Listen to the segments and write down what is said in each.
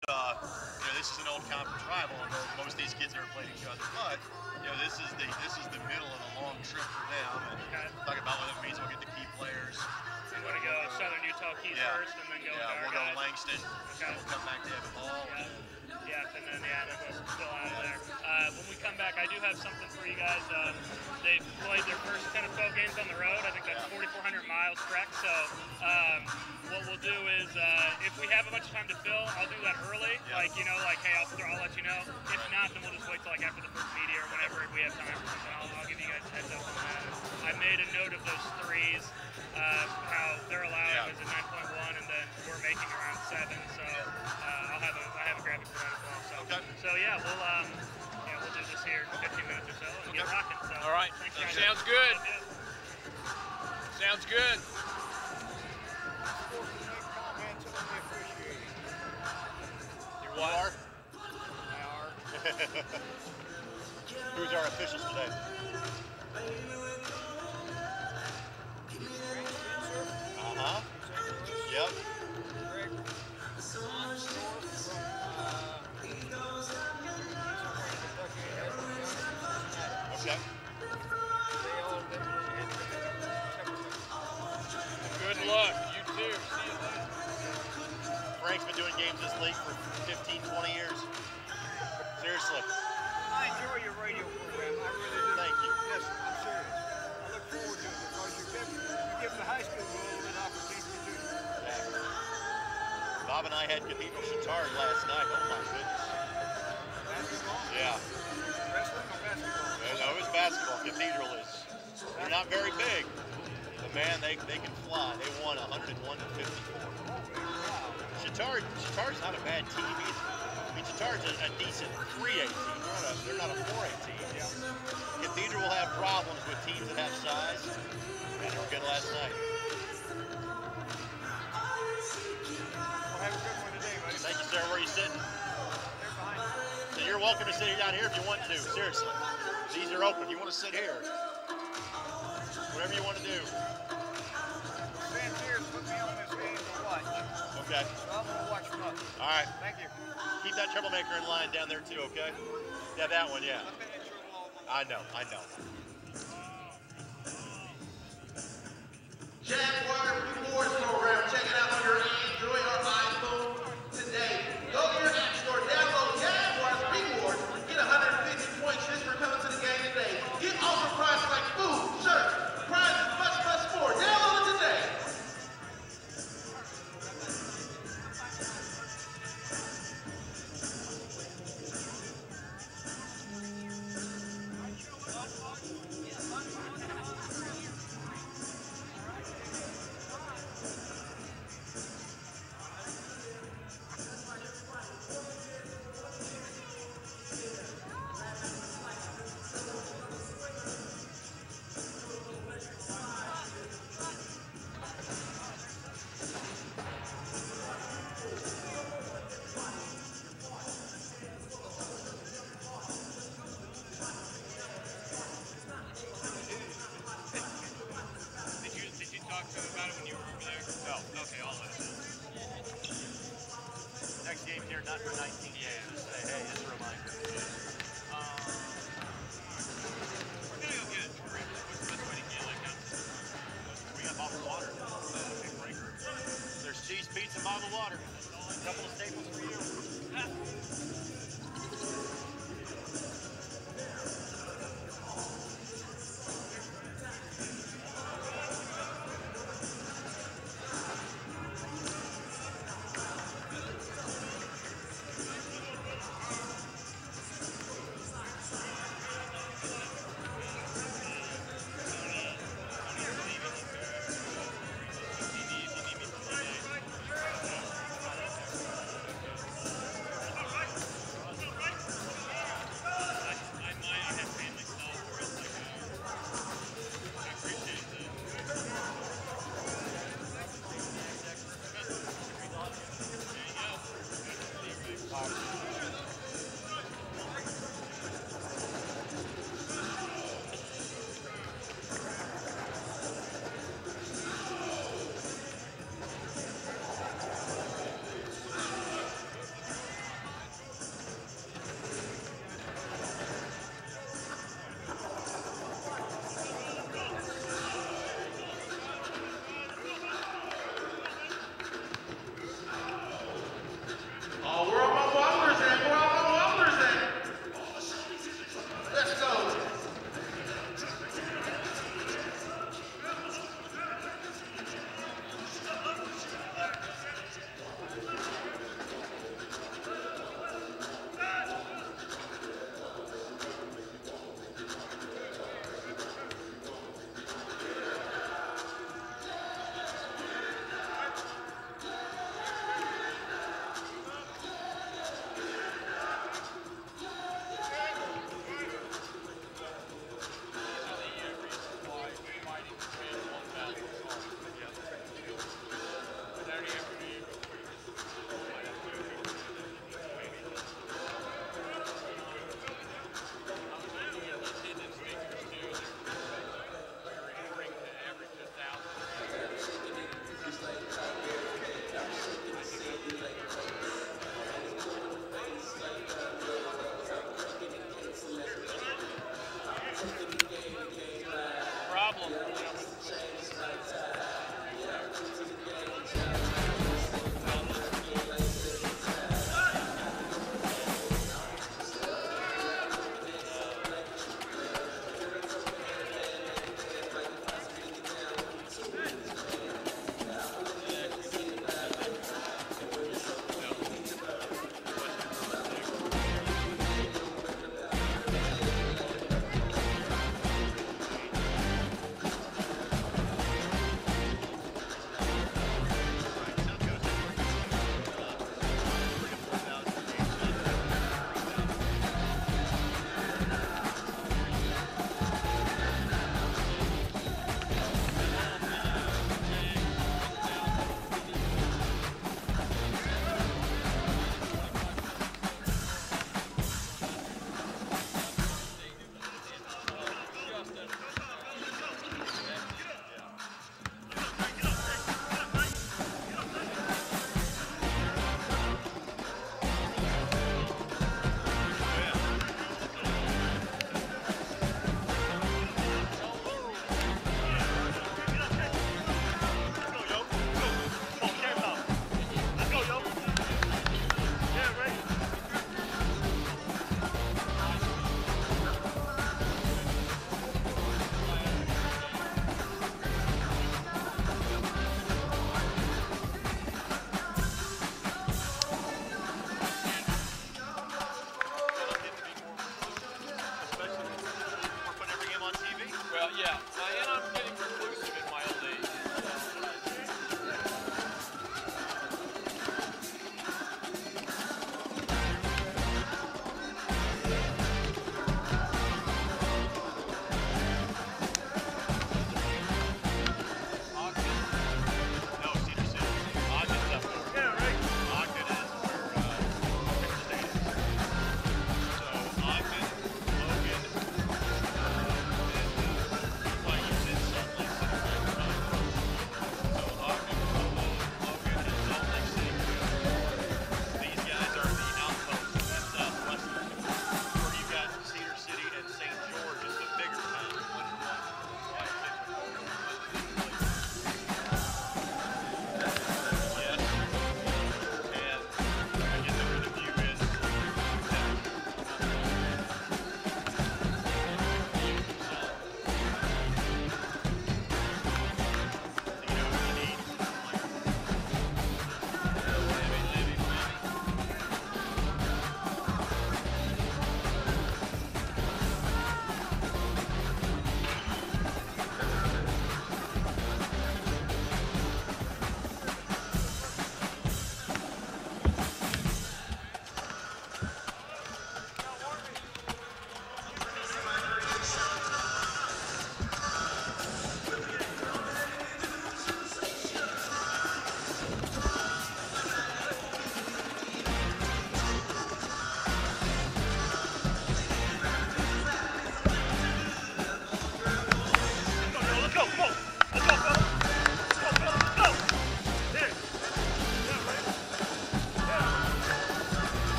this is an old conference rival, and most of these kids never played each other. But this is the middle of a long trip for them. And talk about what it means. We'll get the key players. You want to go Southern Utah Keys first, and then go. Yeah, we'll go to Langston. Okay. We'll come back to Evan Hall. Yeah, and then we'll still out of there. When we come back, I do have something for you guys. They've played their first 10 of 12 games on the road. I think that's 4,400 miles trek. So what we'll do is, if we have a bunch of time to fill, I'll do that early. Yeah. Hey, I'll let you know. If not, then we'll just wait till after the first media or whenever we have time. I'll give you guys a heads up on that. I made a note of those threes, how they're allowing is a 9.1, and then we're making around 7. So I have a graphic for that as well. So yeah, we'll do this here in 15 minutes or so and get rocking. So all right, thanks, sounds good. Sounds good. You are? Who's our officials today? Yep. Okay. Good luck. You too. See you later. Frank's been doing games this league for 15, 20 years. Seriously. I enjoy your radio program. I really do. Thank you. Yes, I'm serious. I look forward to it because you give the high school girls an opportunity too. Yeah. Bob and I had Cathedral Chatard last night. Oh my goodness. Basketball? Yeah. Wrestling or basketball? No, it was basketball. Cathedral they're not very big. But man, they can fly. They won 101 to 54. Chatard's not a bad team either. I mean, Chatard's a decent 3A team. They're not a 4A team. Yeah. Cathedral will have problems with teams that have size, and they were good last night. Well, have a good one today, buddy. Thank you, sir. Where are you sitting? They're behind you. So you're welcome to sit down here if you want to. Seriously. These are open. You want to sit here. Whatever you want to do. Stand here and put me on this game to watch. Okay. So I'm going to watch from up. All right. Thank you. Keep that troublemaker in line down there too, okay? Yeah, that one, yeah. I've been in trouble all my life. I know. Jaguar Rewards Program. Check it out on your Android or iPhone today. Go to your app store, download Jaguars Rewards, get 150 points just for coming to the game today. Get offer prizes like food, shirts, prizes, much more. Download it today. Next game's here, not for 19. Yeah. Just say, hey, just a reminder. We're gonna go get a drink. What's the best way to get We got bottled water. Okay, great. There's cheese, pizza, and bottled water. A couple of staples for you.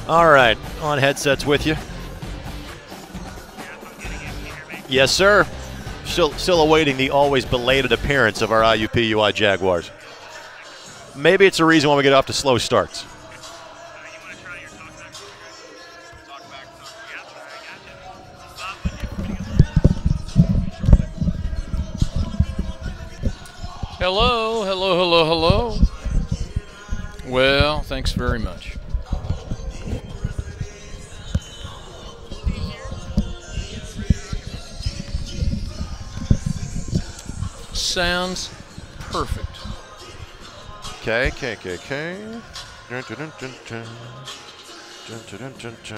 All right, on headsets with you. Yes, sir. Still awaiting the always belated appearance of our IUPUI Jaguars. Maybe it's a reason why we get off to slow starts. Hello, hello, hello, hello. Well, thanks very much. Sounds perfect. Okay. Dun, dun, dun, dun, dun. Dun, dun, dun, dun, dun.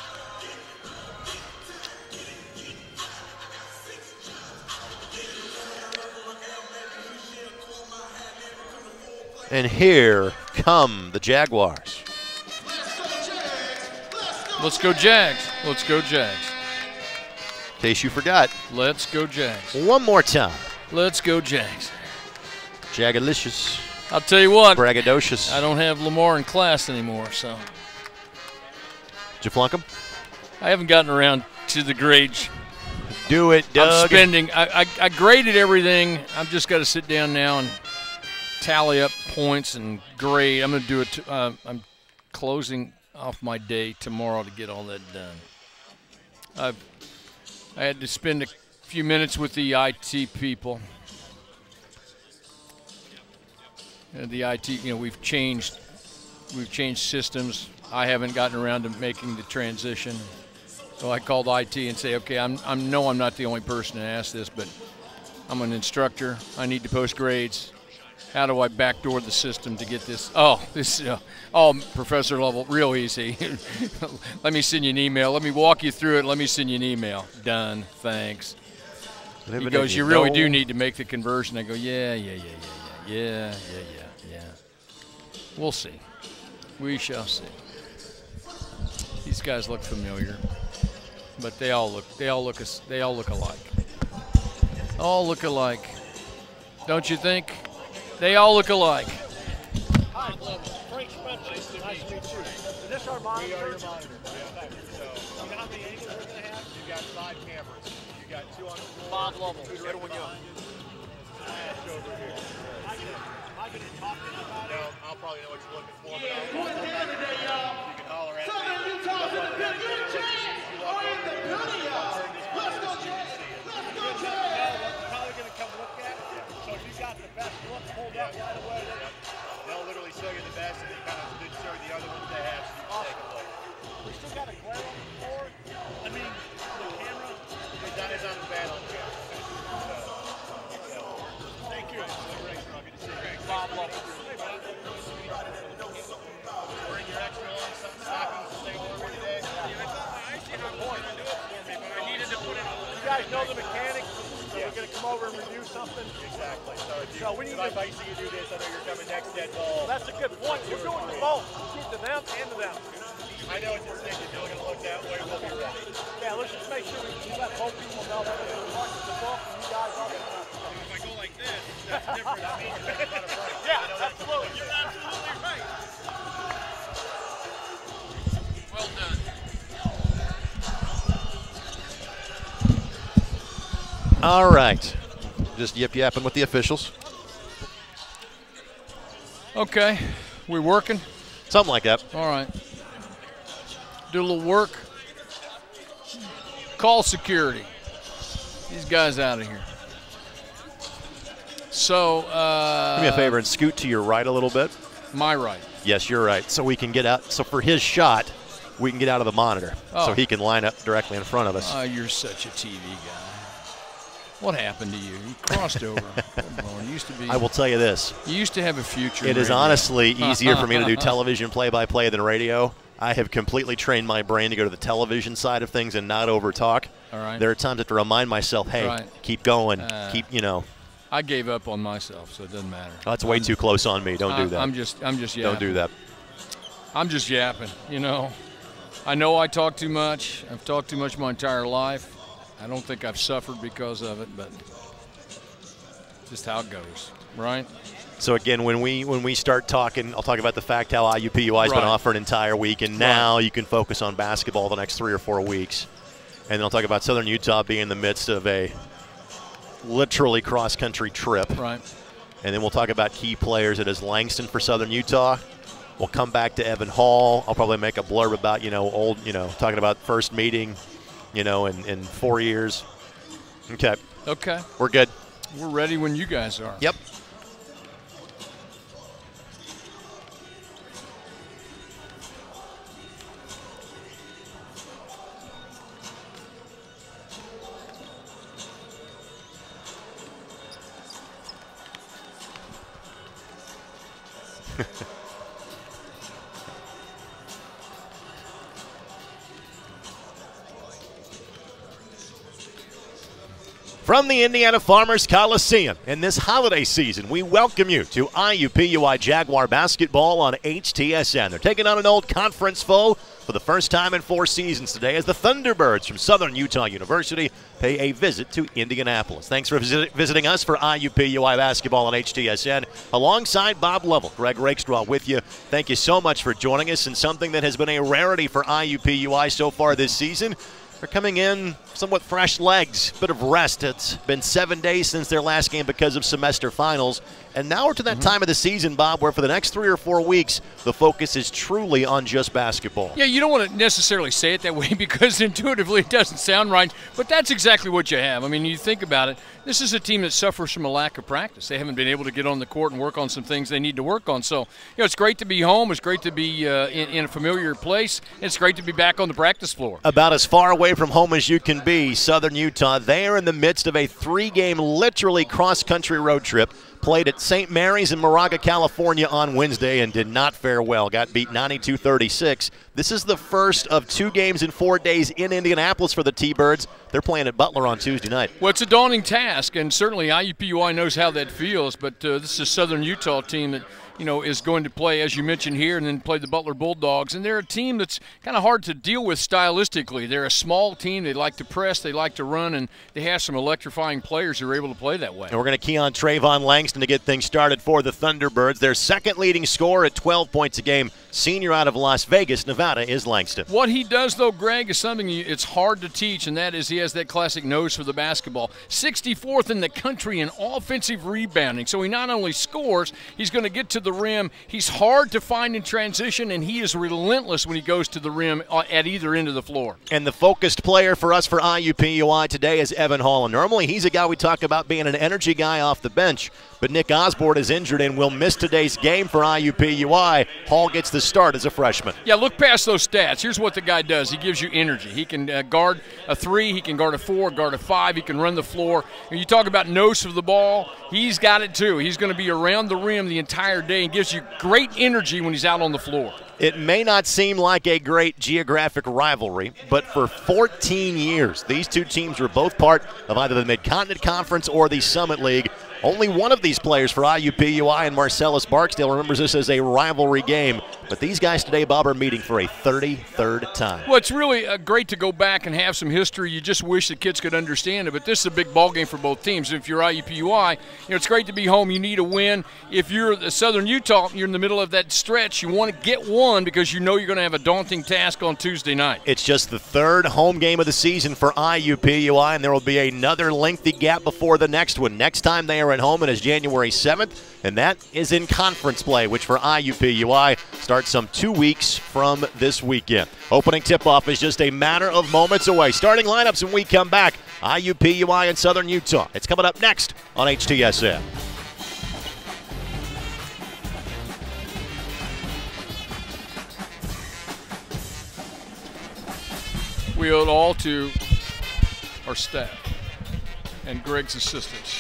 And here come the Jaguars. Let's go Jags. Let's go Jags. In case you forgot. Let's go Jags. One more time. Let's go Jags. Jagalicious. I'll tell you what. Braggadocious. I don't have Lamar in class anymore, so. Did you flunk him? I haven't gotten around to the grades. Do it, Doug. I'm spending. I graded everything. I've just got to sit down now and tally up points and grade. I'm going to do it. I'm closing off my day tomorrow to get all that done. I had to spend a few minutes with the IT people. The IT, you know, we've changed systems. I haven't gotten around to making the transition. So I called IT and say, okay, I'm not the only person to ask this, but I'm an instructor. I need to post grades. How do I backdoor the system to get this? Professor level, real easy. Let me send you an email. Let me walk you through it. Let me send you an email. Done. Thanks. He goes, you really do need to make the conversion. I go, yeah. We'll see. We shall see. These guys look familiar, but they all look alike. All look alike. Don't you think? They all look alike. Hi, Frank Spencer. Nice to meet you. Is this our monitor? We are your monitor. Yeah. So, you know how many angles we're going to have? You got 5 cameras. You got 2 on the floor. Bob Lovell. Everyone young. Over here. Am I going to talk to you about it? No, I'll probably know what you're looking for. Yeah, what's down today, y'all? You can holler at me. Southern Utah's in the building. You're in Jags. Are in the building, y'all. Let's go, Jags. Let's go, Jags. We're probably going to come look at it. So if you got the best look, hold up right away. They'll literally show you the best, and they kind of did show you the other ones they have, so you can take a look. We still got a glare on the floor. I mean, the camera. It's not as bad on the camera. Thank you. Good to see you. Bob Lovell. Bring your extra long stockings to stay warm today. Yeah, I thought my icing was going to do it for me, but I needed to put it on. You guys know the mechanics, so we're going to come over and review something. Exactly. So we need if I see you do this, I know you're coming next dead ball. That's a good point. You're doing it both. You do it to them and to them. I know it's just thinking you're going to look that way. We'll be ready. Yeah, let's just make sure we let both people know that we're watching the book and you guys are. If I go like this, that's different. I mean, yeah, absolutely. You're absolutely right. Well done. All right. Just yip-yapping with the officials. Okay. We working? Something like that. All right. Do a little work. Call security. These guys out of here. So, do me a favor and scoot to your right a little bit. My right. Yes, you're right. So we can get out. So for his shot, we can get out of the monitor. Oh. So he can line up directly in front of us. You're such a TV guy. What happened to you? You crossed over. You used to be. I will tell you this. You used to have a future. It is honestly easier for me to do television play-by-play than radio. I have completely trained my brain to go to the television side of things and not over talk. All right. There are times I have to remind myself, hey, keep going, I gave up on myself, so it doesn't matter. Oh, that's way too close on me. Don't do that. I'm just yapping. Don't do that. I'm just yapping, I know I talk too much. I've talked too much my entire life. I don't think I've suffered because of it, but just how it goes, right? So again, when we start talking, I'll talk about the fact how IUPUI has been off for an entire week, and now you can focus on basketball the next 3 or 4 weeks. And then I'll talk about Southern Utah being in the midst of a literally cross-country trip. Right. And then we'll talk about key players. It is Langston for Southern Utah. We'll come back to Evan Hall. I'll probably make a blurb about, talking about first meeting, in 4 years. Okay. Okay. We're good. We're ready when you guys are. Yep. From the Indiana Farmers Coliseum in this holiday season, we welcome you to IUPUI Jaguar basketball on HTSN. They're taking on an old conference foe for the first time in 4 seasons today as the Thunderbirds from Southern Utah University pay a visit to Indianapolis. Thanks for visiting us for IUPUI basketball on HTSN. Alongside Bob Lovell, Greg Rakestraw with you. Thank you so much for joining us in something that has been a rarity for IUPUI so far this season. They're coming in somewhat fresh legs, bit of rest. It's been 7 days since their last game because of semester finals. And now we're to that time of the season, Bob, where for the next 3 or 4 weeks, the focus is truly on just basketball. Yeah, you don't want to necessarily say it that way because intuitively it doesn't sound right, but that's exactly what you have. I mean, you think about it, this is a team that suffers from a lack of practice. They haven't been able to get on the court and work on some things they need to work on. So, it's great to be home. It's great to be in a familiar place. It's great to be back on the practice floor. About as far away from home as you can be, Southern Utah. They are in the midst of a 3-game, literally cross-country road trip. Played at St. Mary's in Moraga, California on Wednesday and did not fare well. Got beat 92-36. This is the first of 2 games in 4 days in Indianapolis for the T-Birds. They're playing at Butler on Tuesday night. Well, it's a daunting task, and certainly IUPUI knows how that feels, but this is a Southern Utah team that, is going to play, as you mentioned here, and then play the Butler Bulldogs. And they're a team that's kind of hard to deal with stylistically. They're a small team. They like to press. They like to run, and they have some electrifying players who are able to play that way. And we're going to key on Travon Langston to get things started for the Thunderbirds. Their second leading scorer at 12 points a game. Senior out of Las Vegas, Nevada, is Langston. What he does, though, Greg, is something it's hard to teach, and that is he has that classic nose for the basketball. 64th in the country in offensive rebounding. So he not only scores, he's going to get to the rim. He's hard to find in transition, and he is relentless when he goes to the rim at either end of the floor. And the focused player for us for IUPUI today is Evan Hall. And normally he's a guy we talk about being an energy guy off the bench, but Nick Osborne is injured and will miss today's game for IUPUI. Hall gets the start as a freshman. Yeah, look past those stats. Here's what the guy does. He gives you energy. He can guard a 3, he can guard a 4, guard a 5, he can run the floor. And you talk about nose of the ball, he's got it too. He's going to be around the rim the entire day and gives you great energy when he's out on the floor. It may not seem like a great geographic rivalry, but for 14 years, these two teams were both part of either the Mid-Continent Conference or the Summit League. Only one of these players for IUPUI and Marcellus Barksdale remembers this as a rivalry game. But these guys today, Bob, are meeting for a 33rd time. Well, it's really great to go back and have some history. You just wish the kids could understand it. But this is a big ball game for both teams. If you're IUPUI, it's great to be home. You need a win. If you're Southern Utah, you're in the middle of that stretch. You want to get one because you know you're going to have a daunting task on Tuesday night. It's just the 3rd home game of the season for IUPUI, and there will be another lengthy gap before the next one. Next time they are at home, it is January 7th, and that is in conference play, which for IUPUI starts some 2 weeks from this weekend. Opening tip-off is just a matter of moments away. Starting lineups when we come back, IUPUI and Southern Utah. It's coming up next on HTSN. We owe it all to our staff and Greg's assistants.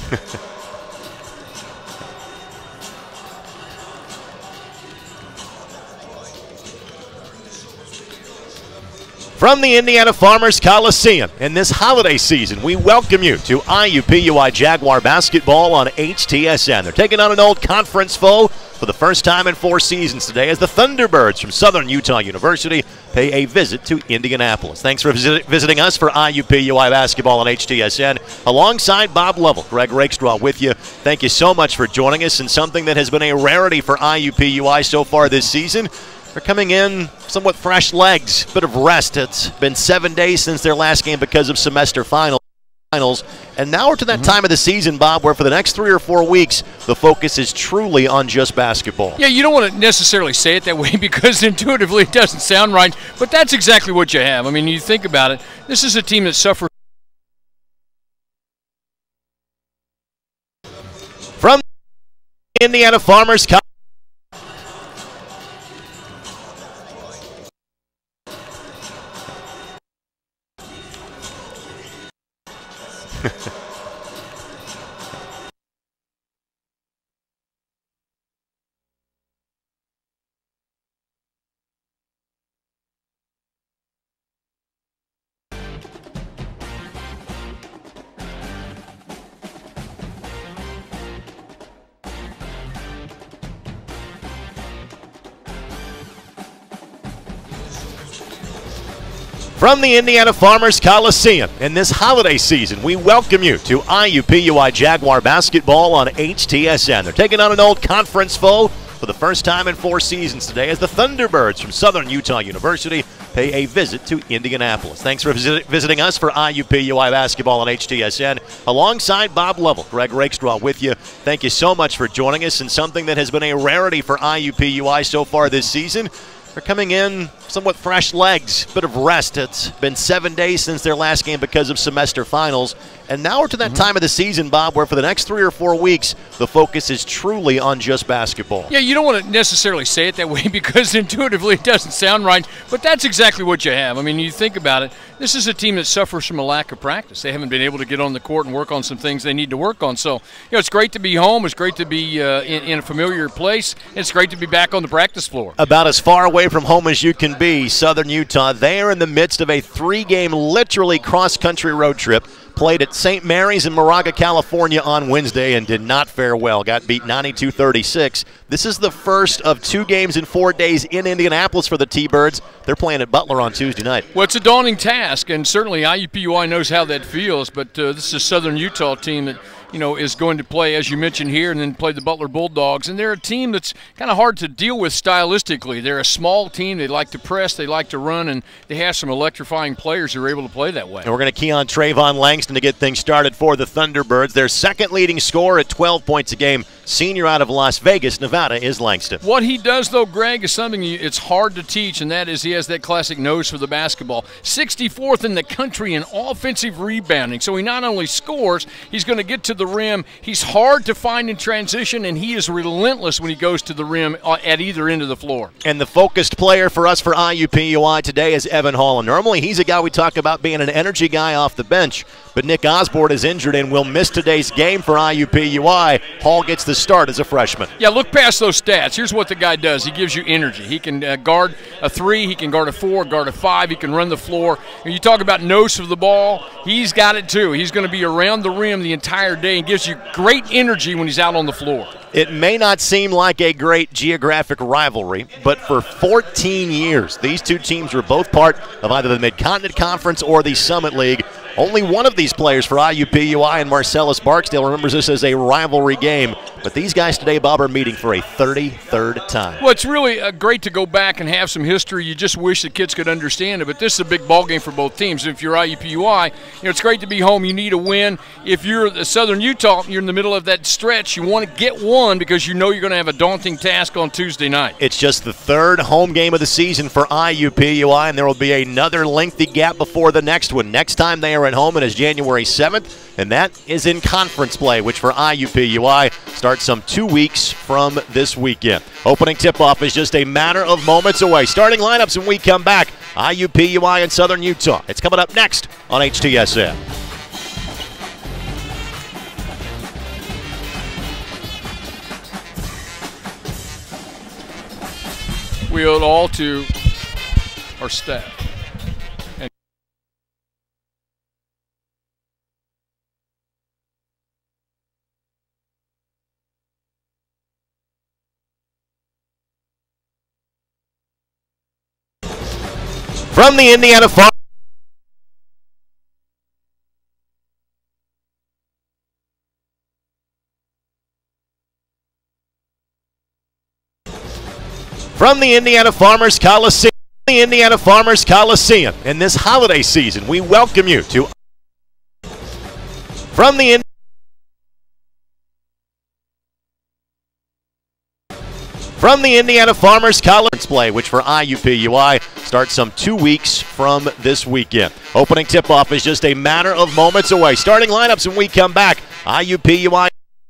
From the Indiana Farmers Coliseum in this holiday season, we welcome you to IUPUI Jaguar basketball on HTSN. They're taking on an old conference foe for the first time in 4 seasons today as the Thunderbirds from Southern Utah University pay a visit to Indianapolis. Thanks for visiting us for IUPUI basketball on HTSN. Alongside Bob Lovell, Greg Rakestraw with you. Thank you so much for joining us in something that has been a rarity for IUPUI so far this season. They're coming in somewhat fresh legs, bit of rest. It's been 7 days since their last game because of semester finals. And now we're to that time of the season, Bob, where for the next 3 or 4 weeks, the focus is truly on just basketball. Yeah, you don't want to necessarily say it that way because intuitively it doesn't sound right, but that's exactly what you have. I mean, you think about it, this is a team that suffers. From Indiana Farmers From the Indiana Farmers Coliseum in this holiday season, we welcome you to IUPUI Jaguar basketball on HTSN. They're taking on an old conference foe for the first time in 4 seasons today as the Thunderbirds from Southern Utah University pay a visit to Indianapolis. Thanks for visiting us for IUPUI basketball on HTSN. Alongside Bob Lovell, Greg Rakestraw with you. Thank you so much for joining us in something that has been a rarity for IUPUI so far this season. They're coming in somewhat fresh legs, bit of rest. It's been 7 days since their last game because of semester finals. And now we're to that time of the season, Bob, where for the next 3 or 4 weeks, the focus is truly on just basketball. Yeah, you don't want to necessarily say it that way because intuitively it doesn't sound right, but that's exactly what you have. I mean, you think about it, this is a team that suffers from a lack of practice. They haven't been able to get on the court and work on some things they need to work on. So, it's great to be home. It's great to be in a familiar place. It's great to be back on the practice floor. About as far away from home as you can be, Southern Utah. They are in the midst of a 3-game, literally cross-country road trip. Played at St. Mary's in Moraga, California on Wednesday and did not fare well. Got beat 92-36. This is the first of 2 games in 4 days in Indianapolis for the T-Birds. They're playing at Butler on Tuesday night. Well, it's a daunting task, and certainly IUPUI knows how that feels, but this is a Southern Utah team that is going to play, as you mentioned here, and then play the Butler Bulldogs. And they're a team that's kind of hard to deal with stylistically. They're a small team. They like to press. They like to run, and they have some electrifying players who are able to play that way. And we're going to key on Travon Langston to get things started for the Thunderbirds. Their second leading scorer at 12 points a game. Senior out of Las Vegas, Nevada, is Langston. What he does, though, Greg, is something it's hard to teach, and that is he has that classic nose for the basketball. 64th in the country in offensive rebounding. So he not only scores, he's going to get to the rim. He's hard to find in transition, and he is relentless when he goes to the rim at either end of the floor. And the focused player for us for IUPUI today is Evan Hall. And normally he's a guy we talk about being an energy guy off the bench, but Nick Osborne is injured and will miss today's game for IUPUI. Hall gets the start as a freshman. Yeah, look past those stats. Here's what the guy does. He gives you energy. He can guard a 3, he can guard a 4, guard a 5, he can run the floor. When you talk about nose of the ball, he's got it too. He's going to be around the rim the entire day and gives you great energy when he's out on the floor. It may not seem like a great geographic rivalry, but for 14 years, these two teams were both part of either the Mid-Continent Conference or the Summit League. Only one of these players for IUPUI and Marcellus Barksdale remembers this as a rivalry game. But these guys today, Bob, are meeting for a 33rd time. Well, it's really great to go back and have some history. You just wish the kids could understand it. But this is a big ball game for both teams. If you're IUPUI, it's great to be home. You need a win. If you're Southern Utah, you're in the middle of that stretch. You want to get one because you know you're going to have a daunting task on Tuesday night. It's just the 3rd home game of the season for IUPUI, and there will be another lengthy gap before the next one. Next time they are at home, and is January 7th, and that is in conference play, which for IUPUI starts some 2 weeks from this weekend. Opening tip-off is just a matter of moments away. Starting lineups when we come back, IUPUI and Southern Utah. It's coming up next on HTSN. We owe it all to our staff. And from the Indiana Farm. From the Indiana Farmers Coliseum, in this holiday season, we welcome you to from the Indiana Farmers College play, which for IUPUI starts some 2 weeks from this weekend. Opening tip-off is just a matter of moments away. Starting lineups when we come back. IUPUI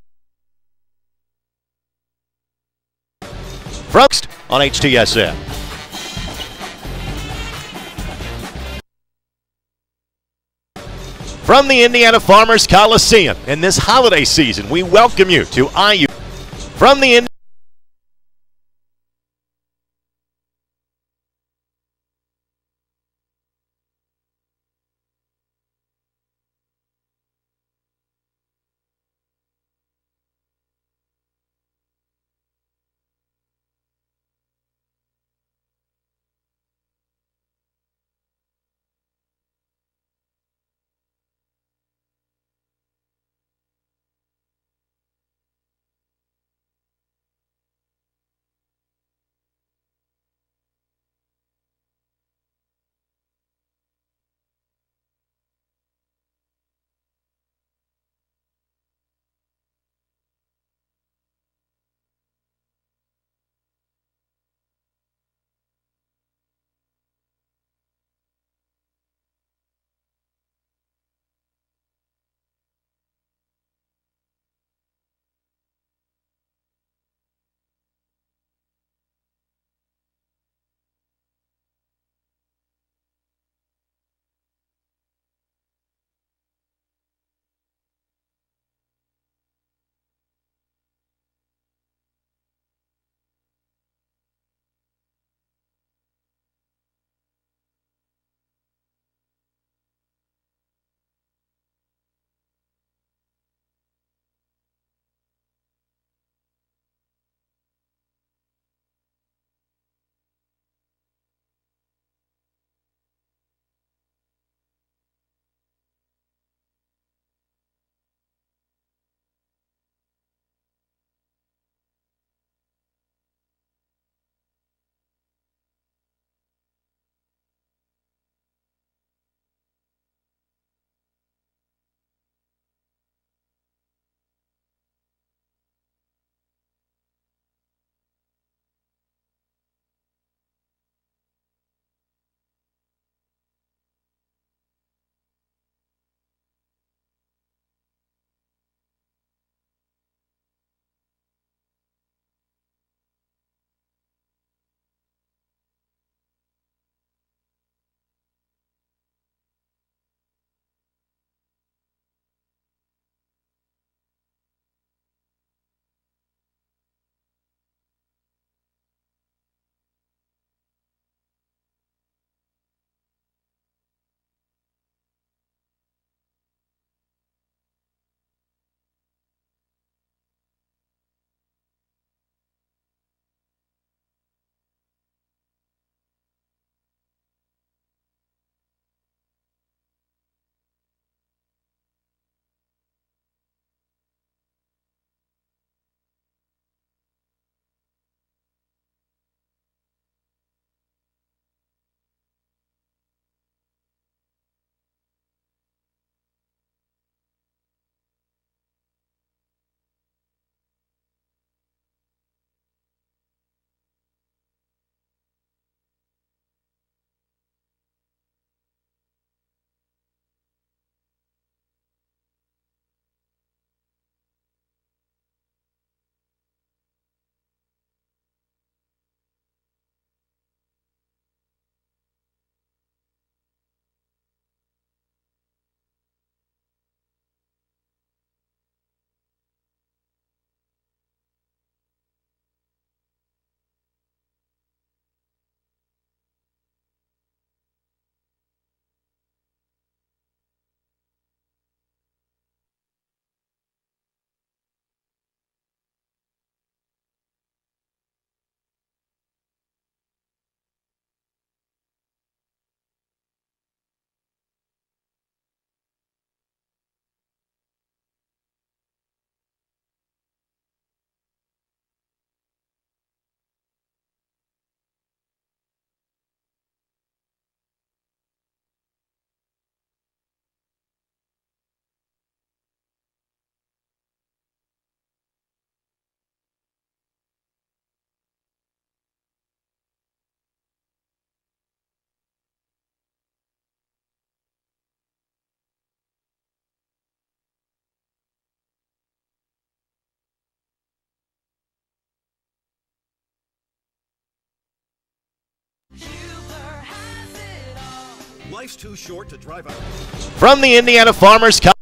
first on HTSN. From the Indiana Farmers Coliseum, in this holiday season, we welcome you to IU. From the Life's too short to drive out. From the Indiana Farmers College.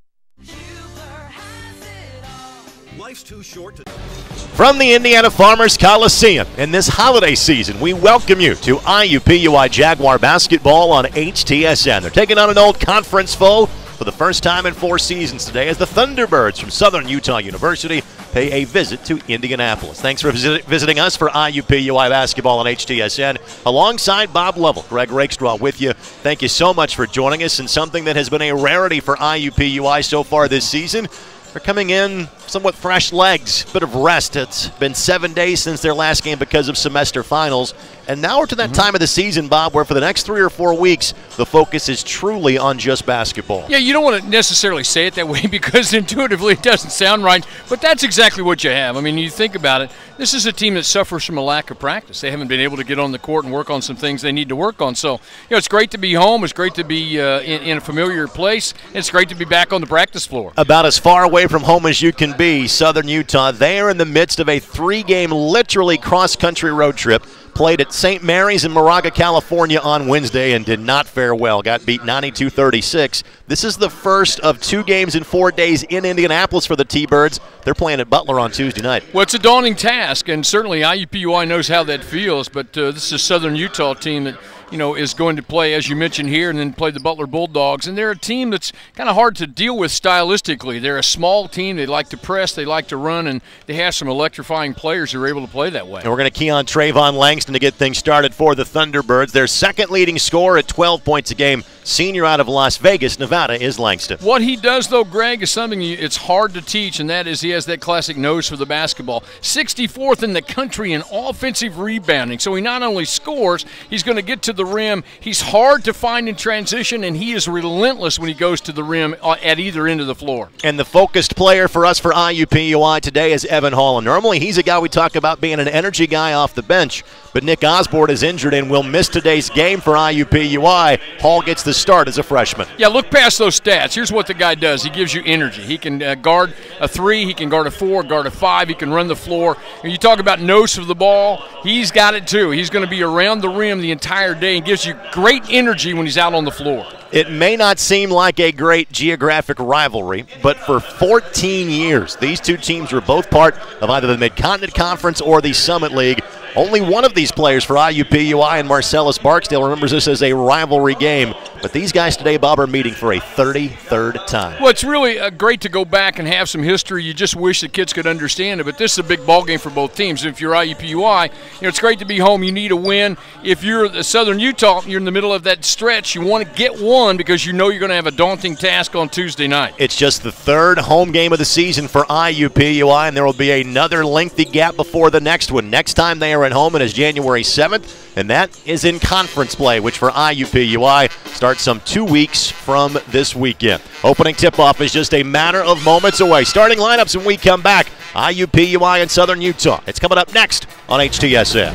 Life's too short to. From the Indiana Farmers Coliseum, in this holiday season, we welcome you to IUPUI Jaguar basketball on HTSN. They're taking on an old conference foe for the first time in 4 seasons today as the Thunderbirds from Southern Utah University pay a visit to Indianapolis. Thanks for visiting us for IUPUI basketball on HTSN. Alongside Bob Lovell, Greg Rakestraw with you. Thank you so much for joining us in something that has been a rarity for IUPUI so far this season. They're coming in somewhat fresh legs, bit of rest. It's been 7 days since their last game because of semester finals. And now we're to that time of the season, Bob, where for the next 3 or 4 weeks, the focus is truly on just basketball. Yeah, you don't want to necessarily say it that way because intuitively it doesn't sound right, but that's exactly what you have. I mean, you think about it, this is a team that suffers from a lack of practice. They haven't been able to get on the court and work on some things they need to work on. So, it's great to be home. It's great to be in a familiar place. It's great to be back on the practice floor. About as far away from home as you can be, Southern Utah. They are in the midst of a 3-game, literally cross-country road trip. Played at St. Mary's in Moraga, California on Wednesday and did not fare well. Got beat 92-36. This is the first of 2 games in 4 days in Indianapolis for the T-Birds. They're playing at Butler on Tuesday night. Well, it's a daunting task, and certainly IUPUI knows how that feels, but this is a Southern Utah team that is going to play, as you mentioned here, and then play the Butler Bulldogs. And they're a team that's kind of hard to deal with stylistically. They're a small team. They like to press. They like to run, and they have some electrifying players who are able to play that way. And we're going to key on Travon Langston to get things started for the Thunderbirds. Their second leading scorer at 12 points a game. Senior out of Las Vegas, Nevada, is Langston. What he does, though, Greg, is something it's hard to teach, and that is he has that classic nose for the basketball. 64th in the country in offensive rebounding. So he not only scores, he's going to get to the rim. He's hard to find in transition, and he is relentless when he goes to the rim at either end of the floor. And the focused player for us for IUPUI today is Evan Hall. And normally he's a guy we talk about being an energy guy off the bench, but Nick Osborne is injured and will miss today's game for IUPUI. Hall gets the start as a freshman. Yeah, look past those stats. Here's what the guy does. He gives you energy. He can guard a 3, he can guard a 4, guard a 5, he can run the floor. And you talk about nose for the ball, he's got it too. He's going to be around the rim the entire day and gives you great energy when he's out on the floor. It may not seem like a great geographic rivalry, but for 14 years, these 2 teams were both part of either the Mid-Continent Conference or the Summit League. Only one of these players for IUPUI and Marcellus Barksdale remembers this as a rivalry game. But these guys today, Bob, are meeting for a 33rd time. Well, it's really great to go back and have some history. You just wish the kids could understand it. But this is a big ball game for both teams. If you're IUPUI, it's great to be home. You need a win. If you're Southern Utah, you're in the middle of that stretch. You want to get one because you know you're going to have a daunting task on Tuesday night. It's just the 3rd home game of the season for IUPUI, and there will be another lengthy gap before the next one. Next time they are at home, it is January 7th, and that is in conference play, which for IUPUI starts some 2 weeks from this weekend. Opening tip-off is just a matter of moments away. Starting lineups when we come back, IUPUI and Southern Utah. It's coming up next on HTSN.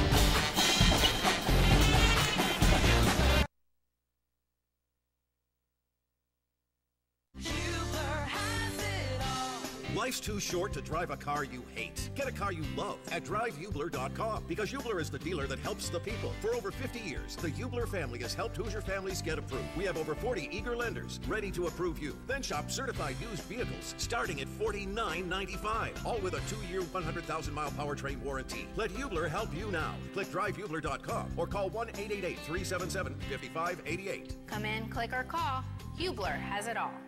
Life's too short to drive a car you hate. Get a car you love at driveubler.com because Ubler is the dealer that helps the people. For over 50 years, the Ubler family has helped Hoosier families get approved. We have over 40 eager lenders ready to approve you. Then shop certified used vehicles starting at $49.95, all with a 2-year, 100,000-mile powertrain warranty. Let Ubler help you now. Click driveubler.com or call 1-888-377-5588. Come in, click, or call. Ubler has it all.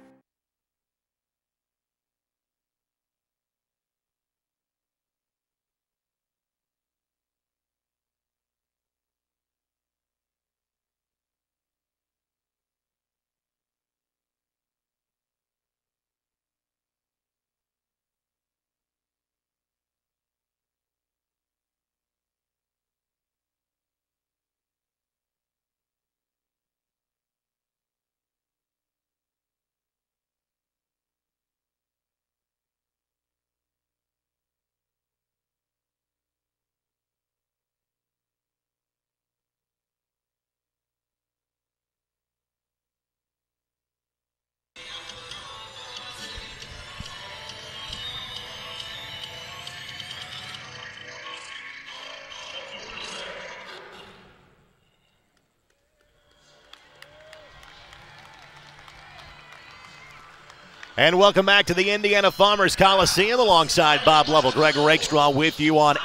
And welcome back to the Indiana Farmers Coliseum alongside Bob Lovell, Greg Rakestraw with you on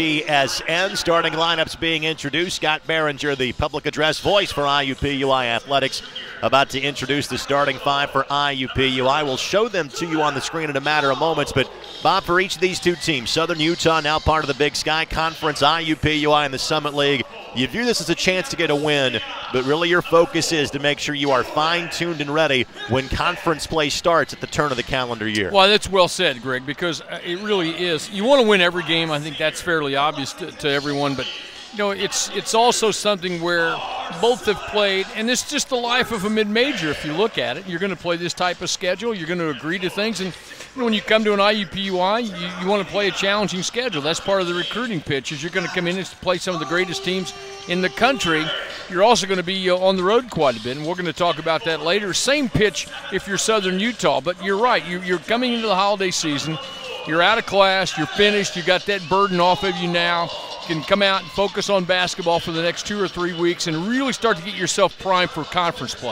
HTSN. Starting lineups being introduced. Scott Behringer, the public address voice for IUPUI Athletics, about to introduce the starting five for IUPUI. We'll show them to you on the screen in a matter of moments. But, Bob, for each of these two teams, Southern Utah now part of the Big Sky Conference, IUPUI in the Summit League, you view this as a chance to get a win, but really your focus is to make sure you are fine-tuned and ready when conference play starts at the turn of the calendar year. Well, that's well said, Greg, because it really is. You want to win every game. I think that's fairly obvious to everyone, but you know, it's also something where both have played, and it's just the life of a mid-major if you look at it. You're going to play this type of schedule. You're going to agree to things, and you know, when you come to an IUPUI, you want to play a challenging schedule. That's part of the recruiting pitch, is you're going to come in and play some of the greatest teams in the country. You're also going to be on the road quite a bit, and we're going to talk about that later. Same pitch if you're Southern Utah, but you're right. You're coming into the holiday season. You're out of class. You're finished. You got that burden off of you now. You can come out and focus on basketball for the next 2 or 3 weeks and really start to get yourself primed for conference play.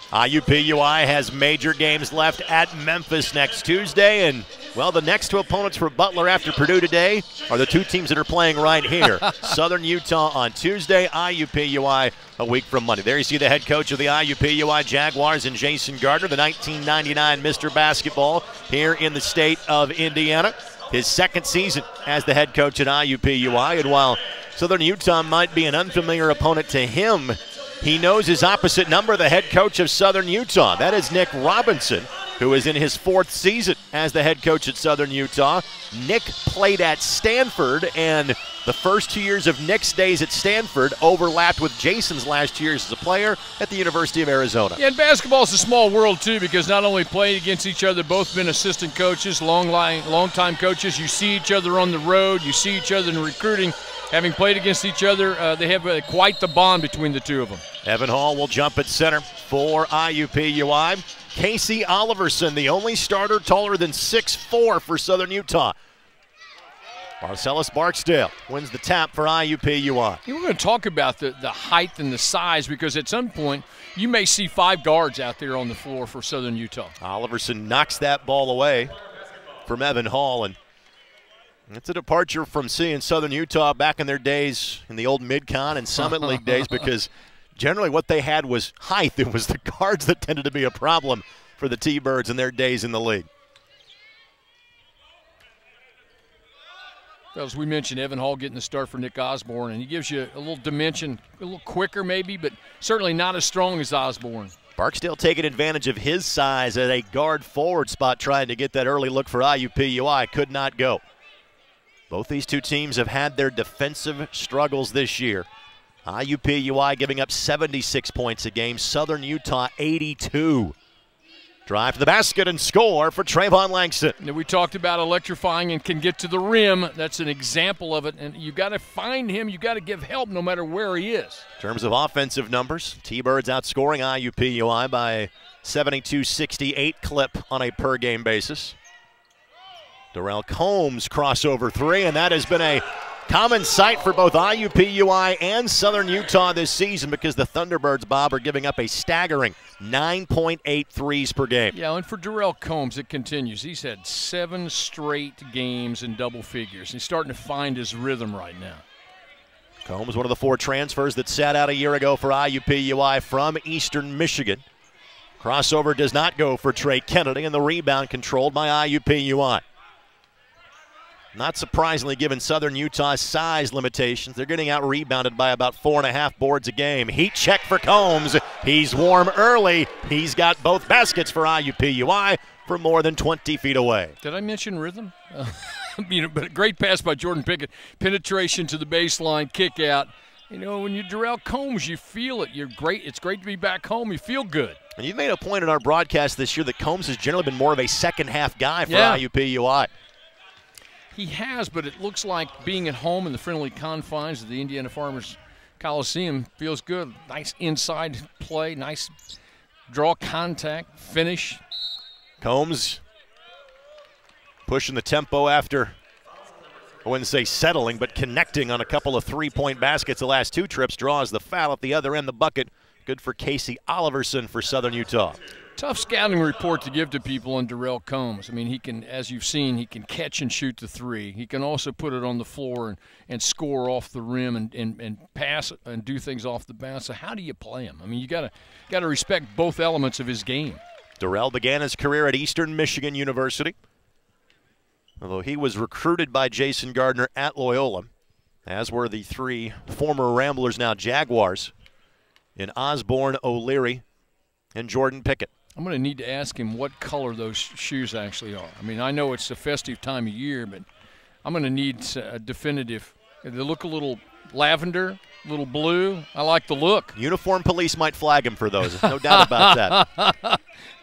IUPUI has major games left at Memphis next Tuesday, and, well, the next two opponents for Butler after Purdue today are the two teams that are playing right here. Southern Utah on Tuesday, IUPUI a week from Monday. There you see the head coach of the IUPUI Jaguars in Jason Gardner, the 1999 Mr. Basketball here in the state of Indiana. His second season as the head coach at IUPUI, and while Southern Utah might be an unfamiliar opponent to him, he knows his opposite number, the head coach of Southern Utah. That is Nick Robinson, who is in his 4th season as the head coach at Southern Utah. Nick played at Stanford, and the first 2 years of Nick's days at Stanford overlapped with Jason's last years as a player at the University of Arizona. Yeah, and basketball's a small world, too, because not only playing against each other, both been assistant coaches, long-time coaches. You see each other on the road. You see each other in recruiting. Having played against each other, they have quite the bond between the two of them. Evan Hall will jump at center for IUPUI. Casey Oliverson, the only starter taller than 6'4" for Southern Utah. Marcellus Barksdale wins the tap for IUPUI. We're going to talk about the height and the size, because at some point you may see 5 guards out there on the floor for Southern Utah. Oliverson knocks that ball away from Evan Hall, and it's a departure from seeing Southern Utah back in their days in the old Mid-Con and Summit League days, because generally what they had was height. It was the guards that tended to be a problem for the T-Birds in their days in the league. As we mentioned, Evan Hall getting the start for Nick Osborne, and he gives you a little dimension, a little quicker maybe, but certainly not as strong as Osborne. Barksdale taking advantage of his size at a guard forward spot, trying to get that early look for IUPUI. Could not go. Both these two teams have had their defensive struggles this year. IUPUI giving up 76 points a game, Southern Utah 82. Drive to the basket and score for Travon Langston. We talked about electrifying and can get to the rim. That's an example of it, and you got to find him. You got to give help no matter where he is. In terms of offensive numbers, T-Birds outscoring IUPUI by 72-68 clip on a per-game basis. Darrell Combs crossover 3, and that has been a common sight for both IUPUI and Southern Utah this season, because the Thunderbirds, Bob, are giving up a staggering 9.8 threes per game. Yeah, and for Darrell Combs, it continues. He's had 7 straight games in double figures. He's starting to find his rhythm right now. Combs, one of the 4 transfers that sat out a year ago for IUPUI from Eastern Michigan. Crossover does not go for Trey Kennedy, and the rebound controlled by IUPUI. Not surprisingly, given Southern Utah's size limitations, they're getting out-rebounded by about 4.5 boards a game. Heat check for Combs. He's warm early. He's got both baskets for IUPUI from more than 20 feet away. Did I mention rhythm? But a great pass by Jordan Pickett. Penetration to the baseline, kick out. You know, when you're Darrell Combs, you feel it. You're great. It's great to be back home. You feel good. And you've made a point in our broadcast this year that Combs has generally been more of a second-half guy for IUPUI. He has, but it looks like being at home in the friendly confines of the Indiana Farmers Coliseum feels good. Nice inside play, nice draw contact, finish. Combs pushing the tempo after, I wouldn't say settling, but connecting on a couple of three-point baskets the last 2 trips, draws the foul at the other end, the bucket. Good for Casey Oliverson for Southern Utah. Tough scouting report to give to people on Darrell Combs. I mean, he can, as you've seen, he can catch and shoot the three. He can also put it on the floor and score off the rim and pass and do things off the bounce. So how do you play him? I mean, you got to respect both elements of his game. Darrell began his career at Eastern Michigan University, although he was recruited by Jason Gardner at Loyola, as were the three former Ramblers, now Jaguars, in Osborne, O'Leary, and Jordan Pickett. I'm going to need to ask him what color those shoes actually are. I mean, I know it's a festive time of year, but I'm going to need a definitive. They look a little lavender, a little blue. I like the look. Uniform police might flag him for those. No doubt about that.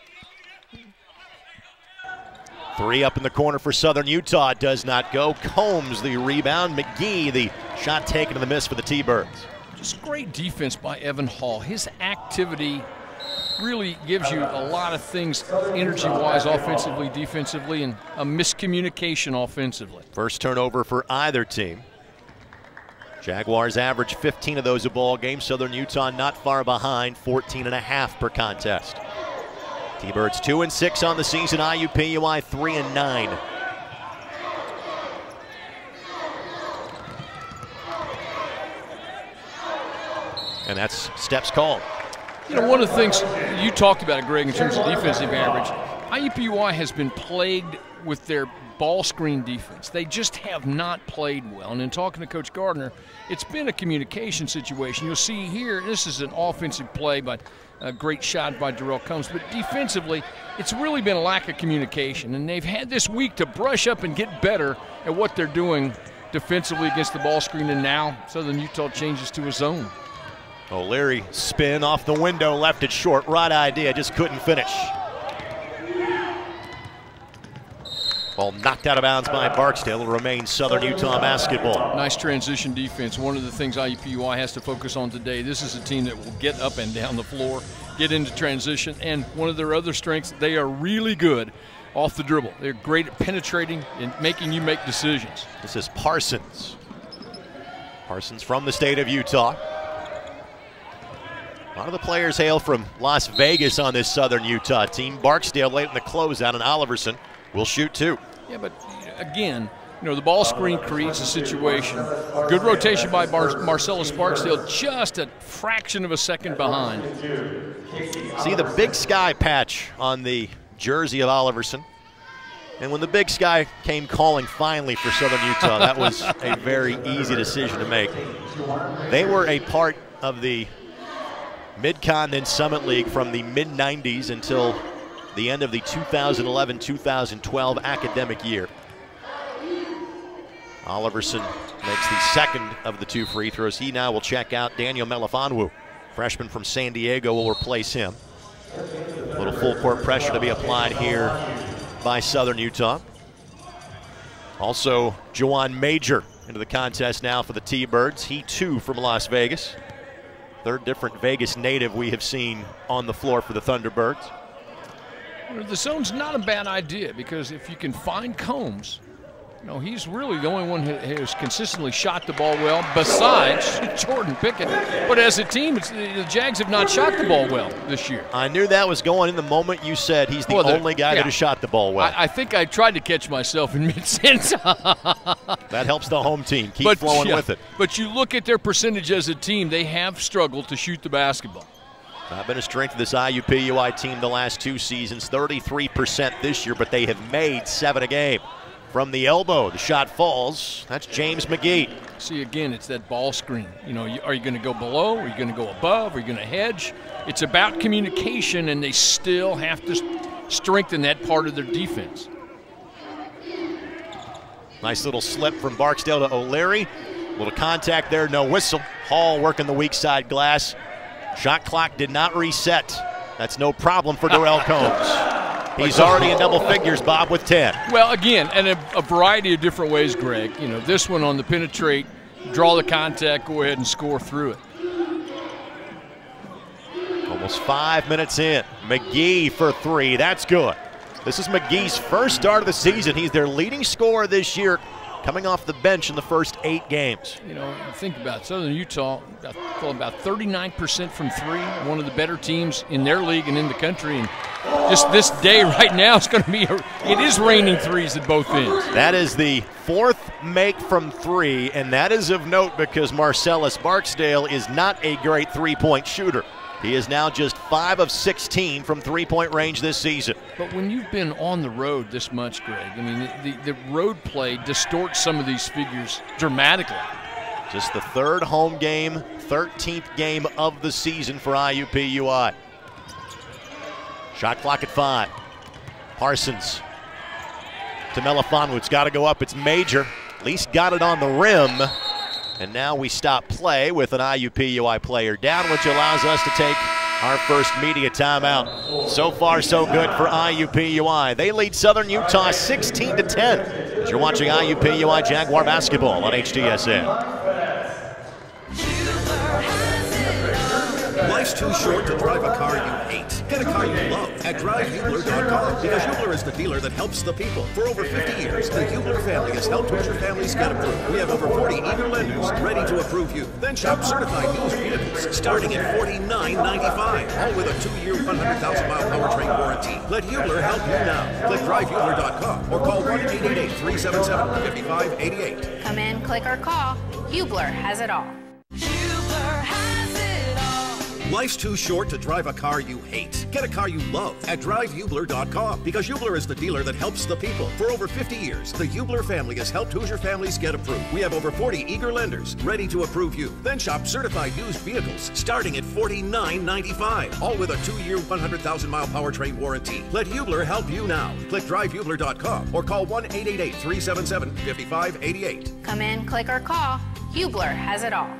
Three up in the corner for Southern Utah. Does not go. Combs the rebound. McGee the shot taken to the miss for the T-Birds. Just great defense by Evan Hall. His activity really gives you a lot of things energy-wise, offensively, defensively, and a miscommunication offensively. First turnover for either team. Jaguars average 15 of those a ball game. Southern Utah not far behind, 14.5 per contest. T-Birds 2-6 on the season. IUPUI 3-9. And that's steps called. You know, one of the things you talked about, Greg, in terms of defensive average, IUPUI has been plagued with their ball screen defense. They just have not played well. And in talking to Coach Gardner, it's been a communication situation. You'll see here, this is an offensive play, but a great shot by Darrell Combs. But defensively, it's really been a lack of communication. And they've had this week to brush up and get better at what they're doing defensively against the ball screen. And now Southern Utah changes to a zone. O'Leary spin off the window, left it short. Right idea, just couldn't finish. Ball knocked out of bounds by Barksdale. It remains Southern Utah basketball. Nice transition defense. One of the things IUPUI has to focus on today. This is a team that will get up and down the floor, get into transition, and one of their other strengths, they are really good off the dribble. They're great at penetrating and making you make decisions. This is Parsons. Parsons from the state of Utah. A lot of the players hail from Las Vegas on this Southern Utah team. Barksdale late in the closeout, and Oliverson will shoot two. Yeah, but again, you know, the ball screen creates a situation. Good rotation by Marcellus Barksdale, just a fraction of a second behind. See the Big Sky patch on the jersey of Oliverson. And when the Big Sky came calling finally for Southern Utah, that was a very easy decision to make. They were a part of the Mid-Con then Summit League from the mid-90s until the end of the 2011-2012 academic year. Oliverson makes the second of the two free throws. He now will check out. Daniel Melifonwu, freshman from San Diego, will replace him. A little full court pressure to be applied here by Southern Utah. Also, Juwan Major into the contest now for the T-Birds. He too from Las Vegas. Third different Vegas native we have seen on the floor for the Thunderbirds. The zone's not a bad idea because if you can find Combs, you know, he's really the only one who has consistently shot the ball well besides Jordan Pickett. But as a team, the Jags have not shot the ball well this year. I knew that was going in the moment you said he's the only guy that has shot the ball well. I think I tried to catch myself in mid-sentence. That helps the home team keep flowing with it. But you look at their percentage as a team, they have struggled to shoot the basketball. Not been a strength of this IUPUI team the last two seasons, 33% this year, but they have made 7 a game. From the elbow, the shot falls. That's James McGee. See, again, it's that ball screen. You know, are you going to go below? Are you going to go above? Are you going to hedge? It's about communication, and they still have to strengthen that part of their defense. Nice little slip from Barksdale to O'Leary. Little contact there, no whistle. Hall working the weak side glass. Shot clock did not reset. That's no problem for Darrell Combs. He's already in double figures, Bob, with 10. Well, again, and a variety of different ways, Greg. You know, this one on the penetrate, draw the contact, go ahead and score through it. Almost 5 minutes in. McGee for 3. That's good. This is McGee's first start of the season. He's their leading scorer this year coming off the bench in the first 8 games. You know, think about it. Southern Utah, about 39% from 3, one of the better teams in their league and in the country. And just this day right now, it is raining threes at both ends. That is the 4th make from 3, and that is of note because Marcellus Barksdale is not a great three-point shooter. He is now just 5 of 16 from three-point range this season. But when you've been on the road this much, Greg, I mean, the road play distorts some of these figures dramatically. Just the 3rd home game, 13th game of the season for IUPUI. Shot clock at 5. Parsons to Melifonwu. It's got to go up. It's Major. At least got it on the rim. And now we stop play with an IUPUI player down, which allows us to take our first media timeout. So far, so good for IUPUI. They lead Southern Utah 16-10 as you're watching IUPUI Jaguar basketball on HTSN. Life's too short to drive a car you hate. Get a car you love at DriveUbler.com because Ubler is the dealer that helps the people. For over 50 years, the Ubler family has helped Hoosier families get approved. We have over 40 eager lenders ready to approve you. Then shop certified used vehicles starting at $49.95, all with a 2-year, 100,000-mile powertrain warranty. Let Ubler help you now. Click DriveUbler.com or call 1-888-377-5588. Come in, click, or call. Hubler has it all. Life's too short to drive a car you hate. Get a car you love at DriveUbler.com because Ubler is the dealer that helps the people. For over 50 years, the Ubler family has helped Hoosier families get approved. We have over 40 eager lenders ready to approve you. Then shop certified used vehicles starting at $49.95, all with a 2-year, 100,000-mile powertrain warranty. Let Ubler help you now. Click DriveUbler.com or call 1-888-377-5588. Come in, click, or call. Hubler has it all.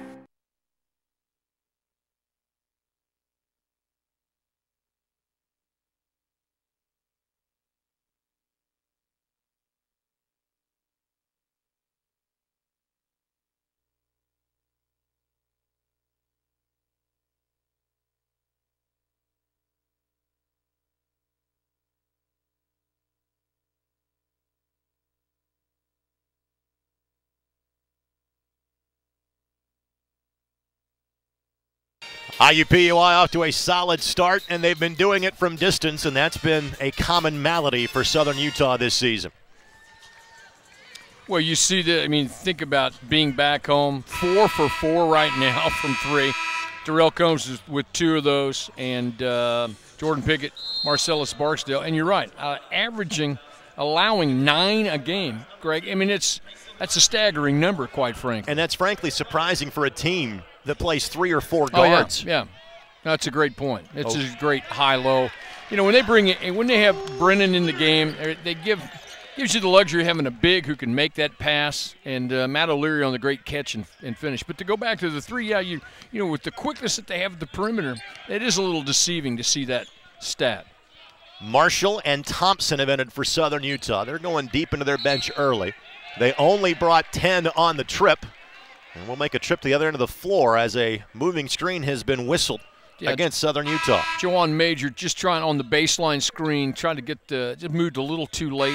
IUPUI off to a solid start, and they've been doing it from distance, and that's been a common malady for Southern Utah this season. Well, you see that. I mean, think about being back home. 4 for 4 right now from 3. Darrell Combs is with 2 of those, and Jordan Pickett, Marcellus Barksdale. And you're right, allowing 9 a game, Greg. I mean, that's a staggering number, quite frankly. And that's frankly surprising for a team that plays 3 or 4 guards. Oh, yeah. That's a great point. It's a great high-low. You know, when they have Brennan in the game, they gives you the luxury of having a big who can make that pass, and Matt O'Leary on the great catch and finish. But to go back to the 3, yeah, you know, with the quickness that they have at the perimeter, it is a little deceiving to see that stat. Marshall and Thompson have entered for Southern Utah. They're going deep into their bench early. They only brought 10 on the trip. And we'll make a trip to the other end of the floor as a moving screen has been whistled against Southern Utah. Jawan Major just trying on the baseline screen, trying to get just moved a little too late.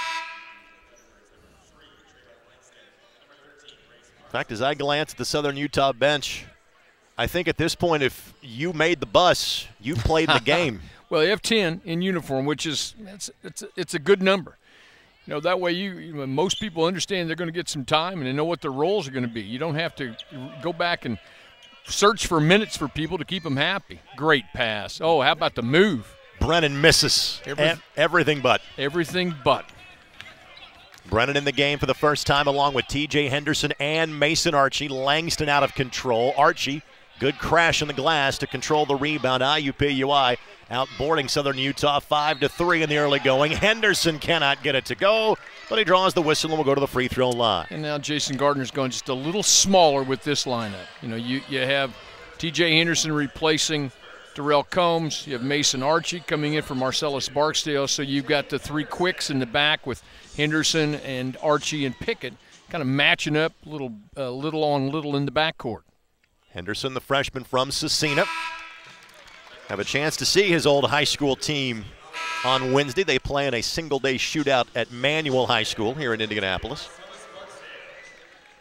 In fact, as I glance at the Southern Utah bench, I think at this point, if you made the bus, you played the game. Well, they have 10 in uniform, which is it's a good number. You know, that way most people understand they're going to get some time and they know what their roles are going to be. You don't have to go back and search for minutes for people to keep them happy. Great pass. Oh, how about the move? Brennan misses. Everything but. Everything but. Brennan in the game for the first time along with T.J. Henderson and Mason Archie. Langston out of control. Archie, good crash in the glass to control the rebound. IUPUI outboarding Southern Utah 5-3 in the early going. Henderson cannot get it to go, but he draws the whistle and will go to the free throw line. And now Jason Gardner's going just a little smaller with this lineup. You know, you have T.J. Henderson replacing Darrell Combs. You have Mason Archie coming in for Marcellus Barksdale. So you've got the 3 quicks in the back with Henderson and Archie and Pickett kind of matching up little on little in the backcourt. Henderson, the freshman from Cecina, have a chance to see his old high school team on Wednesday. They play in a single-day shootout at Manual High School here in Indianapolis.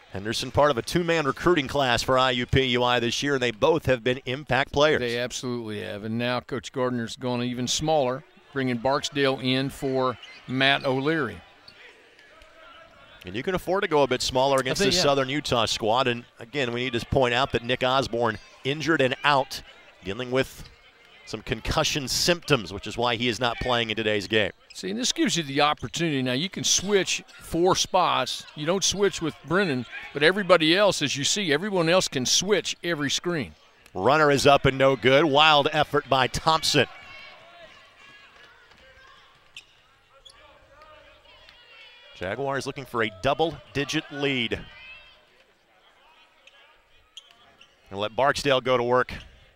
Henderson, part of a two-man recruiting class for IUPUI this year, and they both have been impact players. They absolutely have. And now Coach Gardner's going even smaller, bringing Barksdale in for Matt O'Leary. And you can afford to go a bit smaller against the Southern Utah squad. And, again, we need to point out that Nick Osborne injured and out, dealing with some concussion symptoms, which is why he is not playing in today's game. See, and this gives you the opportunity. Now, you can switch 4 spots. You don't switch with Brennan, but everybody else, as you see, everyone else can switch every screen. Runner is up and no good. Wild effort by Thompson. Jaguars looking for a double-digit lead. And let Barksdale go to work.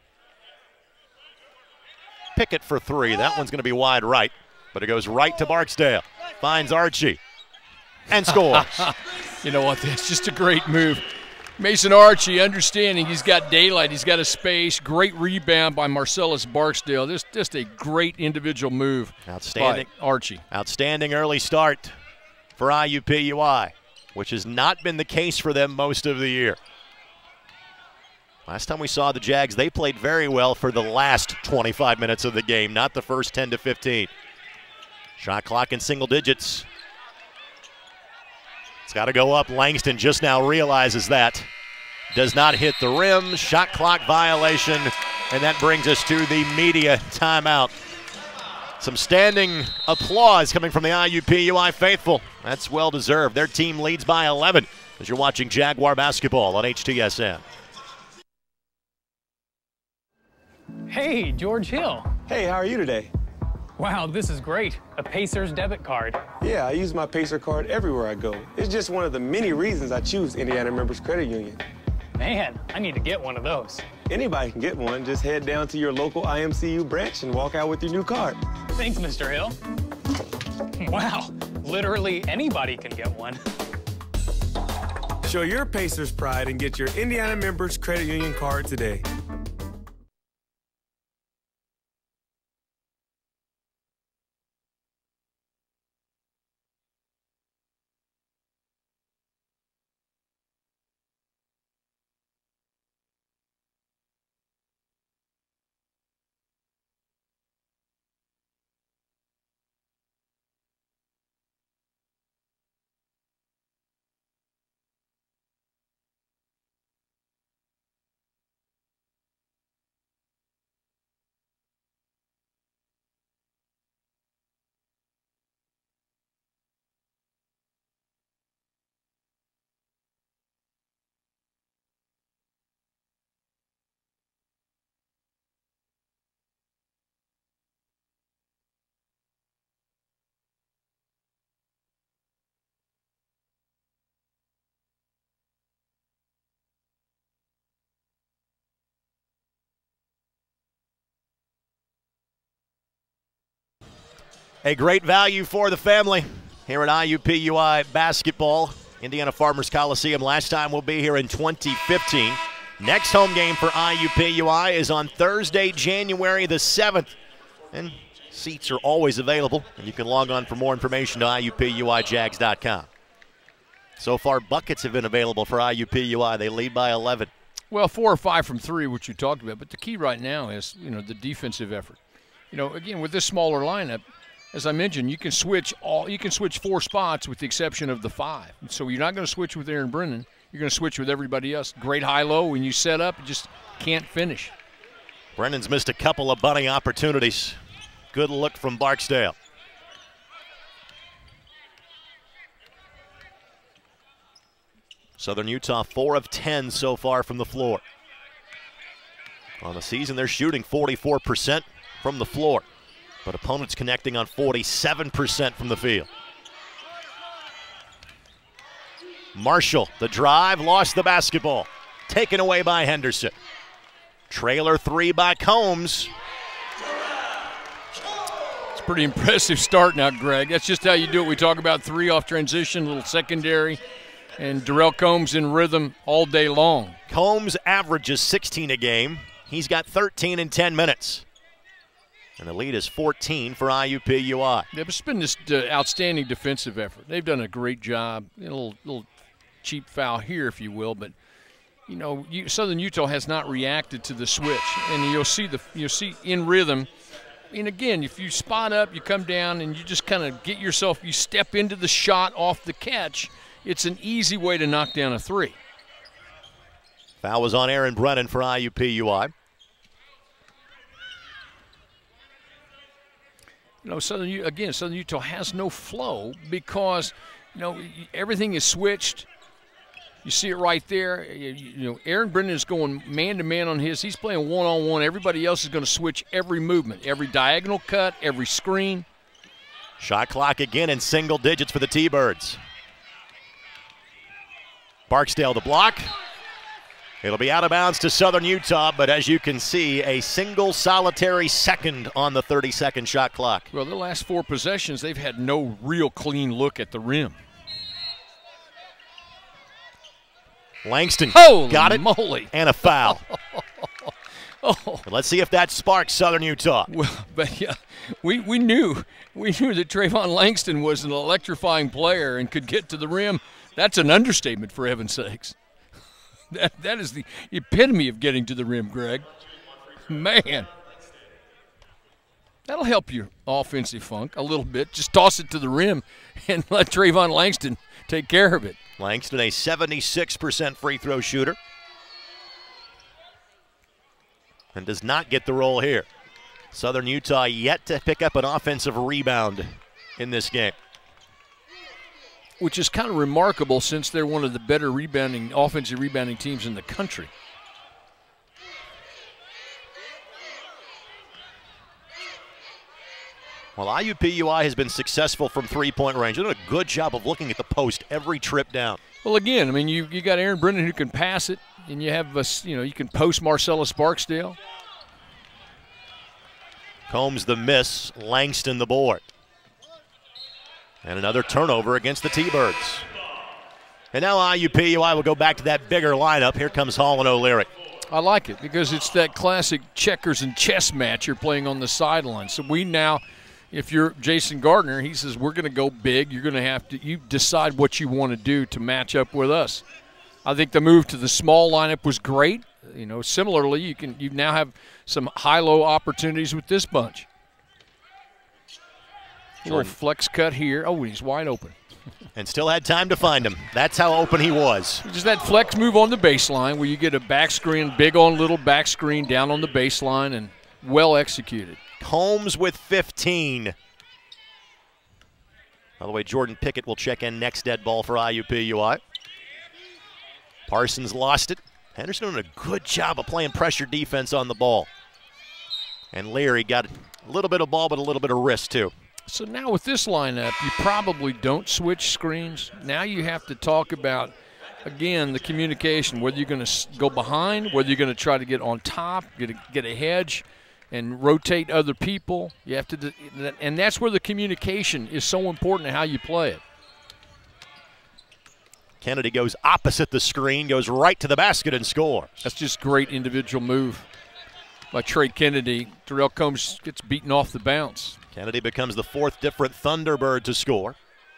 Pickett for 3. That one's going to be wide right, but it goes right to Barksdale. Finds Archie and scores. You know what? That's just a great move. Mason Archie, understanding he's got daylight, he's got a space. Great rebound by Marcellus Barksdale. Just a great individual move. Outstanding. By Archie. Outstanding early start for IUPUI, which has not been the case for them most of the year. Last time we saw the Jags, they played very well for the last 25 minutes of the game, not the first 10 to 15. Shot clock in single digits. It's got to go up. Langston just now realizes that. Does not hit the rim. Shot clock violation, and that brings us to the media timeout. Some standing applause coming from the IUPUI faithful. That's well deserved. Their team leads by 11 as you're watching Jaguar basketball on HTSN. Hey, George Hill. Hey, how are you today? Wow, this is great. A Pacers debit card. Yeah, I use my Pacer card everywhere I go. It's just one of the many reasons I choose Indiana Members Credit Union. Man, I need to get one of those. Anybody can get one. Just head down to your local IMCU branch and walk out with your new card. Thanks, Mr. Hill. Wow, literally anybody can get one. Show your Pacers pride and get your Indiana Members Credit Union card today. A great value for the family here at IUPUI basketball. Indiana Farmers Coliseum. Last time we'll be here in 2015. Next home game for IUPUI is on Thursday, January the 7th. And seats are always available. And you can log on for more information to IUPUIJags.com. So far, buckets have been available for IUPUI. They lead by 11. Well, 4 or 5 from 3, which you talked about. But the key right now is, the defensive effort. Again, with this smaller lineup, as I mentioned, you can switch 4 spots with the exception of the 5. So you're not going to switch with Aaron Brennan. You're going to switch with everybody else. Great high-low. When you set up, you just can't finish. Brennan's missed a couple of bunting opportunities. Good look from Barksdale. Southern Utah 4 of 10 so far from the floor. On the season, they're shooting 44% from the floor. But opponents connecting on 47% from the field. Marshall, the drive, lost the basketball. Taken away by Henderson. Trailer 3 by Combs. It's a pretty impressive start now, Greg. That's just how you do it. We talk about 3 off transition, a little secondary, and Darrell Combs in rhythm all day long. Combs averages 16 a game. He's got 13 in 10 minutes. And the lead is 14 for IUPUI. Yeah, it's been this outstanding defensive effort. They've done a great job. A little cheap foul here, if you will, but you know, Southern Utah has not reacted to the switch, and you'll see in rhythm. And again, if you spot up, you come down, and you just kind of get yourself, you step into the shot off the catch. It's an easy way to knock down a three. Foul was on Aaron Brennan for IUPUI. You know, Southern Utah has no flow because, you know, everything is switched. You see it right there. You know, Aaron Brennan is going man-to-man on his. He's playing one-on-one. Everybody else is going to switch every movement, every diagonal cut, every screen. Shot clock again in single digits for the T-Birds. Barksdale the block. It'll be out of bounds to Southern Utah, but as you can see, a single solitary second on the 30-second shot clock. Well, the last 4 possessions, they've had no real clean look at the rim. Langston Holy got it, moly. And a foul. Oh. Let's see if that sparks Southern Utah. Well, but yeah, we knew that Travon Langston was an electrifying player and could get to the rim. That's an understatement, for heaven's sakes. That is the epitome of getting to the rim, Greg. Man. That'll help your offensive funk a little bit. Just toss it to the rim and let Travon Langston take care of it. Langston, a 76% free throw shooter. And does not get the roll here. Southern Utah yet to pick up an offensive rebound in this game. Which is kind of remarkable since they're one of the better offensive rebounding teams in the country. Well, IUPUI has been successful from three-point range. They're doing a good job of looking at the post every trip down. Well, again, I mean, you got Aaron Brennan who can pass it, and you have you can post Marcellus Barksdale. Combs the miss, Langston the board. And another turnover against the T-Birds. And now IUPUI will go back to that bigger lineup. Here comes Hall and O'Leary. I like it because it's that classic checkers and chess match you're playing on the sideline. So we now, if you're Jason Gardner, he says, we're going to go big. You're going to have to, you decide what you want to do to match up with us. I think the move to the small lineup was great. You know, similarly, you now have some high-low opportunities with this bunch. Little flex cut here. Oh, he's wide open. And still had time to find him. That's how open he was. Just that flex move on the baseline where you get a back screen, big on little back screen down on the baseline, and well executed. Combs with 15. By the way, Jordan Pickett will check in next dead ball for IUPUI. Parsons lost it. Henderson doing a good job of playing pressure defense on the ball. And Leary got a little bit of ball but a little bit of wrist too. So now with this lineup, you probably don't switch screens. Now you have to talk about, again, the communication, whether you're going to go behind, whether you're going to try to get on top, get a hedge, and rotate other people. You have to, and that's where the communication is so important in how you play it. Kennedy goes opposite the screen, goes right to the basket and scores. That's just great individual move by Trey Kennedy. Terrell Combs gets beaten off the bounce. Kennedy becomes the 4th different Thunderbird to score.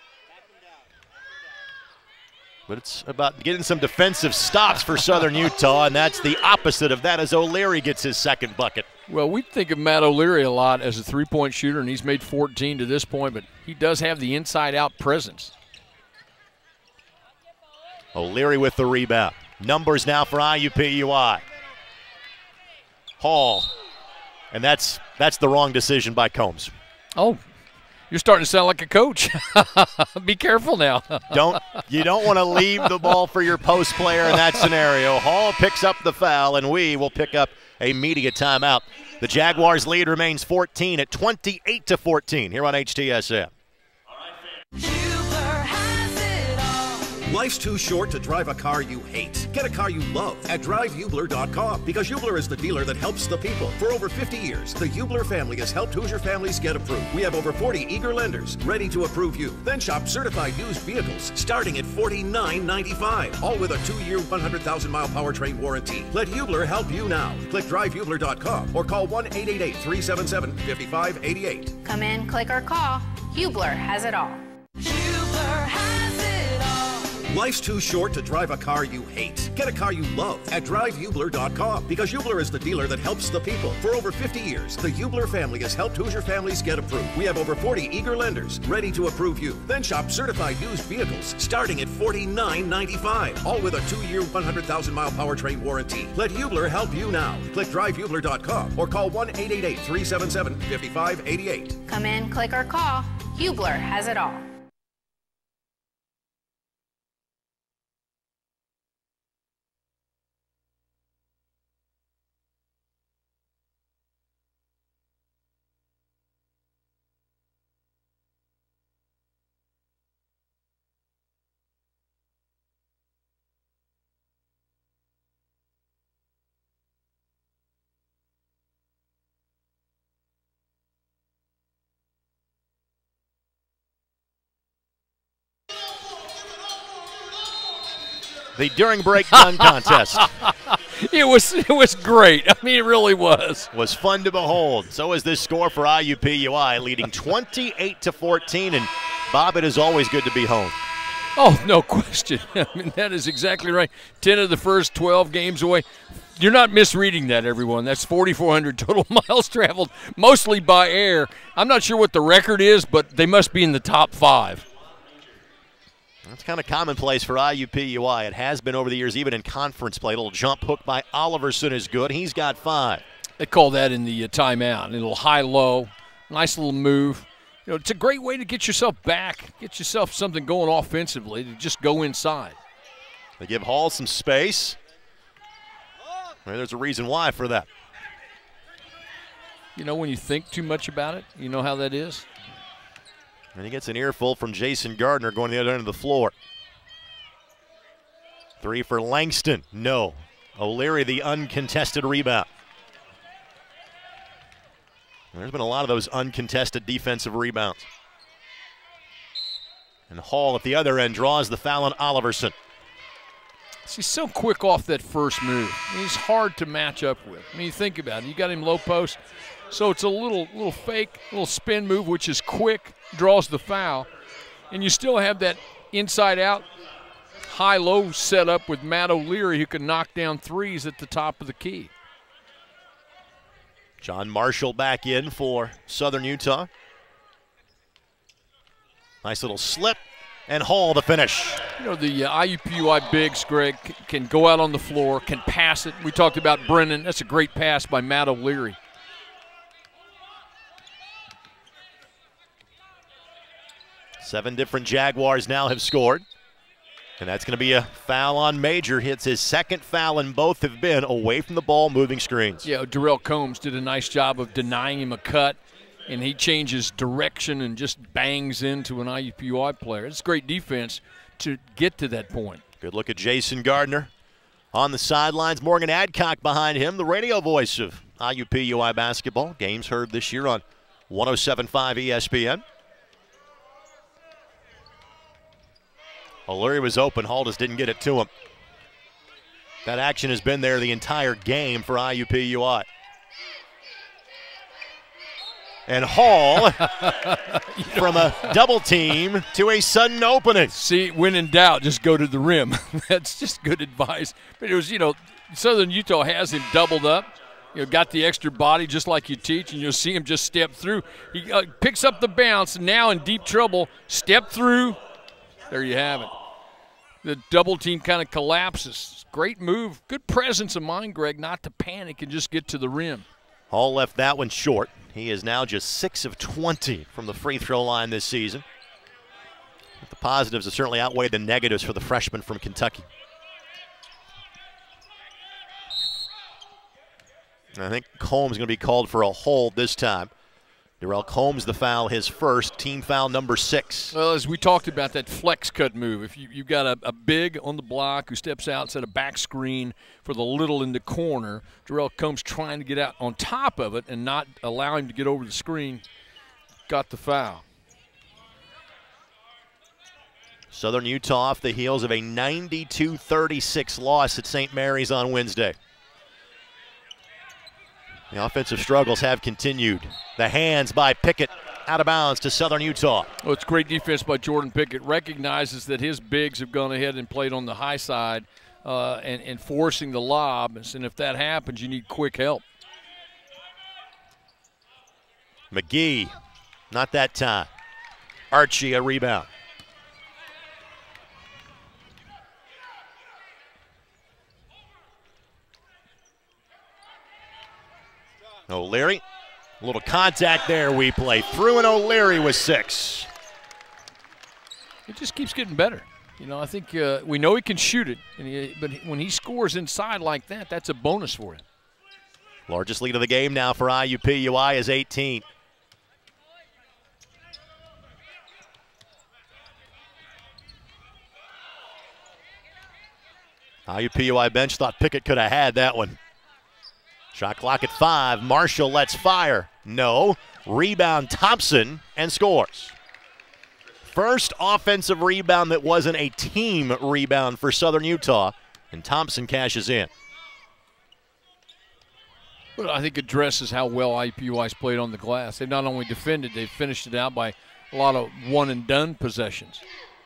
But it's about getting some defensive stops for Southern Utah, and that's the opposite of that as O'Leary gets his 2nd bucket. Well, we think of Matt O'Leary a lot as a three-point shooter, and he's made 14 to this point, but he does have the inside-out presence. O'Leary with the rebound. Numbers now for IUPUI. Hall. And that's the wrong decision by Combs. Oh, you're starting to sound like a coach. Be careful now. You don't want to leave the ball for your post player in that scenario. Hall picks up the foul, and we will pick up a media timeout. The Jaguars' lead remains 14 at 28-14 here on HTSM. Life's too short to drive a car you hate. Get a car you love at DriveUbler.com because Ubler is the dealer that helps the people. For over 50 years, the Ubler family has helped Hoosier families get approved. We have over 40 eager lenders ready to approve you. Then shop certified used vehicles starting at $49.95, all with a 2-year, 100,000-mile powertrain warranty. Let Ubler help you now. Click DriveUbler.com or call 1-888-377-5588. Come in, click, or call. Hubler has it all. Hubler has it all. Life's too short to drive a car you hate. Get a car you love at DriveUbler.com because Ubler is the dealer that helps the people. For over 50 years, the Ubler family has helped Hoosier families get approved. We have over 40 eager lenders ready to approve you. Then shop certified used vehicles starting at $49.95, all with a 2-year, 100,000-mile powertrain warranty. Let Ubler help you now. Click DriveUbler.com or call 1-888-377-5588. Come in, click, or call. Hubler has it all. The during break dunk contest. It was great. I mean, it really was. Was fun to behold. So is this score for IUPUI, leading 28-14. And Bob, it is always good to be home. Oh, no question. I mean, that is exactly right. 10 of the first 12 games away. You're not misreading that, everyone. That's 4,400 total miles traveled, mostly by air. I'm not sure what the record is, but they must be in the top 5. That's kind of commonplace for IUPUI. It has been over the years, even in conference play. A little jump hook by Oliverson is good. He's got 5. They call that in the timeout. A little high-low, nice little move. You know, it's a great way to get yourself back, get yourself something going offensively, to just go inside. They give Hall some space. Well, there's a reason why for that. You know, when you think too much about it, you know how that is? And he gets an earful from Jason Gardner going to the other end of the floor. 3 for Langston. No. O'Leary, the uncontested rebound. There's been a lot of those uncontested defensive rebounds. And Hall at the other end draws the foul on Oliverson. He's so quick off that first move. I mean, he's hard to match up with. I mean, you think about it. You got him low post, so it's a little fake, little spin move, which is quick, draws the foul. And you still have that inside-out, high-low setup with Matt O'Leary, who can knock down threes at the top of the key. John Marshall back in for Southern Utah. Nice little slip, and Hall the finish. You know, the IUPUI bigs, Greg, can go out on the floor, can pass it. We talked about Brennan. That's a great pass by Matt O'Leary. Seven different Jaguars now have scored. And that's going to be a foul on Major. Hits his second foul, and both have been away from the ball, moving screens. Yeah, Darrell Combs did a nice job of denying him a cut, and he changes direction and just bangs into an IUPUI player. It's great defense to get to that point. Good look at Jason Gardner on the sidelines. Morgan Adcock behind him, the radio voice of IUPUI basketball. Games heard this year on 107.5 ESPN. O'Leary was open. Hall just didn't get it to him. That action has been there the entire game for IUPUI. And Hall from a double team to a sudden opening. See, when in doubt, just go to the rim. That's just good advice. But it was, you know, Southern Utah has him doubled up. You know, got the extra body just like you teach, and you'll see him just step through. He picks up the bounce, now in deep trouble, step through. There you have it. The double team kind of collapses. Great move. Good presence of mind, Greg, not to panic and just get to the rim. Hall left that one short. He is now just 6 of 20 from the free throw line this season. But the positives have certainly outweighed the negatives for the freshman from Kentucky. I think Combs is going to be called for a hold this time. Darrell Combs the foul, his first, team foul number 6. Well, as we talked about that flex cut move, if you've got a big on the block who steps out, set a back screen for the little in the corner, Darrell Combs trying to get out on top of it and not allow him to get over the screen, got the foul. Southern Utah off the heels of a 92-36 loss at St. Mary's on Wednesday. The offensive struggles have continued. The hands by Pickett. out of bounds to Southern Utah. Well, it's great defense by Jordan Pickett. Recognizes that his bigs have gone ahead and played on the high side and forcing the lobs. And if that happens, you need quick help. McGee, not that time. Archie, a rebound. O'Leary, a little contact there. We play through, and O'Leary with 6. It just keeps getting better. You know, I think we know he can shoot it, but when he scores inside like that, that's a bonus for him. Largest lead of the game now for IUPUI is 18. IUPUI bench thought Pickett could have had that one. Shot clock at 5. Marshall lets fire. No. Rebound Thompson and scores. First offensive rebound that wasn't a team rebound for Southern Utah, and Thompson cashes in. Well, I think it addresses how well IUPUI's played on the glass. They've not only defended, they've finished it out by a lot of one-and-done possessions.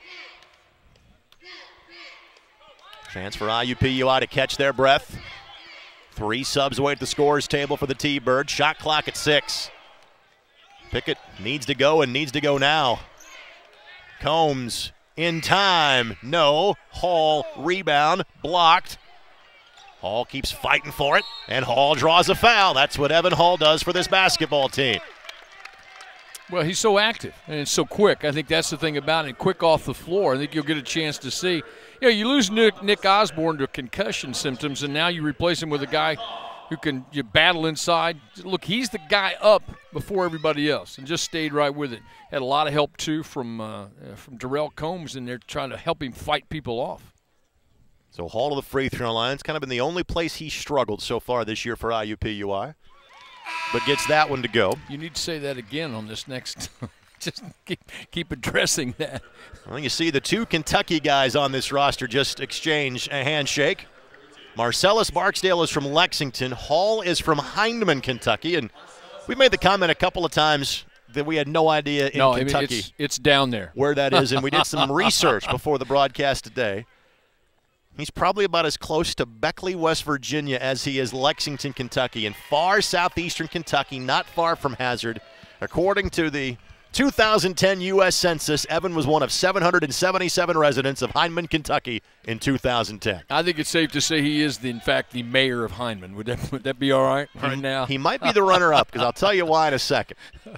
Chance for IUPUI to catch their breath. 3 subs away at the scores table for the T-Birds. Shot clock at 6. Pickett needs to go and needs to go now. Combs in time. No. Hall rebound. Blocked. Hall keeps fighting for it, and Hall draws a foul. That's what Evan Hall does for this basketball team. Well, he's so active and it's so quick. I think that's the thing about it. Quick off the floor. I think you'll get a chance to see. You know, you lose Nick Osborne to concussion symptoms, and now you replace him with a guy who can battle inside. Look, he's the guy up before everybody else, and just stayed right with it. Had a lot of help too from Darrell Combs in there trying to help him fight people off. So Hall to the free throw line. It's kind of been the only place he struggled so far this year for IUPUI, but gets that one to go. You need to say that again on this next. Just keep addressing that. Well, you see the 2 Kentucky guys on this roster just exchange a handshake. Marcellus Barksdale is from Lexington. Hall is from Heinemann, Kentucky. And we made the comment a couple of times that we had no idea in Kentucky. I mean, it's down there. Where that is, and we did some research before the broadcast today. He's probably about as close to Beckley, West Virginia as he is Lexington, Kentucky, in far southeastern Kentucky, not far from Hazard. According to the 2010 U.S. Census, Evan was one of 777 residents of Heinemann, Kentucky in 2010. I think it's safe to say he is, in fact, the mayor of Heinemann. Would that be all right now? He might be the runner-up, because I'll tell you why in a second.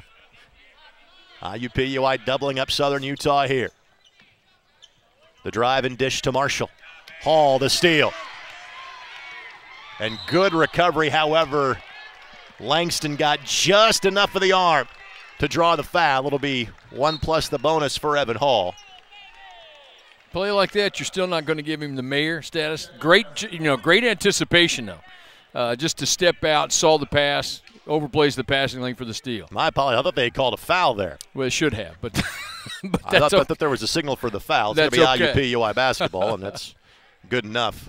IUPUI doubling up Southern Utah here. The drive and dish to Marshall. Hall the steal. And good recovery, however, Langston got just enough of the arm to draw the foul. It'll be 1 plus the bonus for Evan Hall. Play like that, you're still not going to give him the mayor status. Great anticipation though. Just to step out, saw the pass, overplays the passing lane for the steal. My apologies. I thought they called a foul there. Well, it should have, but, but I thought that there was a signal for the foul. It's going to be IUPUI basketball, and that's good enough.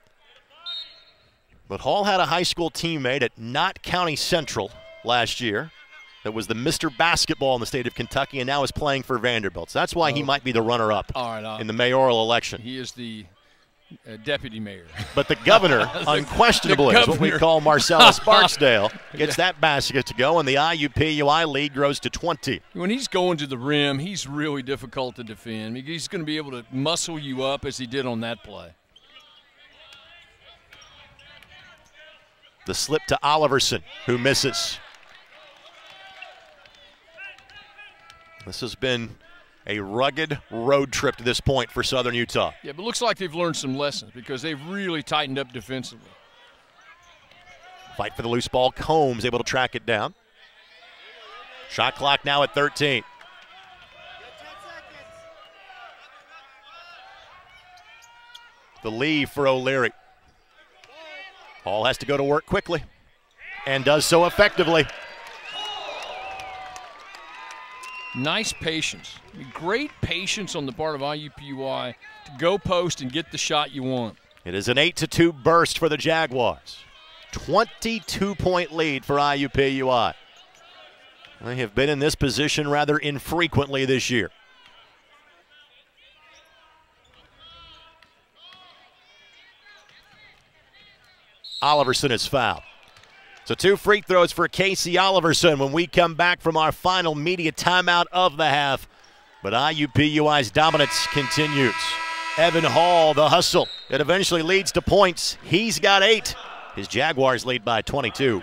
But Hall had a high school teammate at Knott County Central last year that was the Mr. Basketball in the state of Kentucky and now is playing for Vanderbilt. So that's why he might be the runner-up in the mayoral election. He is the deputy mayor. But the governor, unquestionably, is what we call Marcellus Barksdale, gets that basket to go, and the IUPUI lead grows to 20. When he's going to the rim, he's really difficult to defend. He's going to be able to muscle you up as he did on that play. The slip to Oliverson, who misses. This has been a rugged road trip to this point for Southern Utah. Yeah, but it looks like they've learned some lessons because they've really tightened up defensively. Fight for the loose ball. Combs able to track it down. Shot clock now at 13. The lead for O'Leary. Hall has to go to work quickly and does so effectively. Nice patience. Great patience on the part of IUPUI to go post and get the shot you want. It is an 8-2 burst for the Jaguars. 22-point lead for IUPUI. They have been in this position rather infrequently this year. Oliverson is fouled. So 2 free throws for Casey Oliverson when we come back from our final media timeout of the half. But IUPUI's dominance continues. Evan Hall, the hustle. It eventually leads to points. He's got 8. His Jaguars lead by 22.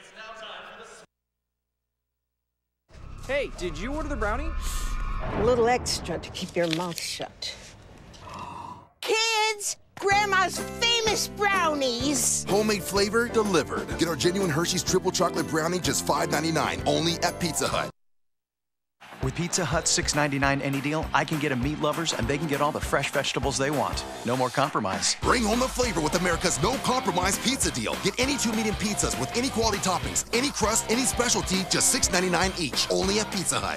Hey, did you order the brownie? A little extra to keep your mouth shut. Kids, Grandma's famous brownies. Homemade flavor delivered. Get our genuine Hershey's Triple Chocolate Brownie just $5.99, only at Pizza Hut. With Pizza Hut's $6.99 any deal, I can get a meat lovers and they can get all the fresh vegetables they want. No more compromise. Bring home the flavor with America's no compromise pizza deal. Get any 2 medium pizzas with any quality toppings, any crust, any specialty, just $6.99 each, only at Pizza Hut.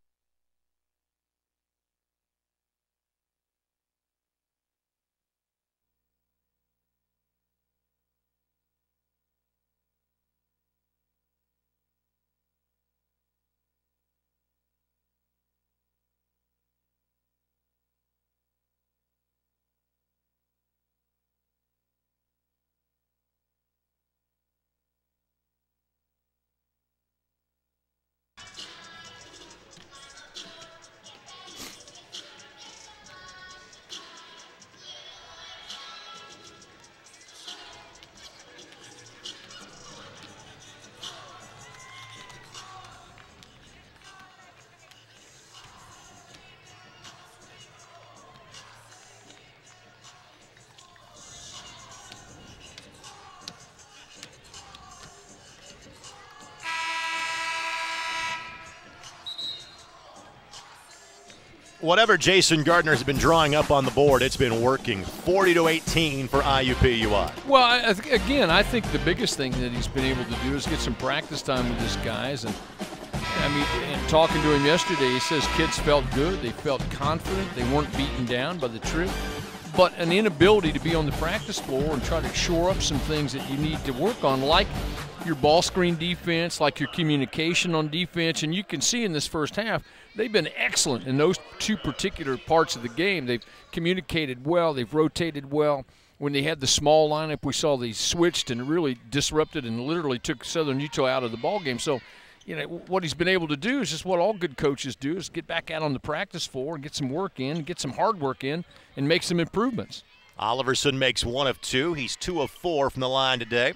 Whatever Jason Gardner has been drawing up on the board, it's been working. 40-18 for IUPUI. Well, again, I think the biggest thing that he's been able to do is get some practice time with his guys. And I mean, and talking to him yesterday, he says kids felt good. They felt confident. They weren't beaten down by the trip. But an inability to be on the practice floor and try to shore up some things that you need to work on, like your ball screen defense, like your communication on defense. And you can see in this first half, they've been excellent in those 2 particular parts of the game. They've communicated well. They've rotated well. When they had the small lineup, we saw they switched and really disrupted and literally took Southern Utah out of the ball game. So, you know, what he's been able to do is just what all good coaches do, is get back out on the practice floor and get some work in, get some hard work in, and make some improvements. Oliverson makes 1 of 2. He's 2 of 4 from the line today.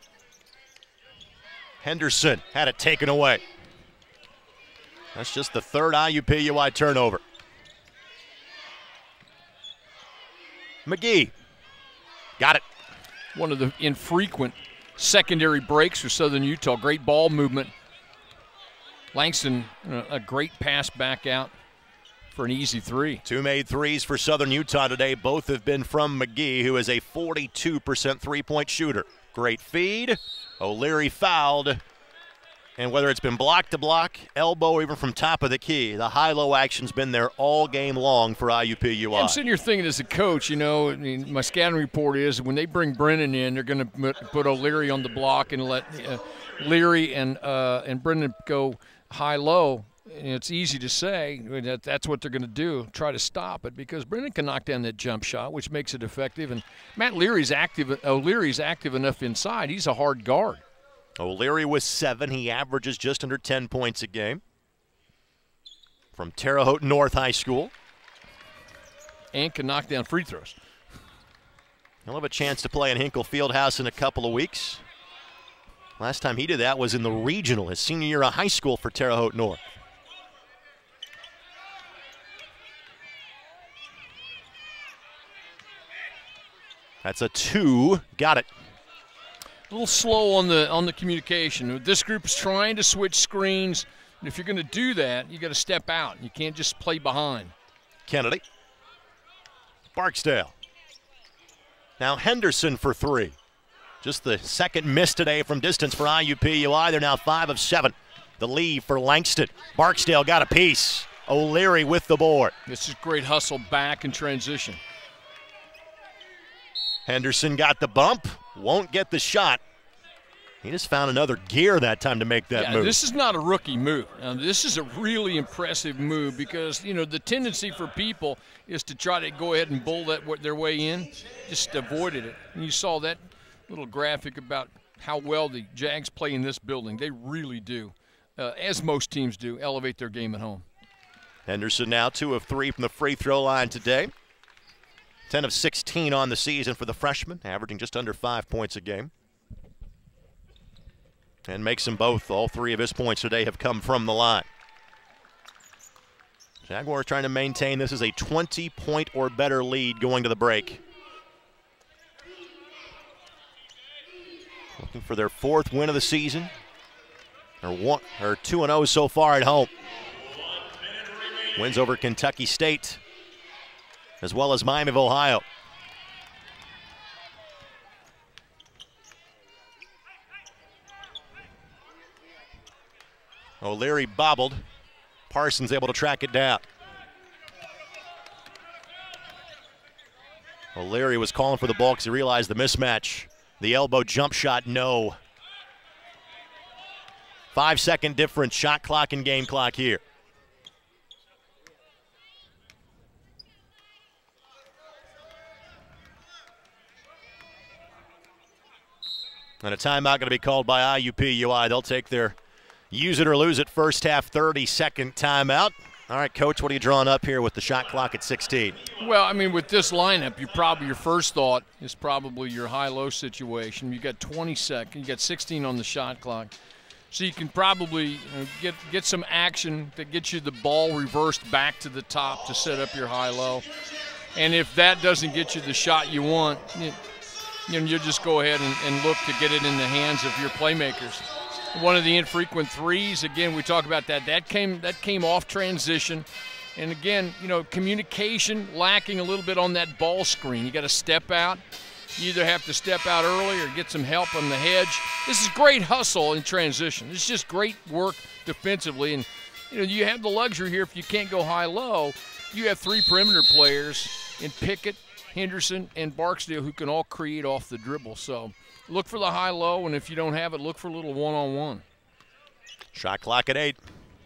Henderson had it taken away. That's just the 3rd IUPUI turnover. McGee got it. One of the infrequent secondary breaks for Southern Utah. Great ball movement. Langston, a great pass back out for an easy 3. 2 made threes for Southern Utah today. Both have been from McGee, who is a 42% three-point shooter. Great feed. O'Leary fouled. And whether it's been block to block, elbow, even from top of the key, the high-low action's been there all game long for IUPUI. I'm sitting here thinking as a coach, you know, I mean, my scouting report is when they bring Brennan in, they're going to put O'Leary on the block and let Leary and Brennan go high-low. It's easy to say that's what they're going to do, try to stop it, because Brennan can knock down that jump shot, which makes it effective. And Matt Leary's active. O'Leary's active enough inside. He's a hard guard. O'Leary with 7. He averages just under 10 points a game. From Terre Haute North High School. And can knock down free throws. He'll have a chance to play in Hinkle Fieldhouse in a couple of weeks. Last time he did that was in the regional, his senior year of high school for Terre Haute North. That's a 2. Got it. A little slow on the communication. This group is trying to switch screens. And if you're going to do that, you got to step out. You can't just play behind. Kennedy. Barksdale. Now Henderson for 3. Just the second miss today from distance for IUPUI. They're now 5 of 7. The lead for Langston. Barksdale got a piece. O'Leary with the board. This is great hustle back in transition. Henderson got the bump. Won't get the shot. He just found another gear that time to make that move. This is not a rookie move. This is a really impressive move because, you know, the tendency for people is to try to go ahead and bull their way in. Just avoided it. And you saw that little graphic about how well the Jags play in this building. They really do, as most teams do, elevate their game at home. Henderson now 2 of 3 from the free throw line today. 10 of 16 on the season for the freshman, averaging just under 5 points a game. And makes them both. All 3 of his points today have come from the line. Jaguars trying to maintain this as a 20-point or better lead going to the break. Looking for their 4th win of the season. Or 2-0 so far at home. Wins over Kentucky State, as well as Miami of Ohio. O'Leary bobbled. Parsons able to track it down. O'Leary was calling for the ball because he realized the mismatch. The elbow jump shot, no. 5-second difference, shot clock and game clock here. And a timeout going to be called by IUPUI. They'll take their use it or lose it first half 30-second timeout. All right, Coach, what are you drawing up here with the shot clock at 16? Well, I mean, with this lineup, your first thought is probably your high-low situation. You got 20 seconds. You got 16 on the shot clock. So you can probably get some action that gets you the ball reversed back to the top to set up your high-low. And if that doesn't get you the shot you want, you'll just go ahead and look to get it in the hands of your playmakers. One of the infrequent threes, again, we talk about that. That came off transition. And again, communication lacking a little bit on that ball screen. You got to step out. You either have to step out early or get some help on the hedge. This is great hustle in transition. It's just great work defensively. And, you have the luxury here if you can't go high-low. You have 3 perimeter players in Pickett, Henderson, and Barksdale who can all create off the dribble. So look for the high-low, and if you don't have it, look for a little one-on-one. Shot clock at 8.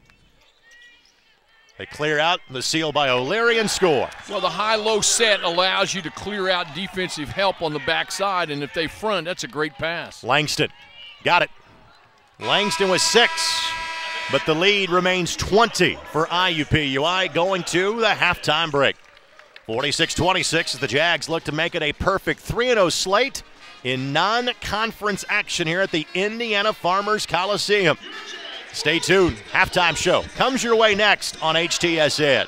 They clear out, the seal by O'Leary and score. Well, the high-low set allows you to clear out defensive help on the backside, and if they front, that's a great pass. Langston got it. Langston with 6, but the lead remains 20 for IUPUI going to the halftime break. 46-26 as the Jags look to make it a perfect 3-0 slate in non-conference action here at the Indiana Farmers Coliseum. Stay tuned. Halftime show comes your way next on HTSN.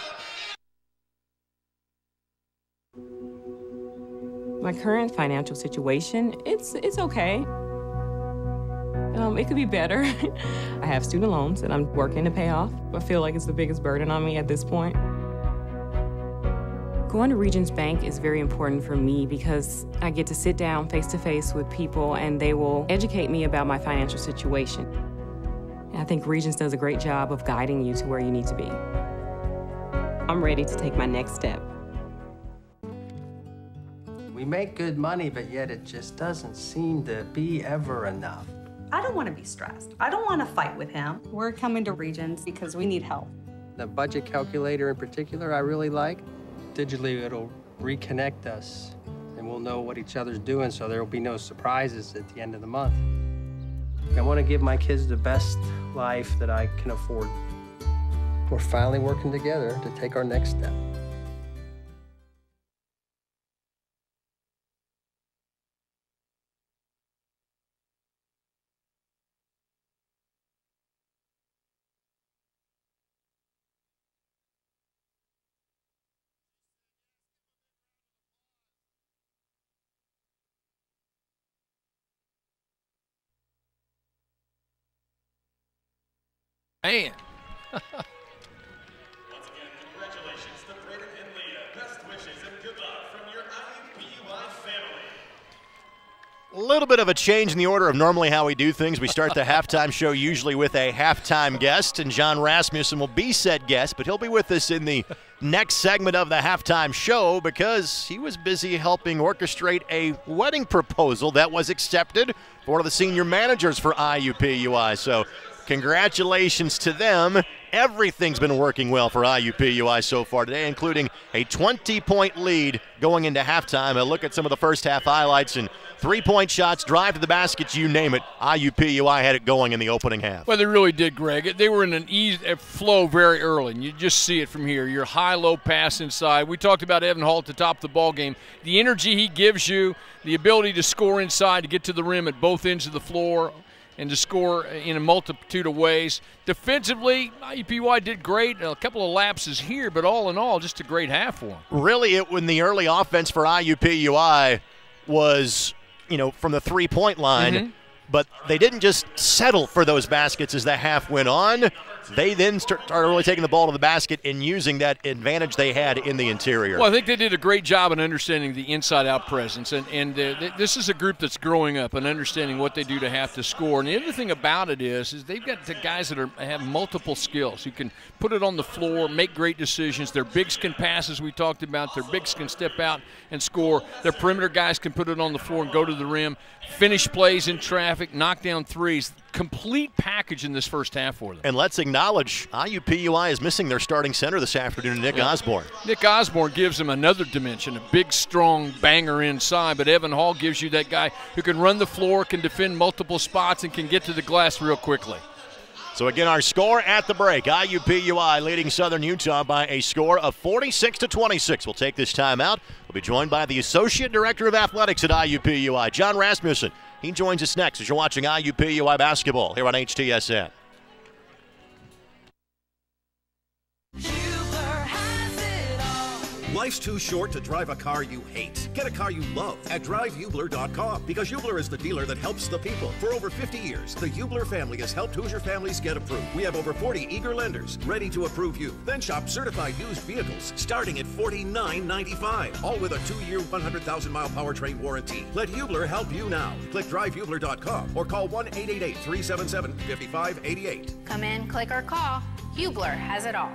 My current financial situation, it's okay. It could be better. I have student loans that I'm working to pay off. I feel like it's the biggest burden on me at this point. Going to Regions Bank is very important for me because I get to sit down face-to-face with people and they will educate me about my financial situation. And I think Regions does a great job of guiding you to where you need to be. I'm ready to take my next step. We make good money, but yet it just doesn't seem to be ever enough. I don't want to be stressed. I don't want to fight with him. We're coming to Regions because we need help. The budget calculator in particular I really like. Digitally, it'll reconnect us, and we'll know what each other's doing, so there will be no surprises at the end of the month. I want to give my kids the best life that I can afford. We're finally working together to take our next step. Man. Once again, congratulations to Braden and Leah. Best wishes and good luck from your IUPUI family. A little bit of a change in the order of normally how we do things. We start the halftime show usually with a halftime guest, and John Rasmussen will be said guest, but he'll be with us in the next segment of the halftime show because he was busy helping orchestrate a wedding proposal that was accepted for one of the senior managers for IUPUI. So congratulations to them. Everything's been working well for IUPUI so far today, including a 20-point lead going into halftime. A look at some of the first half highlights, and three-point shots, drive to the baskets, you name it. IUPUI had it going in the opening half. Well, they really did, Greg. They were in an easy flow very early, and you just see it from here. Your high-low pass inside. We talked about Evan Hall at the top of the ball game. The energy he gives you, the ability to score inside, to get to the rim at both ends of the floor, and to score in a multitude of ways. Defensively, IUPUI did great. A couple of lapses here, but all in all, just a great half for them. Really, when the early offense for IUPUI was, from the three-point line, but they didn't just settle for those baskets as the half went on. They then started really taking the ball to the basket and using that advantage they had in the interior. Well, I think they did a great job in understanding the inside-out presence, and this is a group that's growing up and understanding what they do to have to score. And the other thing about it is they've got the guys that have multiple skills who can put it on the floor, make great decisions. Their bigs can pass, as we talked about. Their bigs can step out and score. Their perimeter guys can put it on the floor and go to the rim, finish plays in traffic, knock down threes. Complete package in this first half for them. And let's acknowledge IUPUI is missing their starting center this afternoon, Nick Osborne. Nick Osborne gives them another dimension, a big, strong banger inside, but Evan Hall gives you that guy who can run the floor, can defend multiple spots, and can get to the glass real quickly. So again, our score at the break, IUPUI leading Southern Utah by a score of 46-26. We'll take this time out. We'll be joined by the Associate Director of Athletics at IUPUI, John Rasmussen. He joins us next as you're watching IUPUI basketball here on HTSN. Life's too short to drive a car you hate. Get a car you love at DriveUbler.com because Ubler is the dealer that helps the people. For over 50 years, the Ubler family has helped Hoosier families get approved. We have over 40 eager lenders ready to approve you. Then shop certified used vehicles starting at $49.95, all with a 2-year, 100,000-mile powertrain warranty. Let Ubler help you now. Click DriveUbler.com or call 1-888-377-5588. Come in, click, or call. Hubler has it all.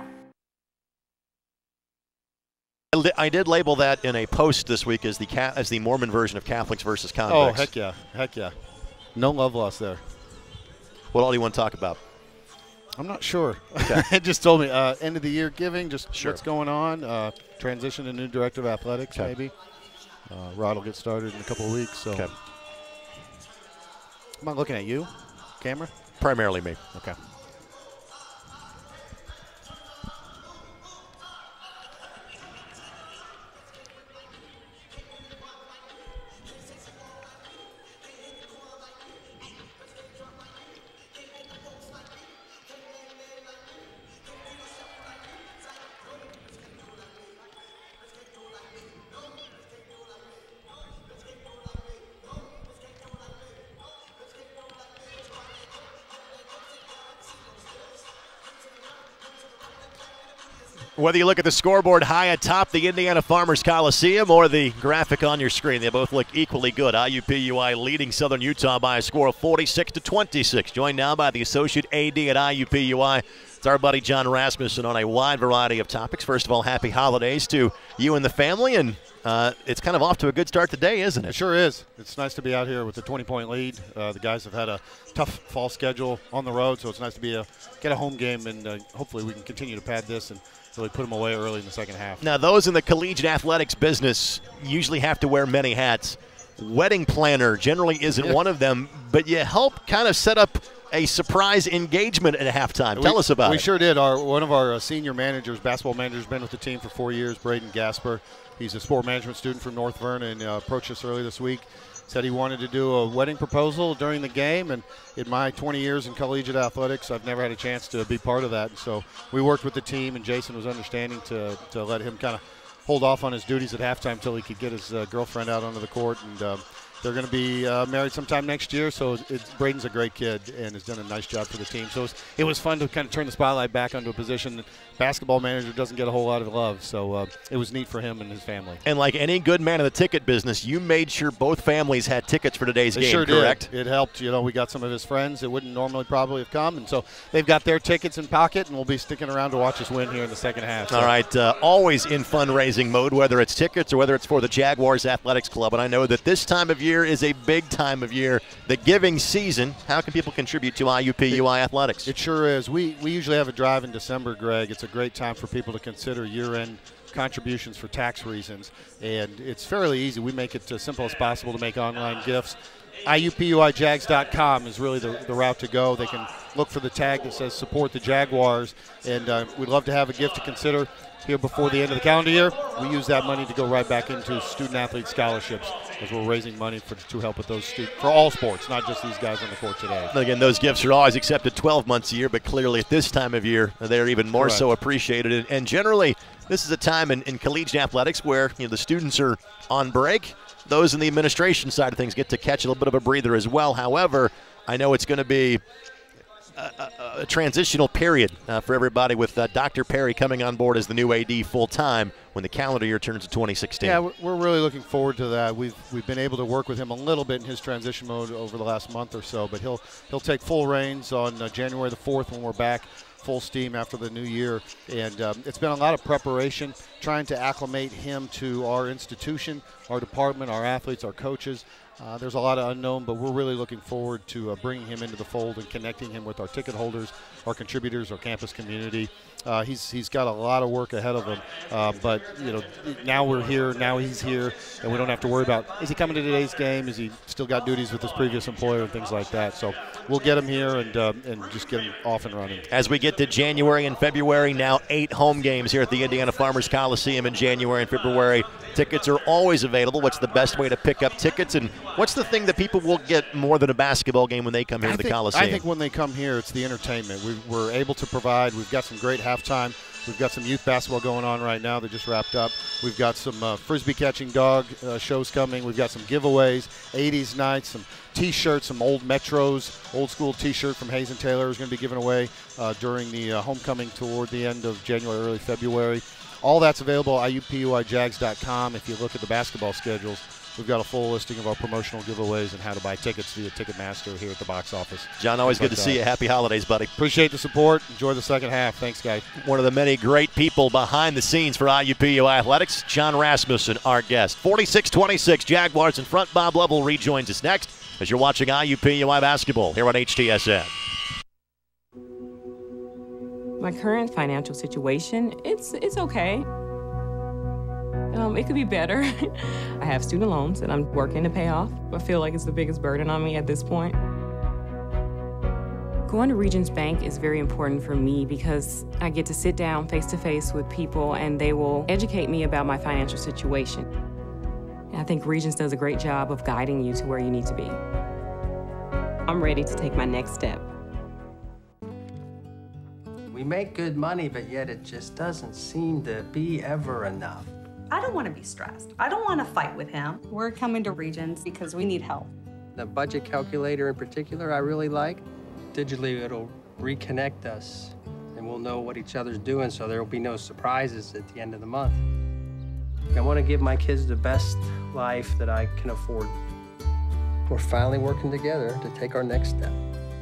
I did label that in a post this week as the Mormon version of Catholics versus convicts. Oh, heck yeah. No love lost there. What all do you want to talk about? I'm not sure. Okay. It just told me end of the year giving, just what's going on, transition to new director of athletics maybe. Rod will get started in a couple of weeks. So. Okay. Am I looking at you, camera? Primarily me. Okay. Whether you look at the scoreboard high atop the Indiana Farmers Coliseum or the graphic on your screen, they both look equally good. IUPUI leading Southern Utah by a score of 46-26. Joined now by the Associate AD at IUPUI. It's our buddy John Rasmussen on a wide variety of topics. First of all, happy holidays to you and the family, and it's kind of off to a good start today, isn't it? It sure is. It's nice to be out here with a 20-point lead. The guys have had a tough fall schedule on the road, so it's nice to get a home game, and hopefully we can continue to pad this and really put them away early in the second half. Now, those in the collegiate athletics business usually have to wear many hats. Wedding planner generally isn't one of them, but you help kind of set up a surprise engagement at halftime. Tell us about it. We sure did. One of our senior managers, basketball managers, been with the team for 4 years, Braden Gasper. He's a sport management student from North Vernon and approached us early this week. Said he wanted to do a wedding proposal during the game, and in my 20 years in collegiate athletics, I've never had a chance to be part of that. And so we worked with the team, and Jason was understanding to let him kind of hold off on his duties at halftime until he could get his girlfriend out onto the court. And they're going to be married sometime next year, so Braden's a great kid and has done a nice job for the team. So it was fun to kind of turn the spotlight back onto a position that basketball manager doesn't get a whole lot of love. So it was neat for him and his family. And like any good man in the ticket business, you made sure both families had tickets for today's game, sure correct? Did. It helped. You know, we got some of his friends that wouldn't normally probably have come, and so they've got their tickets in pocket, and we'll be sticking around to watch us win here in the second half. So. All right, always in fundraising mode, whether it's tickets or whether it's for the Jaguars Athletics Club. And I know that this time of year, year is a big time of year, the giving season. How can people contribute to IUPUI athletics? It sure is. We usually have a drive in December, Greg. It's a great time for people to consider year-end contributions for tax reasons, and it's fairly easy. We make it as simple as possible to make online gifts. IUPUIJags.com is really the route to go. They can look for the tag that says support the Jaguars, and we'd love to have a gift to consider here before the end of the calendar year. We use that money to go right back into student-athlete scholarships as we're raising money to help with those for all sports, not just these guys on the court today. Again, those gifts are always accepted 12 months a year, but clearly at this time of year, they're even more Correct. so appreciated. And generally, this is a time in collegiate athletics where the students are on break. Those in the administration side of things get to catch a little bit of a breather as well. However, I know it's going to be a transitional period for everybody with Dr. Perry coming on board as the new AD full-time when the calendar year turns to 2016. Yeah, we're really looking forward to that. We've been able to work with him a little bit in his transition mode over the last month or so, but he'll take full reins on January the 4th when we're back full steam after the new year. And it's been a lot of preparation, trying to acclimate him to our institution, our department, our athletes, our coaches. There's a lot of unknown, but we're really looking forward to bringing him into the fold and connecting him with our ticket holders, our contributors, our campus community. He's got a lot of work ahead of him, but now we're here, now he's here, and we don't have to worry about, is he coming to today's game? Is he still got duties with his previous employer and things like that? So we'll get him here and just get him off and running. As we get to January and February, now 8 home games here at the Indiana Farmers Coliseum in January and February. Tickets are always available. What's the best way to pick up tickets, and what's the thing that people will get more than a basketball game when they come here to the Coliseum? I think when they come here, it's the entertainment. We're able to provide. We've got some great halftime. We've got some youth basketball going on right now that just wrapped up. We've got some frisbee catching dog shows coming. We've got some giveaways, 80s nights, some T-shirts, some old Metros, old school T-shirt from Hayes and Taylor is going to be given away during the homecoming toward the end of January, early February. All that's available at IUPUIJags.com. If you look at the basketball schedules, we've got a full listing of our promotional giveaways and how to buy tickets via Ticketmaster here at the box office. John, always good to see you. Happy holidays, buddy. Appreciate the support. Enjoy the second half. Thanks, guys. One of the many great people behind the scenes for IUPUI Athletics, John Rasmussen, our guest. 46-26, Jaguars in front. Bob Lovell rejoins us next as you're watching IUPUI basketball here on HTSN. My current financial situation, it's okay. It could be better. I have student loans that I'm working to pay off. I feel like it's the biggest burden on me at this point. Going to Regions Bank is very important for me because I get to sit down face-to-face with people and they will educate me about my financial situation. And I think Regions does a great job of guiding you to where you need to be. I'm ready to take my next step. We make good money, but yet it just doesn't seem to be ever enough. I don't want to be stressed. I don't want to fight with him. We're coming to Regions because we need help. The budget calculator in particular I really like. Digitally, it'll reconnect us and we'll know what each other's doing so there will be no surprises at the end of the month. I want to give my kids the best life that I can afford. We're finally working together to take our next step.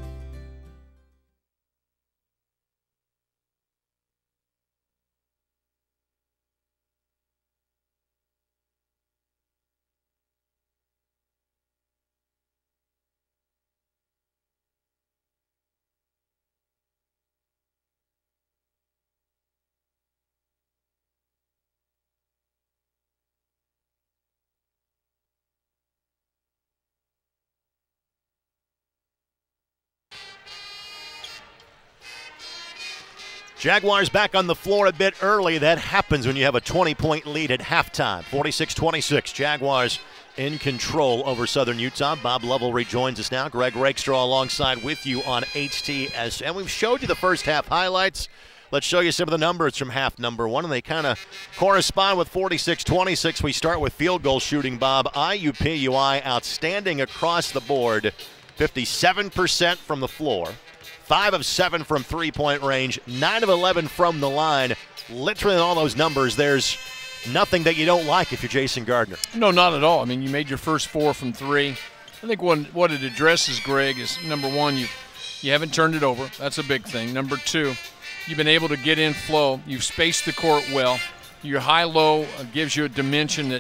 Jaguars back on the floor a bit early. That happens when you have a 20-point lead at halftime. 46-26. Jaguars in control over Southern Utah. Bob Lovell rejoins us now. Greg Rakestraw alongside with you on HTS. And we've showed you the first half highlights. Let's show you some of the numbers from half number one, and they kind of correspond with 46-26. We start with field goal shooting, Bob. IUPUI outstanding across the board. 57% from the floor. 5 of 7 from three-point range, 9 of 11 from the line. Literally in all those numbers, there's nothing that you don't like if you're Jason Gardner. No, not at all. I mean, you made your first 4 from 3. I think what it addresses, Greg, is number one, you haven't turned it over. That's a big thing. Number two, you've been able to get in flow. You've spaced the court well. Your high-low gives you a dimension that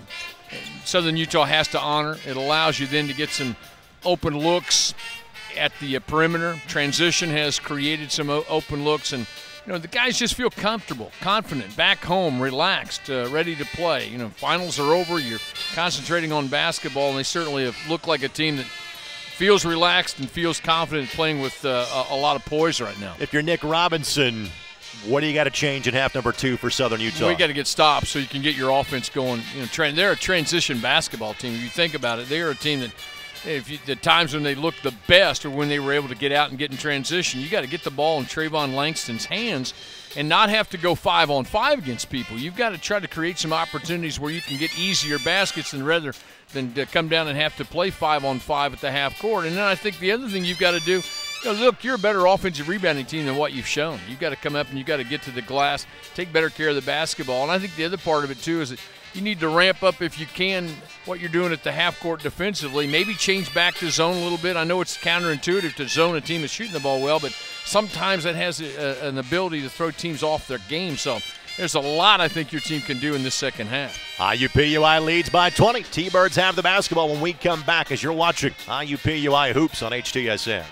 Southern Utah has to honor. It allows you then to get some open looks at the perimeter. Transition has created some open looks, and the guys just feel comfortable, confident, back home, relaxed, ready to play. Finals are over. You're concentrating on basketball, and they certainly have looked like a team that feels relaxed and feels confident playing with a lot of poise right now. If you're Nick Robinson, what do you got to change in half number 2 for Southern Utah? We got to get stops so you can get your offense going. They're a transition basketball team. If you think about it, they're a team that the times when they looked the best or when they were able to get out and get in transition, you got to get the ball in Travon Langston's hands and not have to go 5-on-5 against people. You've got to try to create some opportunities where you can get easier baskets rather than to come down and have to play 5-on-5 at the half court. And then I think the other thing you've got to do, look, you're a better offensive rebounding team than what you've shown. You've got to come up and you've got to get to the glass, take better care of the basketball. And I think the other part of it, too, is that you need to ramp up, if you can, what you're doing at the half court defensively. Maybe change back to zone a little bit. I know it's counterintuitive to zone a team that's shooting the ball well, but sometimes that has an ability to throw teams off their game. So there's a lot I think your team can do in this second half. IUPUI leads by 20. T-Birds have the basketball when we come back as you're watching IUPUI Hoops on HTSN.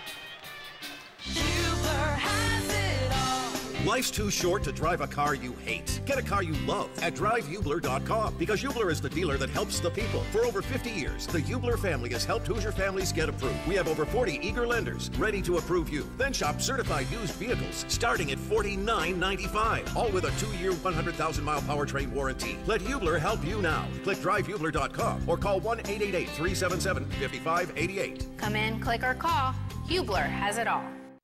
Life's too short to drive a car you hate. Get a car you love at DriveUbler.com because Ubler is the dealer that helps the people. For over 50 years, the Ubler family has helped Hoosier families get approved. We have over 40 eager lenders ready to approve you. Then shop certified used vehicles starting at $49.95, all with a 2-year, 100,000-mile powertrain warranty. Let Ubler help you now. Click DriveUbler.com or call 1-888-377-5588. Come in, click, or call. Ubler has it all.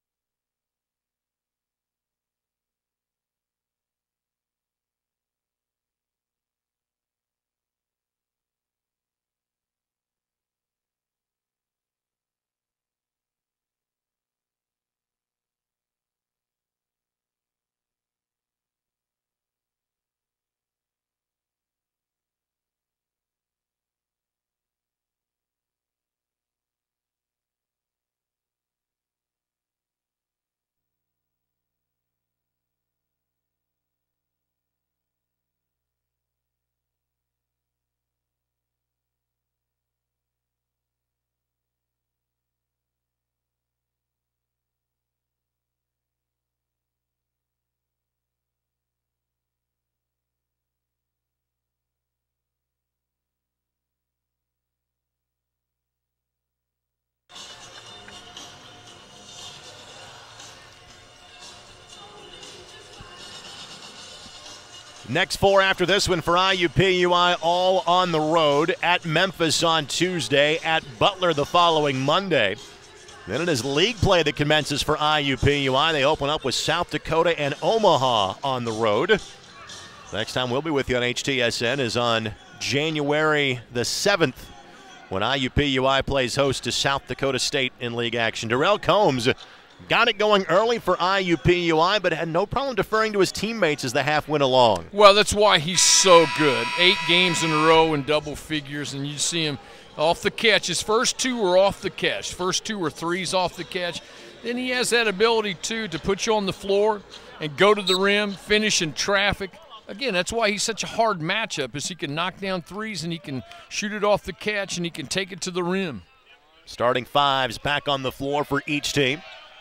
Next 4 after this one for IUPUI, all on the road. At Memphis on Tuesday, at Butler the following Monday. Then it is league play that commences for IUPUI. They open up with South Dakota and Omaha on the road. Next time we'll be with you on HTSN is on January the 7th when IUPUI plays host to South Dakota State in league action. Darrell Combs got it going early for IUPUI, but had no problem deferring to his teammates as the half went along. Well, that's why he's so good. 8 games in a row in double figures, and you see him off the catch. His first 2 were off the catch. First 2 were threes off the catch. Then he has that ability, too, to put you on the floor and go to the rim, finish in traffic. Again, that's why he's such a hard matchup, is he can knock down threes and he can shoot it off the catch and he can take it to the rim. Starting 5s back on the floor for each team.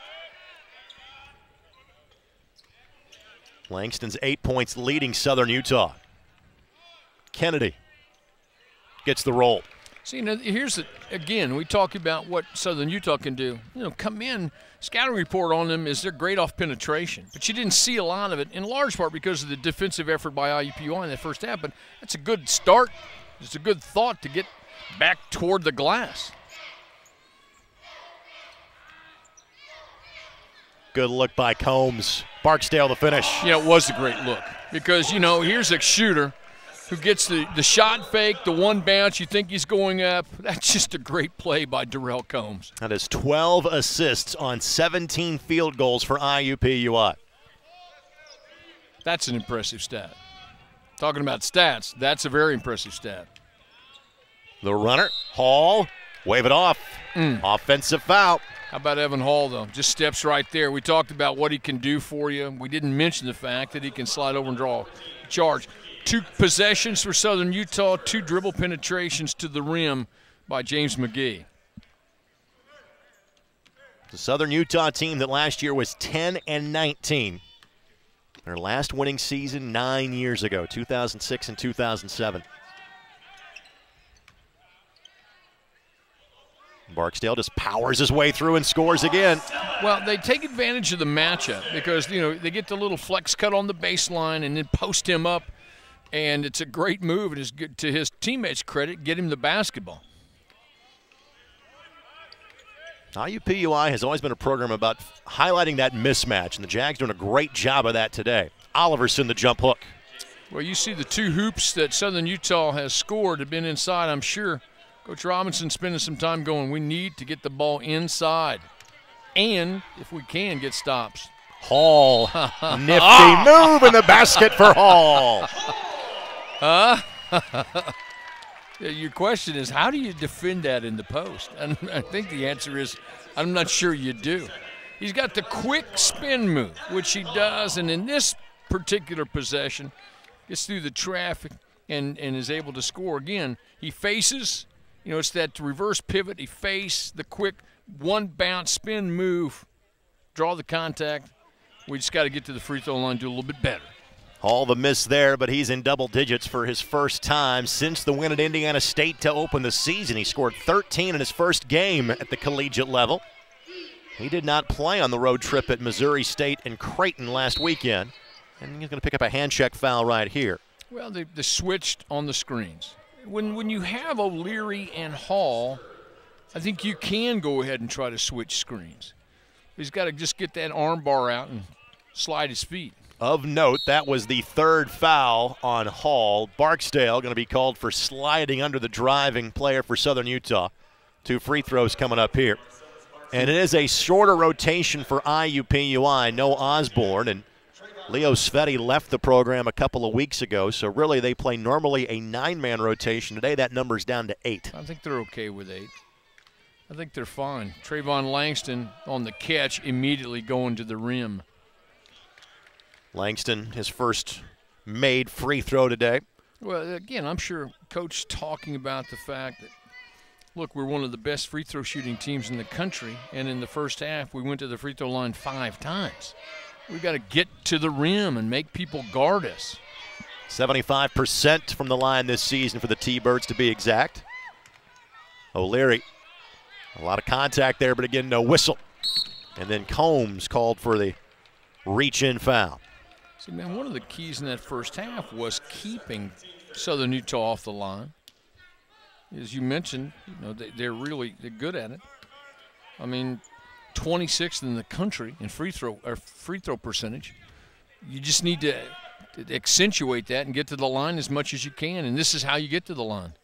Langston's 8 points leading Southern Utah. Kennedy gets the roll. See, now here's again, we talk about what Southern Utah can do. Come in, scouting report on them is they're great off penetration. But you didn't see a lot of it, in large part because of the defensive effort by IUPUI in that first half. But that's a good start. It's a good thought to get back toward the glass. Good look by Combs. Barksdale the finish. Yeah, it was a great look because, here's a shooter who gets the shot fake, the one bounce, you think he's going up. That's just a great play by Darrell Combs. That is 12 assists on 17 field goals for IUPUI. That's an impressive stat. Talking about stats, that's a very impressive stat. The runner, Hall, wave it off. Offensive foul. How about Evan Hall, though? Just steps right there. We talked about what he can do for you. We didn't mention the fact that he can slide over and draw a charge. 2 possessions for Southern Utah, 2 dribble penetrations to the rim by James McGee. The Southern Utah team that last year was 10-19. Their last winning season 9 years ago, 2006 and 2007. Barksdale just powers his way through and scores again. Well, they take advantage of the matchup because, you know, they get the little flex cut on the baseline and then post him up, and it's a great move. It is good to his teammates' credit, get him the basketball. IUPUI has always been a program about highlighting that mismatch, and the Jags doing a great job of that today. Oliverson, the jump hook. Well, you see the 2 hoops that Southern Utah has scored have been inside, I'm sure. Coach Robinson spending some time going, we need to get the ball inside. And, if we can, get stops. Hall, nifty move in the basket for Hall. Your question is, how do you defend that in the post? And I think the answer is, I'm not sure you do. He's got the quick spin move, which he does, and in this particular possession, gets through the traffic and is able to score again. He faces. You know, it's that reverse pivot. He faced the quick one-bounce spin move, draw the contact. We just got to get to the free throw line, do a little bit better. All the miss there, but he's in double digits for his first time since the win at Indiana State to open the season. He scored 13 in his first game at the collegiate level. He did not play on the road trip at Missouri State and Creighton last weekend, and he's going to pick up a hand check foul right here. Well, they switched on the screens. When you have O'Leary and Hall, I think you can go ahead and try to switch screens. He's got to just get that arm bar out and slide his feet. Of note, that was the 3rd foul on Hall. Barksdale going to be called for sliding under the driving player for Southern Utah. 2 free throws coming up here. And it is a shorter rotation for IUPUI. No Osborne, and Leo Sveti left the program a couple of weeks ago, so really they play normally a 9-man rotation. Today that number's down to 8. I think they're okay with 8. I think they're fine. Travon Langston on the catch, immediately going to the rim. Langston, his first made free throw today. Well, again, I'm sure Coach talking about the fact that, look, we're one of the best free throw shooting teams in the country, and in the first half we went to the free throw line 5 times. We've got to get to the rim and make people guard us. 75% from the line this season for the T-Birds, to be exact. O'Leary, a lot of contact there, but again, no whistle. And then Combs called for the reach-in foul. See, man, one of the keys in that first half was keeping Southern Utah off the line. As you mentioned, you know, they're good at it. I mean, 26th in the country in free throw percentage. You just need to accentuate that and get to the line as much as you can, and this is how you get to the line.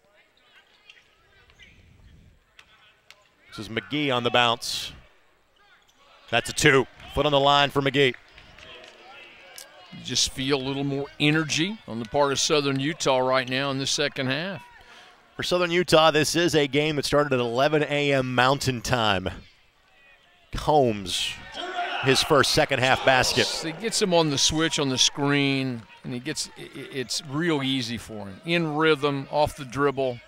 This is McGee on the bounce. That's a 2. Foot on the line for McGee. You just feel a little more energy on the part of Southern Utah right now in the second half. For Southern Utah, this is a game that started at 11 a.m. Mountain Time. Combs, his first second-half basket. He gets him on the switch on the screen, and it's real easy for him. In rhythm, off the dribble.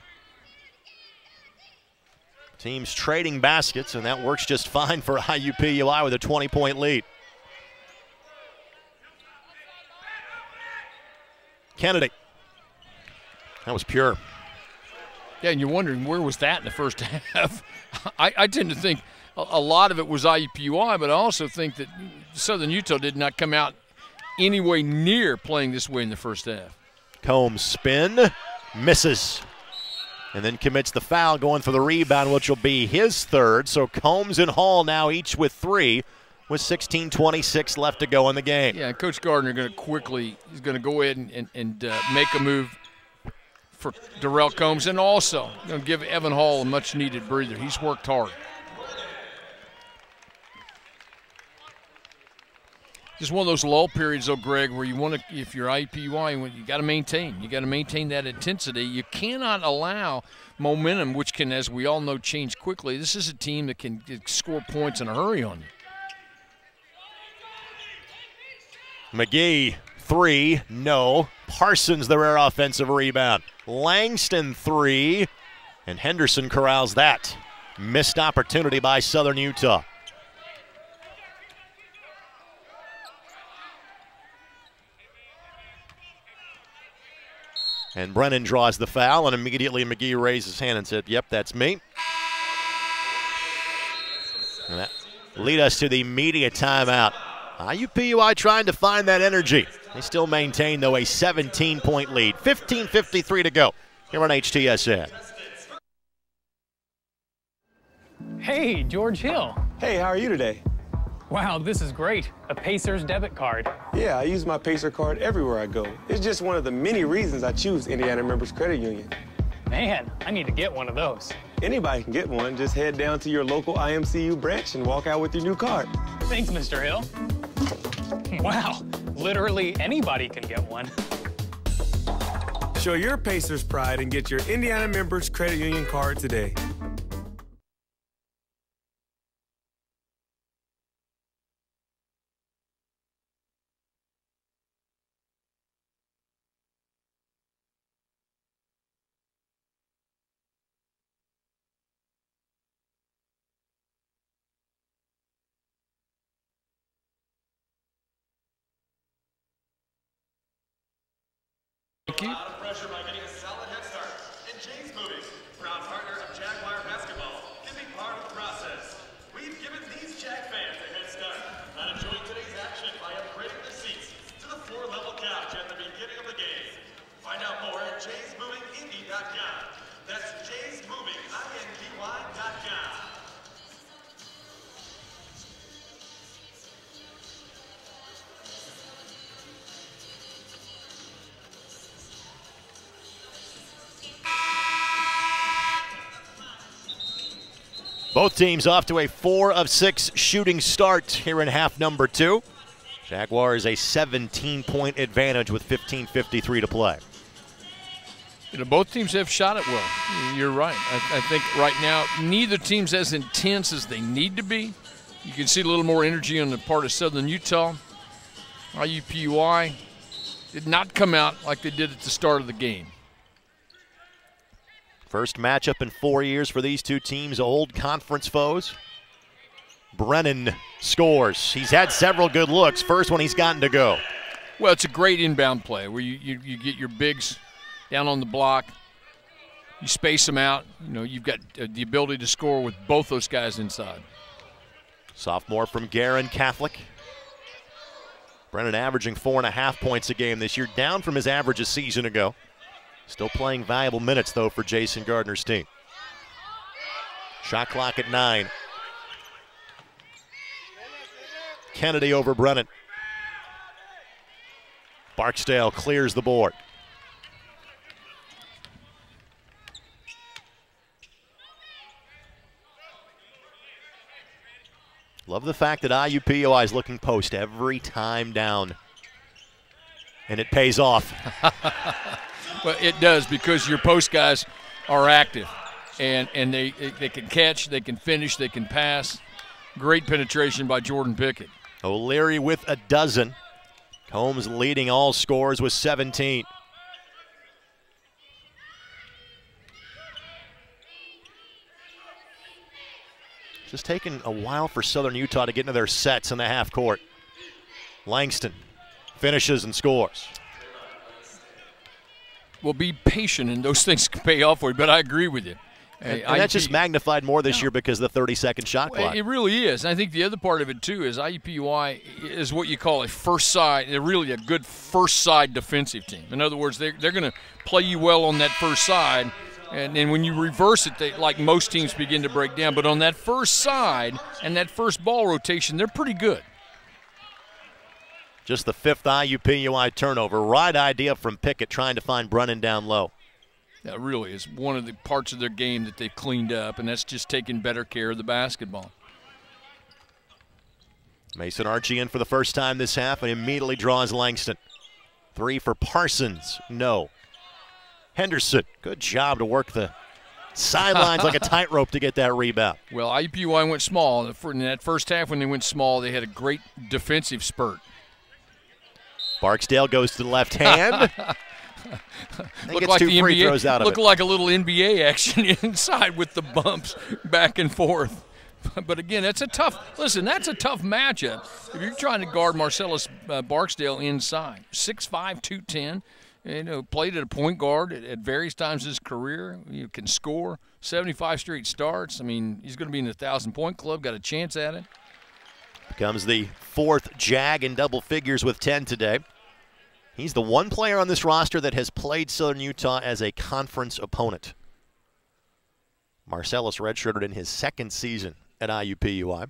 Teams trading baskets, and that works just fine for IUPUI with a 20-point lead. Kennedy. That was pure. Yeah, and you're wondering, where was that in the first half? I tend to think a lot of it was IUPUI, but I also think that Southern Utah did not come out anywhere near playing this way in the first half. Combs spin, misses, and then commits the foul, going for the rebound, which will be his 3rd. So Combs and Hall now each with 3, with 16:26 left to go in the game. Yeah, Coach Gardner he's going to go ahead and make a move for Darrell Combs, and also going to give Evan Hall a much-needed breather. He's worked hard. just one of those lull periods, though, Greg, where you want to, if you're IUPUI, you got to maintain. You got to maintain that intensity. You cannot allow momentum, which can, as we all know, change quickly. This is a team that can score points in a hurry on you. McGee, 3, no. Parsons, the rare offensive rebound. Langston, 3, and Henderson corrals that. Missed opportunity by Southern Utah. And Brennan draws the foul, and immediately McGee raised his hand and said, yep, that's me. And that lead us to the media timeout. IUPUI trying to find that energy. They still maintain, though, a 17-point lead. 15:53 to go here on HTSN. Hey, George Hill. Hey, how are you today? Wow, this is great. A Pacers debit card. Yeah, I use my Pacer card everywhere I go. It's just one of the many reasons I choose Indiana Members Credit Union. Man, I need to get one of those. Anybody can get one. Just head down to your local IMCU branch and walk out with your new card. Thanks, Mr. Hill. Wow, literally anybody can get one. Show your Pacers pride and get your Indiana Members Credit Union card today. Thank you. A lot of pressure by getting a solid head start. And James Moving, proud partner of Jaguar basketball, can be part of the process. We've given these Jag fans a head start on enjoying today's action by upgrading their seats to the floor-level couch at the beginning of the game. Find out more at jaysmovingindy.com. That's jaysmovingindy.com. Both teams off to a 4 of 6 shooting start here in half number 2. Jaguars a 17-point advantage with 15:53 to play. You know, both teams have shot it well. You're right. I think right now neither team's as intense as they need to be. You can see a little more energy on the part of Southern Utah. IUPUI did not come out like they did at the start of the game. First matchup in 4 years for these two teams, old conference foes. Brennan scores. He's had several good looks. First one he's gotten to go. Well, it's a great inbound play where you get your bigs down on the block. You space them out. You know, you've got the ability to score with both those guys inside. Sophomore from Garin Catholic. Brennan averaging 4.5 points a game this year, down from his average a season ago. Still playing valuable minutes, though, for Jason Gardner's team. Shot clock at 9. Kennedy over Brennan. Barksdale clears the board. Love the fact that IUPUI is looking post every time down. And it pays off. Well, it does, because your post guys are active, and they can catch, they can finish, they can pass. Great penetration by Jordan Pickett. O'Leary with a dozen. Combs leading all scores with 17. Just taking a while for Southern Utah to get into their sets in the half court. Langston finishes and scores. Well, be patient, and those things can pay off for you, but I agree with you. And that's just magnified more this year because of the 30-second shot clock. It really is. And I think the other part of it, too, is IUPUI is what you call a first side. They're really a good first side defensive team. In other words, they're going to play you well on that first side. And then when you reverse it, they, like most teams, begin to break down. But on that first side and that first ball rotation, they're pretty good. Just the 5th IUPUI turnover. Right idea from Pickett trying to find Brennan down low. That really is one of the parts of their game that they've cleaned up, and that's just taking better care of the basketball. Mason Archie in for the first time this half and immediately draws Langston. 3 for Parsons, no. Henderson, good job to work the sidelines like a tightrope to get that rebound. Well, IUPUI went small. In that first half when they went small, they had a great defensive spurt. Barksdale goes to the left hand. Looked like the NBA, looked like a little NBA action inside with the bumps back and forth. But again, that's a tough matchup. If you're trying to guard Marcellus Barksdale inside, 6'5", 210, played at a point guard at various times in his career. You can score 75 straight starts. I mean, he's going to be in the 1,000-point club. Got a chance at it. Becomes the 4th Jag in double figures with 10 today. He's the one player on this roster that has played Southern Utah as a conference opponent. Marcellus redshirted in his 2nd season at IUPUI.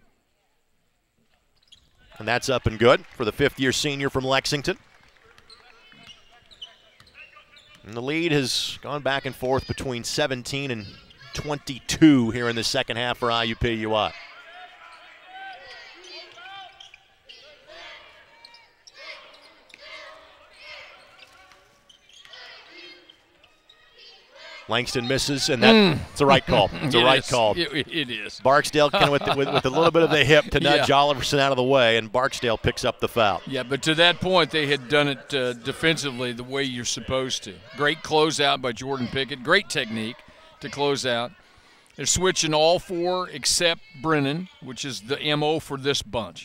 And that's up and good for the 5th-year senior from Lexington. And the lead has gone back and forth between 17 and 22 here in the second half for IUPUI. Langston misses, and it's the right call. It's the right call. It is. Barksdale kind of with a little bit of the hip to nudge Oliverson out of the way, and Barksdale picks up the foul. Yeah, but to that point, they had done it defensively the way you're supposed to. Great closeout by Jordan Pickett. Great technique to close out. They're switching all 4 except Brennan, which is the MO for this bunch.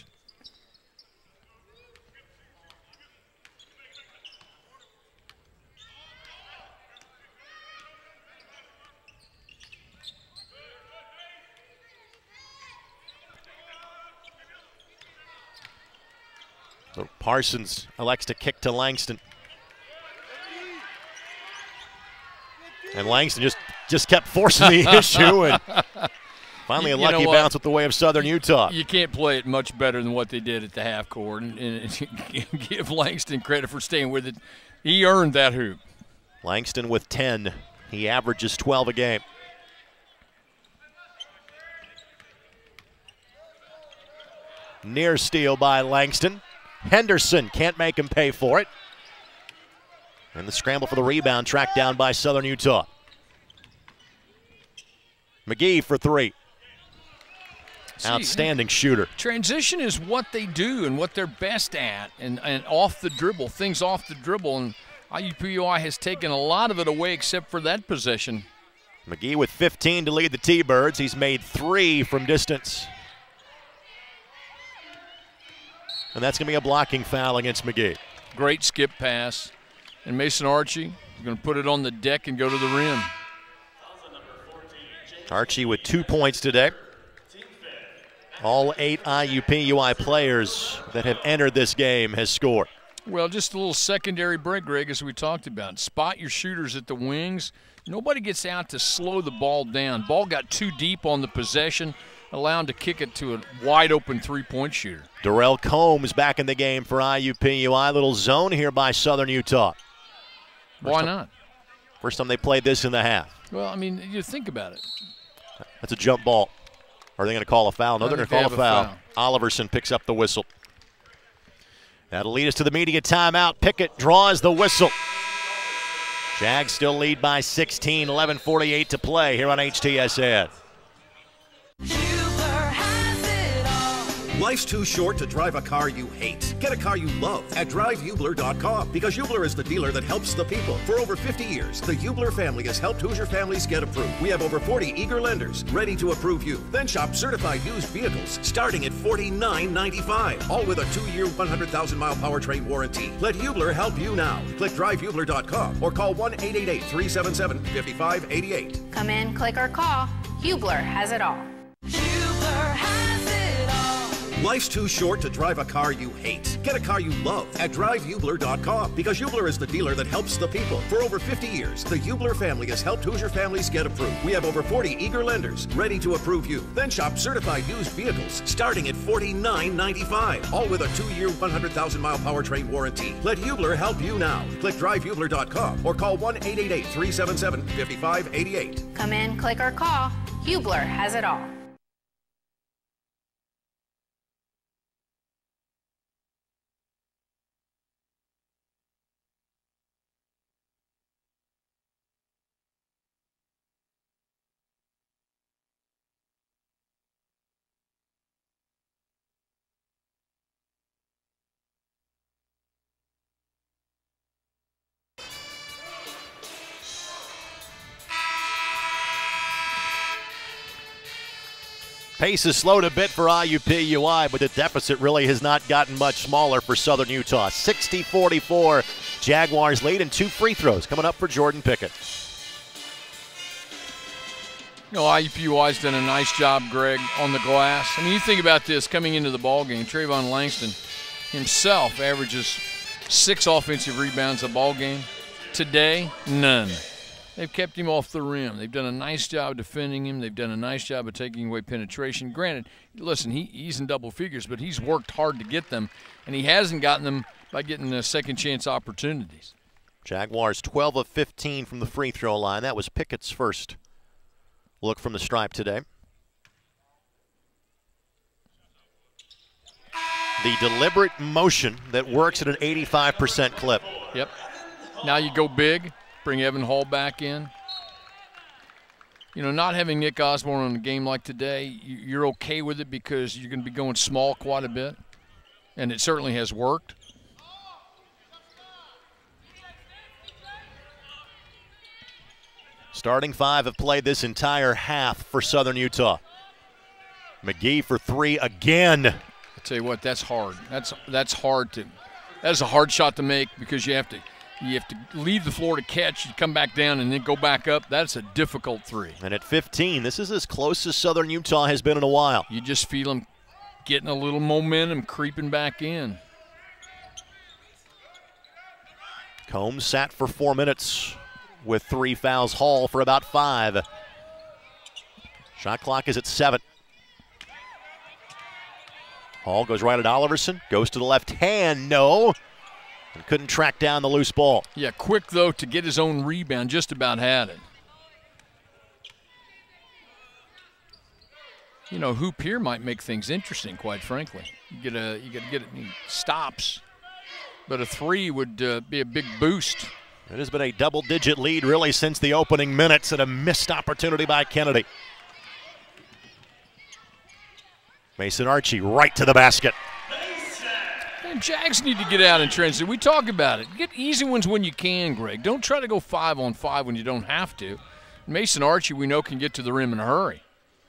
So Parsons elects to kick to Langston. And Langston just kept forcing the issue, and finally a lucky bounce with the way of Southern Utah. You can't play it much better than what they did at the half court, and give Langston credit for staying with it. He earned that hoop. Langston with 10. He averages 12 a game. Near steal by Langston. Henderson can't make him pay for it. And the scramble for the rebound tracked down by Southern Utah. McGee for 3. Outstanding shooter. Transition is what they do and what they're best at, and off the dribble, things off the dribble, and IUPUI has taken a lot of it away except for that possession. McGee with 15 to lead the T-Birds. He's made 3 from distance. And that's going to be a blocking foul against McGee. Great skip pass. And Mason Archie is going to put it on the deck and go to the rim. Archie with 2 points today. All 8 IUPUI players that have entered this game has scored. Well, just a little secondary break, Greg, as we talked about. Spot your shooters at the wings. Nobody gets out to slow the ball down. Ball got too deep on the possession, allowed to kick it to a wide-open three-point shooter. Darrell Combs back in the game for IUPUI. Little zone here by Southern Utah. Why not? First time they played this in the half. Well, I mean, you think about it. That's a jump ball. Are they going to call a foul? No, they're going to call a foul. Oliverson picks up the whistle. That'll lead us to the media timeout. Pickett draws the whistle. Jags still lead by 16, 11:48 to play here on HTSN. Life's too short to drive a car you hate. Get a car you love at DriveUbler.com because Ubler is the dealer that helps the people. For over 50 years, the Ubler family has helped Hoosier families get approved. We have over 40 eager lenders ready to approve you. Then shop certified used vehicles starting at $49.95, all with a 2-year, 100,000-mile powertrain warranty. Let Ubler help you now. Click DriveUbler.com or call 1-888-377-5588. Come in, click, or call. Hubler has it all. Life's too short to drive a car you hate. Get a car you love at DriveUbler.com because Ubler is the dealer that helps the people. For over 50 years, the Ubler family has helped Hoosier families get approved. We have over 40 eager lenders ready to approve you. Then shop certified used vehicles starting at $49.95, all with a 2-year, 100,000-mile powertrain warranty. Let Ubler help you now. Click DriveUbler.com or call 1-888-377-5588. Come in, click, or call. Hubler has it all. Pace has slowed a bit for IUPUI, but the deficit really has not gotten much smaller for Southern Utah. 60-44, Jaguars lead, and 2 free throws coming up for Jordan Pickett. You know, IUPUI's done a nice job, Greg, on the glass. I mean, you think about this coming into the ball game. Travon Langston himself averages 6 offensive rebounds a ball game. Today, none. They've kept him off the rim. They've done a nice job defending him. They've done a nice job of taking away penetration. Granted, listen, he's in double figures, but he's worked hard to get them, and he hasn't gotten them by getting second chance opportunities. Jaguars 12 of 15 from the free throw line. That was Pickett's first look from the stripe today. The deliberate motion that works at an 85% clip. Yep. Now you go big, bring Evan Hall back in. You know, not having Nick Osborne on a game like today, you're okay with it because you're going to be going small quite a bit, and it certainly has worked. Starting 5 have played this entire half for Southern Utah. McGee for 3 again. I'll tell you what, that's hard. That's hard to. That is a hard shot to make because you have to leave the floor to catch, you come back down, and then go back up. That's a difficult 3. And at 15, this is as close as Southern Utah has been in a while. You just feel them getting a little momentum, creeping back in. Combs sat for 4 minutes with 3 fouls. Hall for about 5. Shot clock is at 7. Hall goes right at Oliverson, goes to the left hand, no. And couldn't track down the loose ball. Yeah, quick, though, to get his own rebound. Just about had it. You know, hoop here might make things interesting, quite frankly. You got to get it. He stops, but a 3 would be a big boost. It has been a double-digit lead, really, since the opening minutes, and a missed opportunity by Kennedy. Mason Archie right to the basket. And Jags need to get out in transition. We talk about it. Get easy ones when you can, Greg. Don't try to go 5-on-5 when you don't have to. Mason Archie, we know, can get to the rim in a hurry.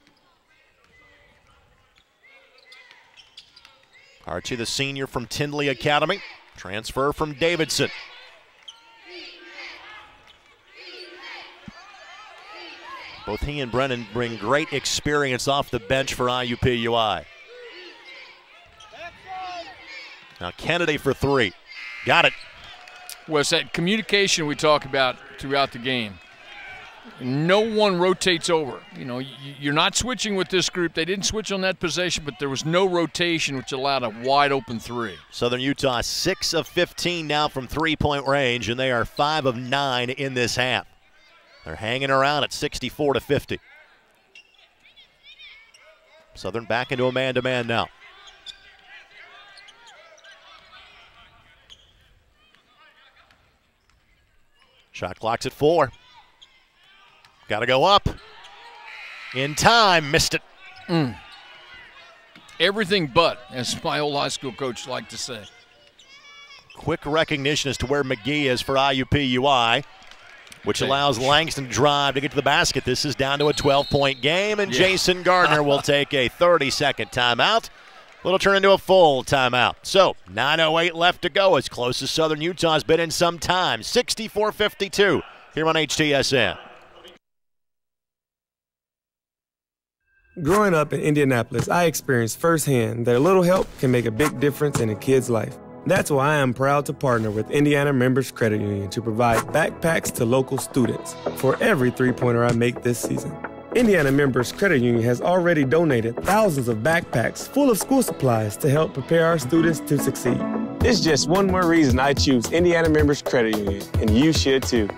Archie, the senior from Tindley Academy, transfer from Davidson. Both he and Brennan bring great experience off the bench for IUPUI. Now Kennedy for 3. Got it. Well, it's that communication we talk about throughout the game. No one rotates over. You know, you're not switching with this group. They didn't switch on that possession, but there was no rotation, which allowed a wide-open 3. Southern Utah 6 of 15 now from three-point range, and they are 5 of 9 in this half. They're hanging around at 64-50. Southern back into a man-to-man now. Shot clock's at 4. Got to go up. In time, missed it. Everything but, as my old high school coach liked to say. Quick recognition as to where McGee is for IUPUI, which allows Langston to drive to get to the basket. This is down to a 12-point game, and Jason Gardner will take a 30-second timeout. It'll turn into a full timeout. So, 9:08 left to go, as close as Southern Utah's been in some time. 64-52 here on HTSN. Growing up in Indianapolis, I experienced firsthand that a little help can make a big difference in a kid's life. That's why I am proud to partner with Indiana Members Credit Union to provide backpacks to local students for every three-pointer I make this season. Indiana Members Credit Union has already donated thousands of backpacks full of school supplies to help prepare our students to succeed. It's just one more reason I choose Indiana Members Credit Union, and you should too.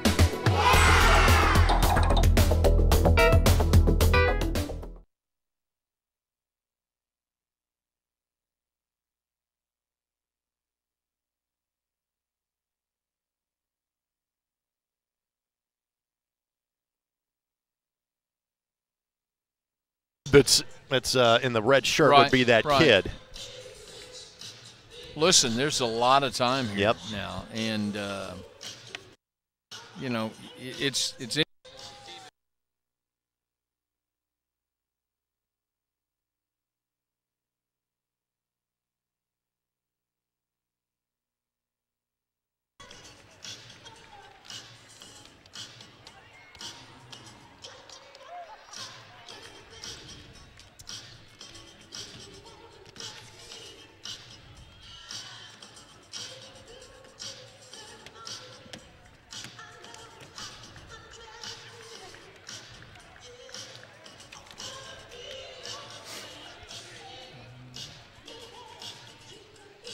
That's in the red shirt would be that kid. Listen, there's a lot of time here now, and you know, it's.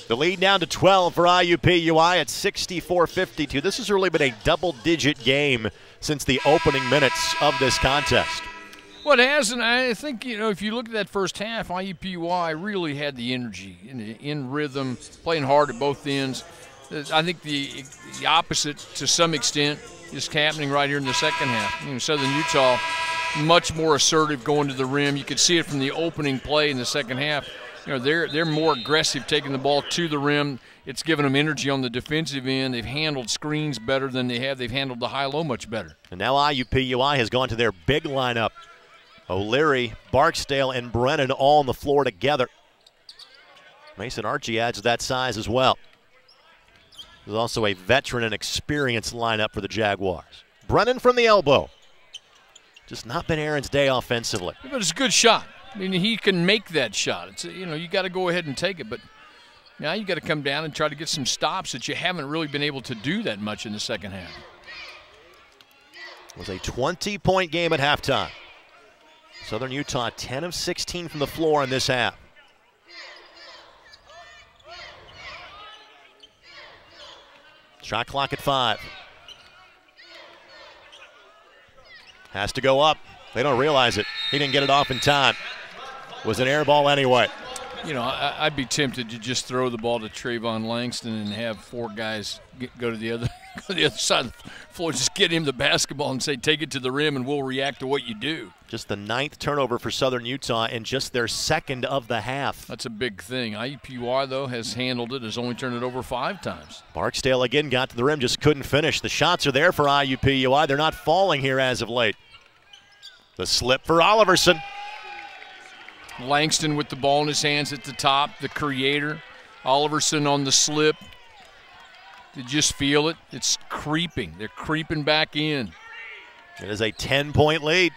The lead down to 12 for IUPUI at 64-52. This has really been a double-digit game since the opening minutes of this contest. Well, it has, and I think, if you look at that first half, IUPUI really had the energy, in rhythm, playing hard at both ends. I think the opposite, to some extent, is happening right here in the second half. Southern Utah, much more assertive going to the rim. You could see it from the opening play in the second half. They're more aggressive taking the ball to the rim. It's given them energy on the defensive end. They've handled screens better than they have. They've handled the high-low much better. And now IUPUI has gone to their big lineup. O'Leary, Barksdale, and Brennan all on the floor together. Mason Archie adds that size as well. There's also a veteran and experienced lineup for the Jaguars. Brennan from the elbow. Just not been Aaron's day offensively. But it's a good shot. He can make that shot. It's you got to go ahead and take it, but now you got to come down and try to get some stops that you haven't really been able to do that much in the second half. It was a 20-point game at halftime. Southern Utah 10 of 16 from the floor in this half. Shot clock at 5. Has to go up. They don't realize it. He didn't get it off in time. Was an air ball anyway. I'd be tempted to just throw the ball to Travon Langston and have 4 guys go to the other side of the floor. Just get him the basketball and say, take it to the rim, and we'll react to what you do. Just the 9th turnover for Southern Utah and just their 2nd of the half. That's a big thing. IUPUI, though, has handled it, has only turned it over 5 times. Barksdale again got to the rim, just couldn't finish. The shots are there for IUPUI. They're not falling here as of late. The slip for Oliverson. Langston with the ball in his hands at the top, the creator. Oliverson on the slip. You just feel it. It's creeping. They're creeping back in. It is a 10-point lead.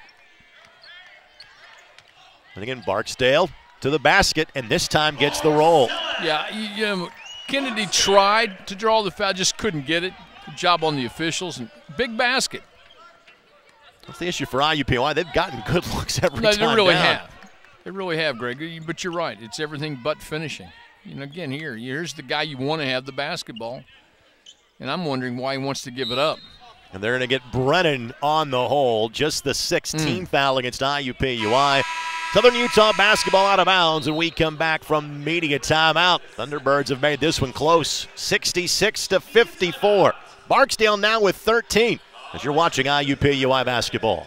And again, Barksdale to the basket, and this time gets the roll. Yeah, Kennedy tried to draw the foul, just couldn't get it. Good job on the officials, and big basket. That's the issue for IUPUI. They've gotten good looks every time. They really have. They really have, Greg. But you're right. It's everything but finishing. Again, here's the guy you want to have the basketball, and I'm wondering why he wants to give it up. And they're going to get Brennan on the hole. Just the 16th foul against IUPUI. Southern Utah basketball out of bounds, and we come back from media timeout. Thunderbirds have made this one close, 66-54. Barksdale now with 13 as you're watching IUPUI basketball.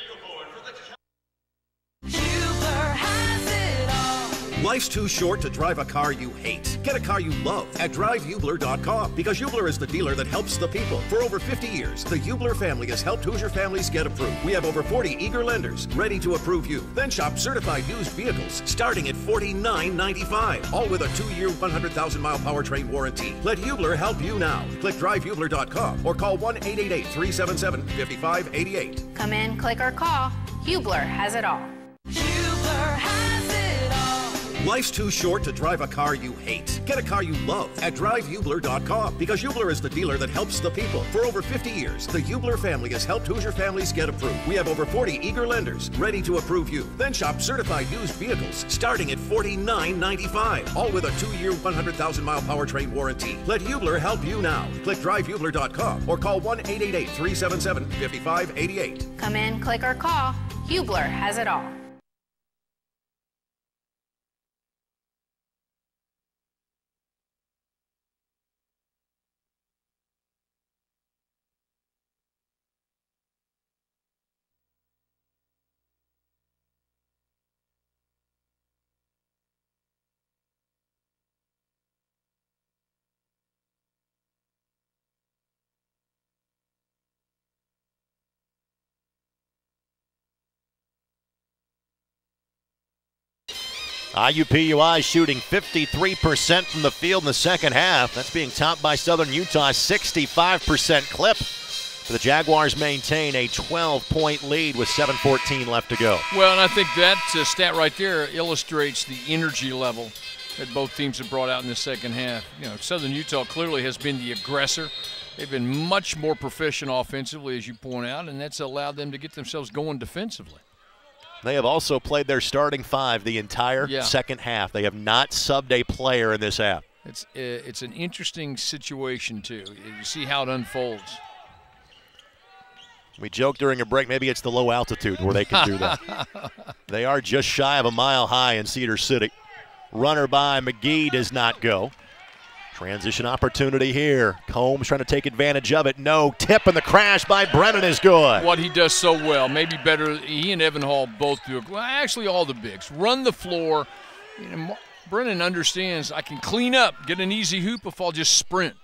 Life's too short to drive a car you hate. Get a car you love at DriveUbler.com because Ubler is the dealer that helps the people. For over 50 years, the Ubler family has helped Hoosier families get approved. We have over 40 eager lenders ready to approve you. Then shop certified used vehicles starting at $49.95, all with a 2-year, 100,000-mile powertrain warranty. Let Ubler help you now. Click DriveUbler.com or call 1-888-377-5588. Come in, click, or call. Hubler has it all. Life's too short to drive a car you hate. Get a car you love at DriveUbler.com because Ubler is the dealer that helps the people. For over 50 years, the Ubler family has helped Hoosier families get approved. We have over 40 eager lenders ready to approve you. Then shop certified used vehicles starting at $49.95, all with a 2-year, 100,000-mile powertrain warranty. Let Ubler help you now. Click DriveUbler.com or call 1-888-377-5588. Come in, click, or call. Hubler has it all. IUPUI shooting 53% from the field in the second half. That's being topped by Southern Utah's 65% clip. The Jaguars maintain a 12-point lead with 7:14 left to go. Well, and I think that stat right there illustrates the energy level that both teams have brought out in the second half. Southern Utah clearly has been the aggressor. They've been much more proficient offensively, as you point out, and that's allowed them to get themselves going defensively. They have also played their starting 5 the entire second half. They have not subbed a player in this half. It's an interesting situation, too. You see how it unfolds. We joked during a break, maybe it's the low altitude where they can do that. They are just shy of a mile high in Cedar City. Runner by McGee does not go. Transition opportunity here. Combs trying to take advantage of it. No. Tip, and the crash by Brennan is good. What he does so well, maybe better, he and Evan Hall both do it. Well, actually, all the bigs. Run the floor. You know, Brennan understands I can clean up, get an easy hoop if I'll just sprint.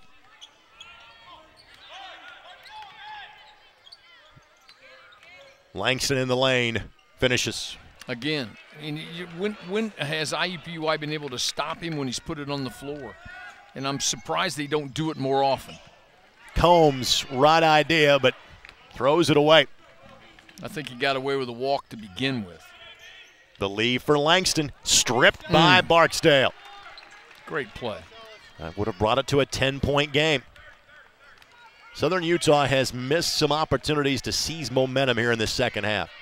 Langston in the lane. Finishes. Again, I mean, when has IUPUI been able to stop him when he's put it on the floor? And I'm surprised they don't do it more often. Combs, right idea, but throws it away. I think he got away with a walk to begin with. The lead for Langston, stripped by Barksdale. Great play. That would have brought it to a 10-point game. Southern Utah has missed some opportunities to seize momentum here in the second half.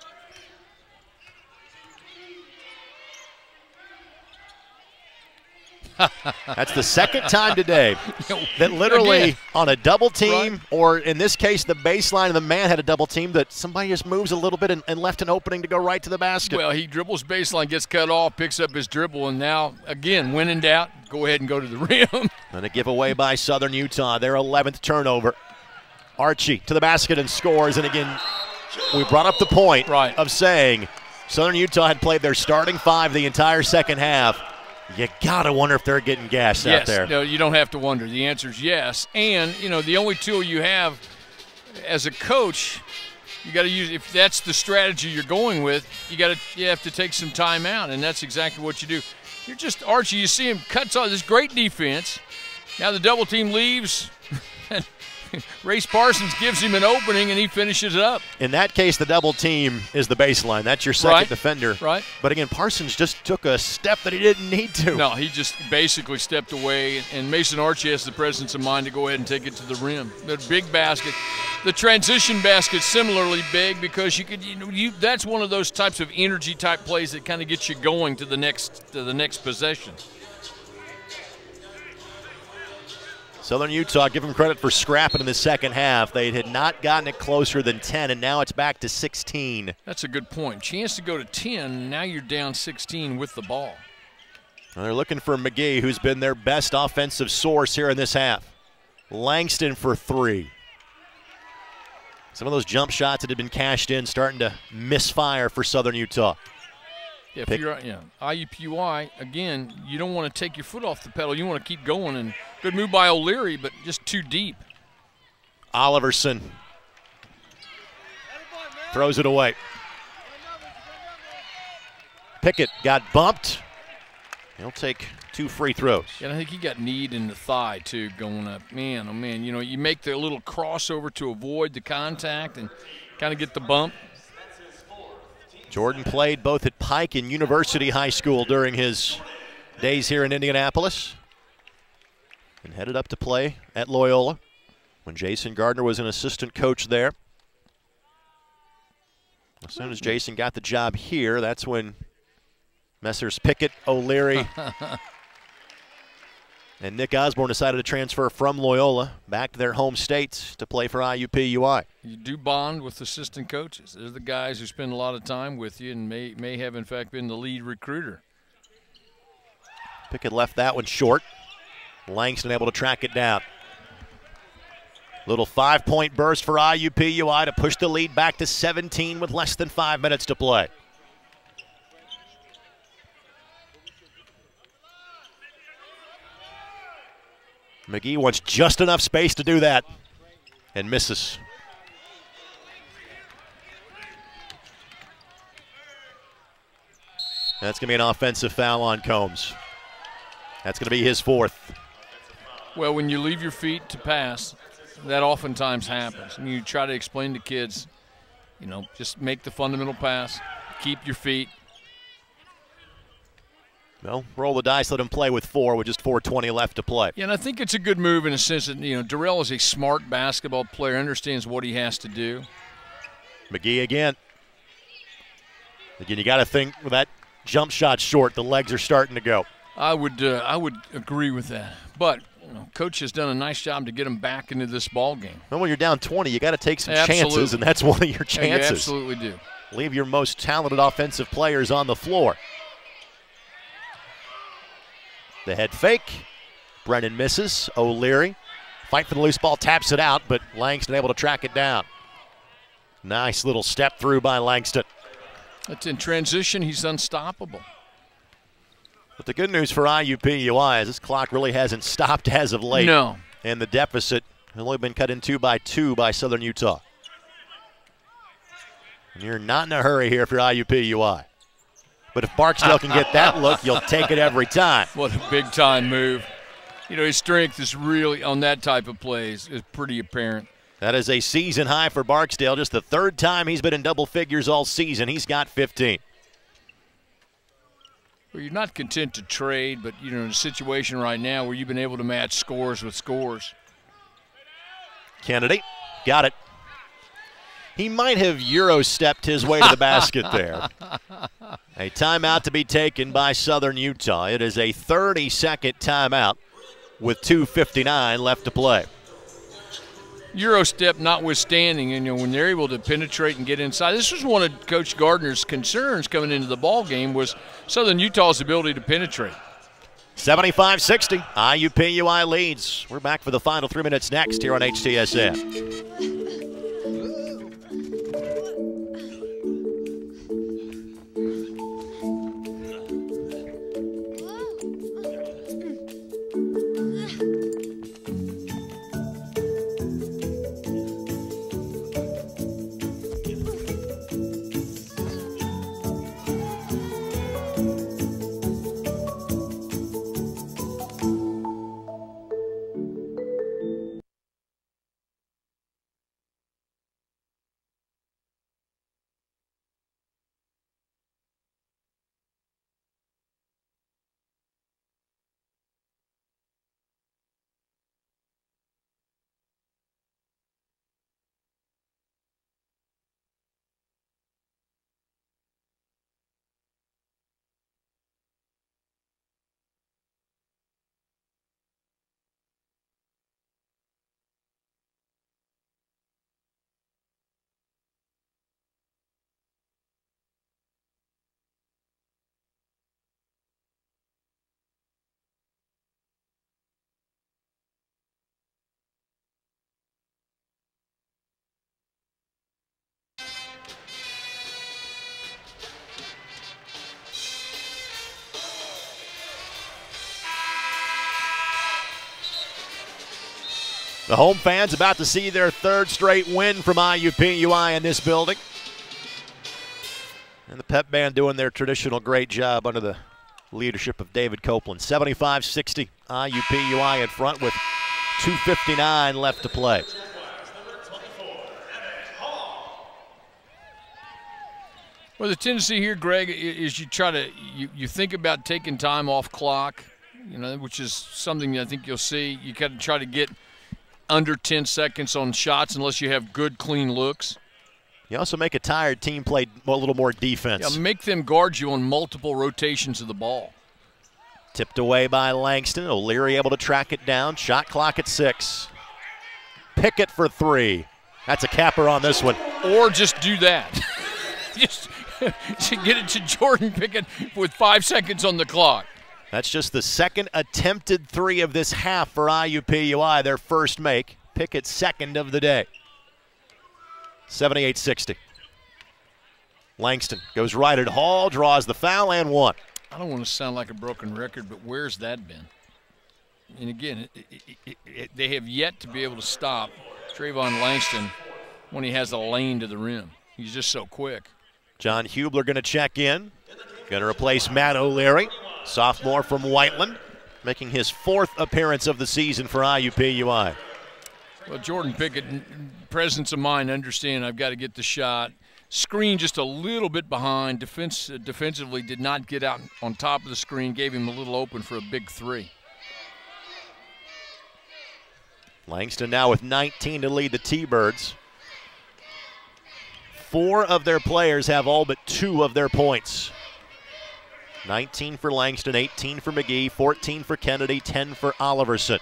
That's the second time today that literally on a double team, or in this case the baseline of the man had a double team, that somebody just moves a little bit and left an opening to go right to the basket. Well, he dribbles baseline, gets cut off, picks up his dribble, and now, again, when in doubt, go ahead and go to the rim. And a giveaway by Southern Utah, their 11th turnover. Archie to the basket and scores, and again, we brought up the point of saying Southern Utah had played their starting five the entire second half. You got to wonder if they're getting gassed out there. No, you don't have to wonder. The answer is yes. And, you know, the only tool you have as a coach, you got to use, if that's the strategy you're going with, you have to take some time out, and that's exactly what you do. You're just, Archie, you see him cuts off this great defense. Now the double team leaves. Race Parsons gives him an opening, and he finishes it up. In that case, the double team is the baseline. That's your second defender. Right. But again, Parsons just took a step that he didn't need to. No, he just basically stepped away, and Mason Archie has the presence of mind to go ahead and take it to the rim. The big basket. The transition basket similarly big, because you could, that's one of those types of energy type plays that kind of gets you going to the next possession. Southern Utah, give them credit for scrapping in the second half. They had not gotten it closer than 10, and now it's back to 16. That's a good point. Chance to go to 10, now you're down 16 with the ball. Well, they're looking for McGee, who's been their best offensive source here in this half. Langston for three. Some of those jump shots that had been cashed in starting to misfire for Southern Utah. Yeah, if you're IUPUI, again, you don't want to take your foot off the pedal. You want to keep going, and good move by O'Leary, but just too deep. Oliverson throws it away. Pickett got bumped. He'll take 2 free throws. And I think he got kneed in the thigh, too, going up. Man, oh, man, you know, you make the little crossover to avoid the contact and kind of get the bump. Jordan played both at Pike and University High School during his days here in Indianapolis, and headed up to play at Loyola when Jason Gardner was an assistant coach there. As soon as Jason got the job here, that's when Messrs. Pickett, O'Leary, and Nick Osborne decided to transfer from Loyola back to their home states to play for IUPUI. You do bond with assistant coaches. They're the guys who spend a lot of time with you and may have, in fact, been the lead recruiter. Pickett left that one short. Langston able to track it down. Little 5-point burst for IUPUI to push the lead back to 17 with less than 5 minutes to play. McGee wants just enough space to do that and misses. That's going to be an offensive foul on Combs. That's going to be his 4th. Well, when you leave your feet to pass, that oftentimes happens. And you try to explain to kids, you know, just make the fundamental pass, keep your feet. Well, roll the dice, let him play with 4 with just 4:20 left to play. Yeah, and I think it's a good move in a sense that, you know, Durrell is a smart basketball player, understands what he has to do. McGee again. Again, you got to think with that jump shot short, the legs are starting to go. I would agree with that. But Coach has done a nice job to get them back into this ball game. Well, when you're down 20, you got to take some chances, and that's one of your chances. You absolutely do. Leave your most talented offensive players on the floor. The head fake. Brennan misses. O'Leary. Fight for the loose ball, taps it out, but Langston able to track it down. Nice little step through by Langston. That's in transition. He's unstoppable. But the good news for IUPUI is this clock really hasn't stopped as of late. No. And the deficit has only been cut in 2 by Southern Utah. And you're not in a hurry here for IUPUI. But if Barksdale can get that look, you'll take it every time. What a big-time move. His strength is really, on that type of plays, is pretty apparent. That is a season high for Barksdale. Just the 3rd time he's been in double figures all season. He's got 15. Well, you're not content to trade, but, in a situation right now where you've been able to match scores with scores. Kennedy got it. He might have Euro-stepped his way to the basket there. A timeout to be taken by Southern Utah. It is a 30-second timeout with 2:59 left to play. Euro step notwithstanding, when they're able to penetrate and get inside. This was one of Coach Gardner's concerns coming into the ball game, was Southern Utah's ability to penetrate. 75-60, IUPUI leads. We're back for the final 3 minutes next here on HTSN. The home fans about to see their 3rd straight win from IUPUI in this building. And the pep band doing their traditional great job under the leadership of David Copeland. 75-60, IUPUI in front with 2:59 left to play. Well, the tendency here, Greg, is you think about taking time off clock, which is something I think you'll see. You got to try to get under 10 seconds on shots unless you have good, clean looks. You also make a tired team play a little more defense. Yeah, make them guard you on multiple rotations of the ball. Tipped away by Langston. O'Leary able to track it down. Shot clock at 6. Pickett for 3. That's a capper on this one. Or just do that. just get it to Jordan Pickett with 5 seconds on the clock. That's just the 2nd attempted 3 of this half for IUPUI, their first make. Pickett's 2nd of the day. 78-60. Langston goes right at Hall, draws the foul, and 1. I don't want to sound like a broken record, but where's that been? And again, they have yet to be able to stop Travon Langston when he has a lane to the rim. He's just so quick. John Hubler going to check in. Going to replace Matt O'Leary, sophomore from Whiteland, making his 4th appearance of the season for IUPUI. Well, Jordan Pickett, presence of mind, understand I've got to get the shot. Screen just a little bit behind. Defensively did not get out on top of the screen, gave him a little open for a big 3. Langston now with 19 to lead the T-Birds. 4 of their players have all but 2 of their points. 19 for Langston, 18 for McGee, 14 for Kennedy, 10 for Oliverson.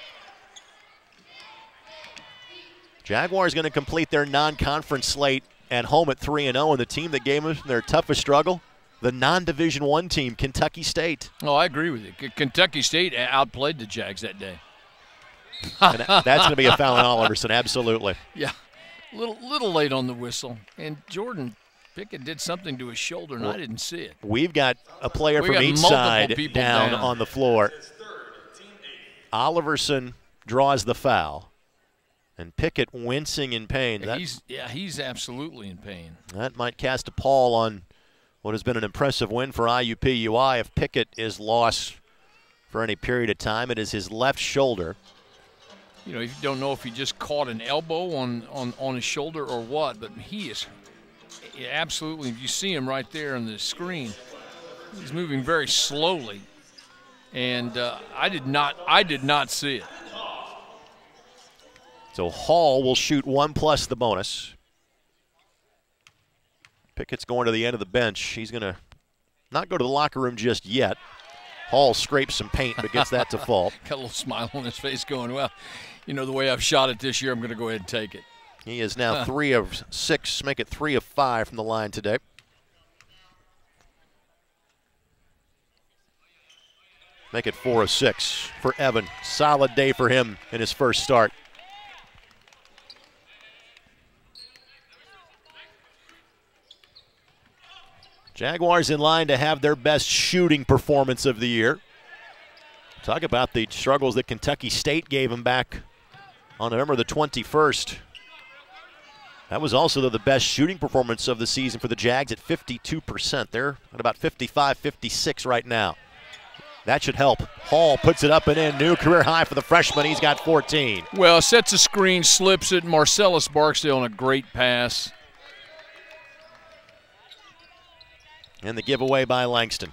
Jaguars going to complete their non-conference slate at home at 3-0, and the team that gave them their toughest struggle, the non-Division I team, Kentucky State. Oh, I agree with you. Kentucky State outplayed the Jags that day. And that's going to be a foul on Oliverson, absolutely. Yeah, little late on the whistle. And Jordan Pickett did something to his shoulder, and I didn't see it. We've got a player from each side down on the floor. Oliverson draws the foul. And Pickett wincing in pain. He's absolutely in pain. That might cast a pall on what has been an impressive win for IUPUI. If Pickett is lost for any period of time, it is his left shoulder. You know, you don't know if he just caught an elbow on his shoulder or what, but he is absolutely, you see him right there on the screen, he's moving very slowly. And I did not see it. So Hall will shoot 1 plus the bonus. Pickett's going to the end of the bench. He's going to not go to the locker room just yet. Hall scrapes some paint but gets that to fall. Got a little smile on his face going, well, you know, the way I've shot it this year, I'm going to go ahead and take it. He is now 3 of 6, make it 3 of 5 from the line today. Make it 4 of 6 for Evan. Solid day for him in his first start. Jaguars in line to have their best shooting performance of the year. Talk about the struggles that Kentucky State gave them back on November the 21st. That was also the best shooting performance of the season for the Jags at 52%. They're at about 55, 56 right now. That should help. Hall puts it up and in. New career high for the freshman. He's got 14. Well, sets a screen, slips it. Marcellus Barksdale on a great pass. And the giveaway by Langston.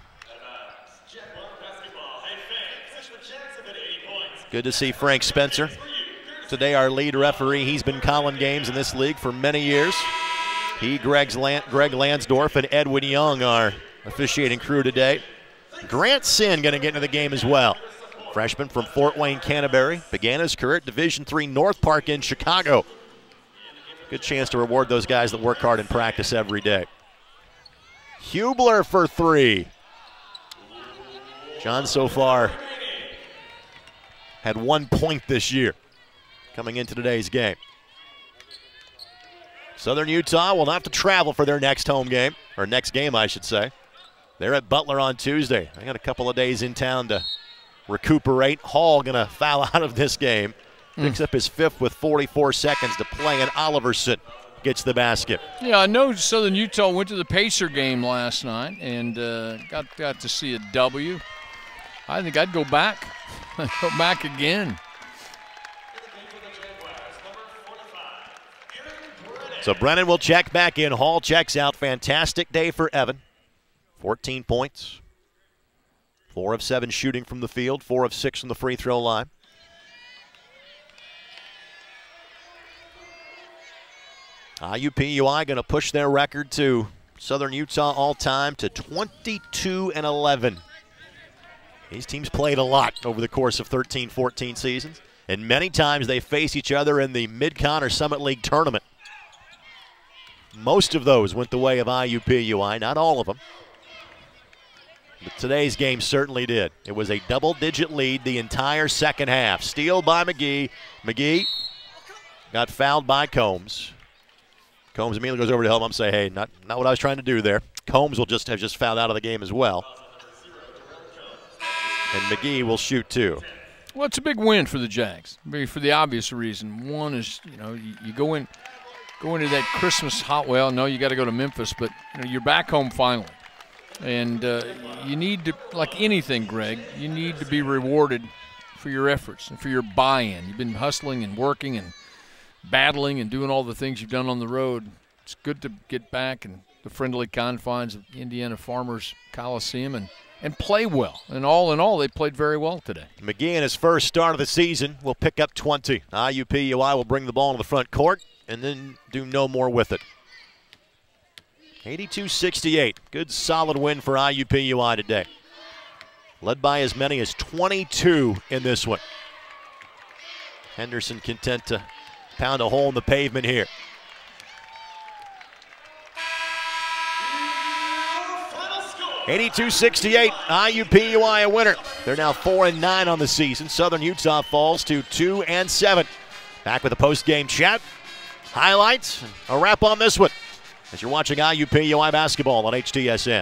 Good to see Frank Spencer. Today our lead referee. He's been calling games in this league for many years. He, Greg Lansdorf, and Edwin Young are officiating crew today. Grant Sin going to get into the game as well. Freshman from Fort Wayne, Canterbury. Began his career at Division III North Park in Chicago. Good chance to reward those guys that work hard in practice every day. Hubler for 3. John so far had 1 point this year coming into today's game. Southern Utah will not have to travel for their next home game, or next game I should say. They're at Butler on Tuesday. They got a couple of days in town to recuperate. Hall going to foul out of this game. Picks up his 5th with 44 seconds to play, and Oliverson gets the basket. Yeah, I know Southern Utah went to the Pacer game last night and got to see a W. I think I'd go back. Go back again. So Brennan will check back in. Hall checks out. Fantastic day for Evan. 14 points. 4 of 7 shooting from the field. 4 of 6 from the free throw line. IUPUI going to push their record to Southern Utah all-time to 22-11. These teams played a lot over the course of 13-14 seasons, and many times they face each other in the Mid-Con or Summit League tournament. Most of those went the way of IUPUI, not all of them. But today's game certainly did. It was a double-digit lead the entire second half. Steal by McGee. McGee got fouled by Combs. Combs immediately goes over to help him say, hey, not what I was trying to do there. Combs will just have fouled out of the game as well. And McGee will shoot 2. Well, it's a big win for the Jags for the obvious reason. One is, you know, you go into that Christmas well, no, you got to go to Memphis, but you know, you're back home finally. And you need to, like anything, Greg, you need to be rewarded for your efforts and for your buy-in. You've been hustling and working and battling and doing all the things you've done on the road. It's good to get back in the friendly confines of Indiana Farmers Coliseum and play well. And all in all, they played very well today. McGee in his first start of the season will pick up 20. IUPUI will bring the ball to the front court and then do no more with it. 82-68. Good solid win for IUPUI today. Led by as many as 22 in this one. Henderson content to pound a hole in the pavement here. Final score. 82-68, IUPUI a winner. They're now 4-9 on the season. Southern Utah falls to 2-7. Back with a post-game chat, highlights, and a wrap on this one as you're watching IUPUI basketball on HTSN.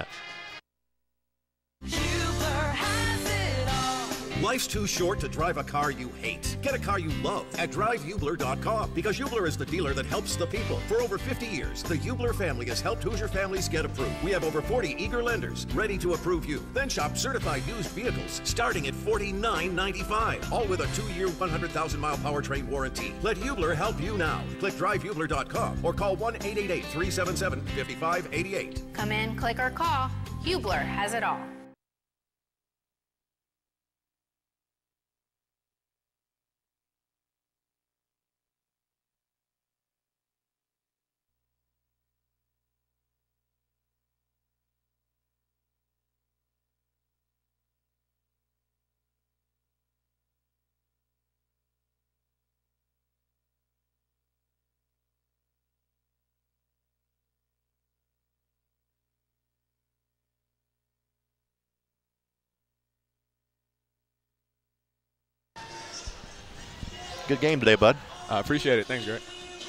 Life's too short to drive a car you hate. Get a car you love at drivehubler.com because Hubler is the dealer that helps the people. For over 50 years, the Hubler family has helped Hoosier families get approved. We have over 40 eager lenders ready to approve you. Then shop certified used vehicles starting at $49.95, all with a 2-year, 100,000-mile powertrain warranty. Let Hubler help you now. Click drivehubler.com or call 1-888-377-5588. Come in, click, or call. Hubler has it all. Good game today, bud. I appreciate it. Thanks, Greg.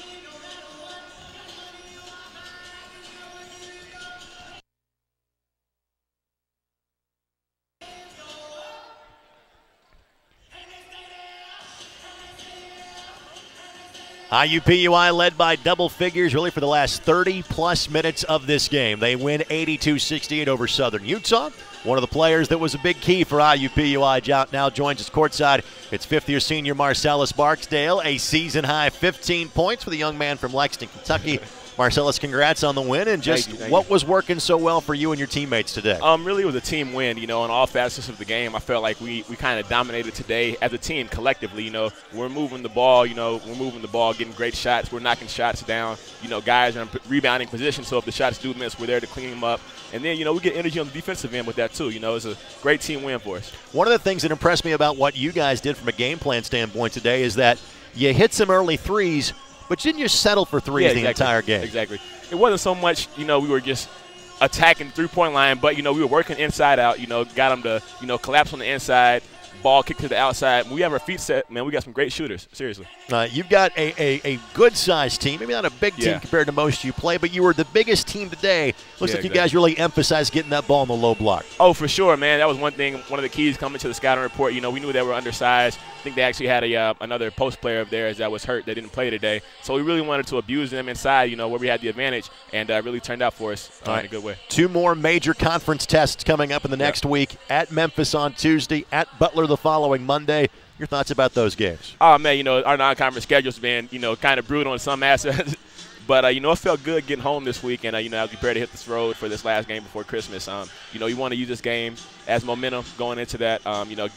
IUPUI led by double figures really for the last 30-plus minutes of this game. They win 82-68 over Southern Utah. One of the players that was a big key for IUPUI now joins us courtside. It's fifth-year senior Marcellus Barksdale, a season-high 15 points for the young man from Lexington, Kentucky. Marcellus, congrats on the win, and just what was working so well for you and your teammates today? Really, it was a team win. You know, in all facets of the game, I felt like we kind of dominated today as a team collectively. You know, we're moving the ball. You know, we're moving the ball, getting great shots. We're knocking shots down. You know, guys are in rebounding position, so if the shots do miss, we're there to clean them up. And then, you know, we get energy on the defensive end with that too. You know, it's a great team win for us. One of the things that impressed me about what you guys did from a game plan standpoint today is that you hit some early threes, but didn't you settle for threes the entire game? Exactly. It wasn't so much, you know, we were just attacking the three-point line, but, you know, we were working inside out, you know, got them to, you know, collapse on the inside, ball kick to the outside. When we have our feet set, man, we got some great shooters, seriously. You've got a good-sized team, maybe not a big team compared to most you play, but you were the biggest team today. Looks like you guys really emphasized getting that ball in the low block. Oh, for sure, man. That was one thing, one of the keys coming to the scouting report. You know, we knew they were undersized. I think they actually had another post player of theirs that was hurt that didn't play today. So we really wanted to abuse them inside, you know, where we had the advantage, and really turned out for us in a good way. 2 more major conference tests coming up in the next week, at Memphis on Tuesday, at Butler the following Monday. Your thoughts about those games? Oh, man, you know, our non-conference schedule's been, you know, kind of brutal in some aspects. But, you know, it felt good getting home this week, and, you know, I was prepared to hit this road for this last game before Christmas. You know, you want to use this game as momentum going into that, you know,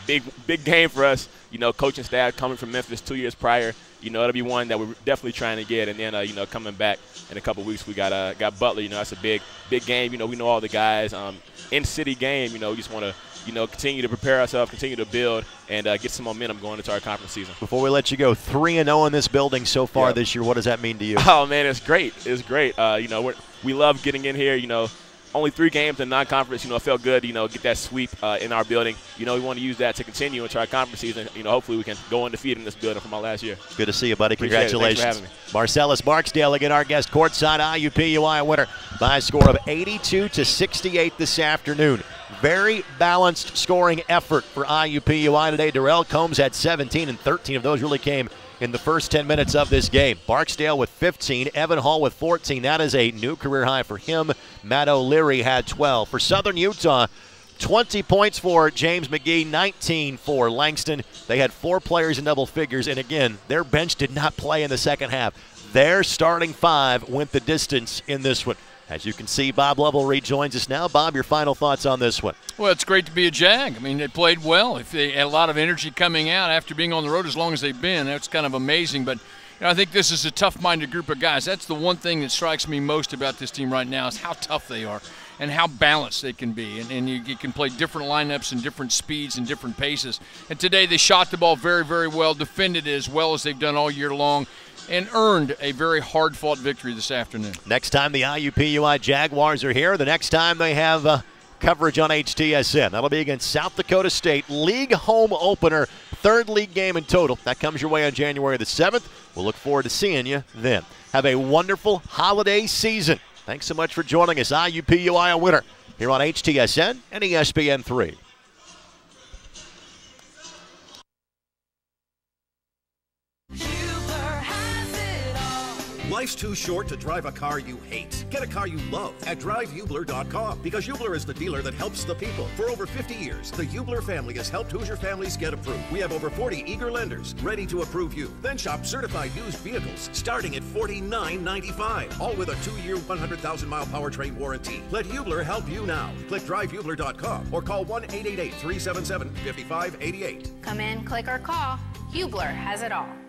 big game for us. You know, coaching staff coming from Memphis 2 years prior. You know, it'll be one that we're definitely trying to get. And then, you know, coming back in a couple of weeks, we got Butler. You know, that's a big game. You know, we know all the guys. In-city game, you know, we just want to, you know, continue to prepare ourselves, continue to build, and get some momentum going into our conference season. Before we let you go, 3-0 in this building so far this year. What does that mean to you? Oh, man, it's great. It's great. You know, we love getting in here, you know. Only 3 games in non-conference, you know, it felt good, you know, get that sweep in our building. You know, we want to use that to continue into our conference season. You know, hopefully we can go undefeated in this building from our last year. Good to see you, buddy. Congratulations. Thanks for having me. Marcellus Barksdale, again, our guest courtside, IUPUI winner by a score of 82-68 this afternoon. Very balanced scoring effort for IUPUI today. Darrell Combs had 17, and 13 of those really came in the first 10 minutes of this game. Barksdale with 15, Evan Hall with 14. That is a new career high for him. Matt O'Leary had 12. For Southern Utah, 20 points for James McGee, 19 for Langston. They had 4 players in double figures, and again, their bench did not play in the second half. Their starting 5 went the distance in this one. As you can see, Bob Lovell rejoins us now. Bob, your final thoughts on this one? Well, it's great to be a Jag. I mean, they played well. If they had a lot of energy coming out after being on the road as long as they've been, that's kind of amazing. But, I think this is a tough-minded group of guys. That's the one thing that strikes me most about this team right now is how tough they are and how balanced they can be. And you can play different lineups and different speeds and different paces. And today they shot the ball very, very well, defended it as well as they've done all year long, and earned a very hard-fought victory this afternoon. Next time the IUPUI Jaguars are here, the next time they have coverage on HTSN. That'll be against South Dakota State. League home opener, third league game in total. That comes your way on January the 7th. We'll look forward to seeing you then. Have a wonderful holiday season. Thanks so much for joining us. IUPUI a winner here on HTSN and ESPN3. Life's too short to drive a car you hate. Get a car you love at DriveUbler.com because Ubler is the dealer that helps the people. For over 50 years, the Ubler family has helped Hoosier families get approved. We have over 40 eager lenders ready to approve you. Then shop certified used vehicles starting at $49.95, all with a 2-year, 100,000-mile powertrain warranty. Let Ubler help you now. Click DriveUbler.com or call 1-888-377-5588. Come in, click, or call. Hubler has it all.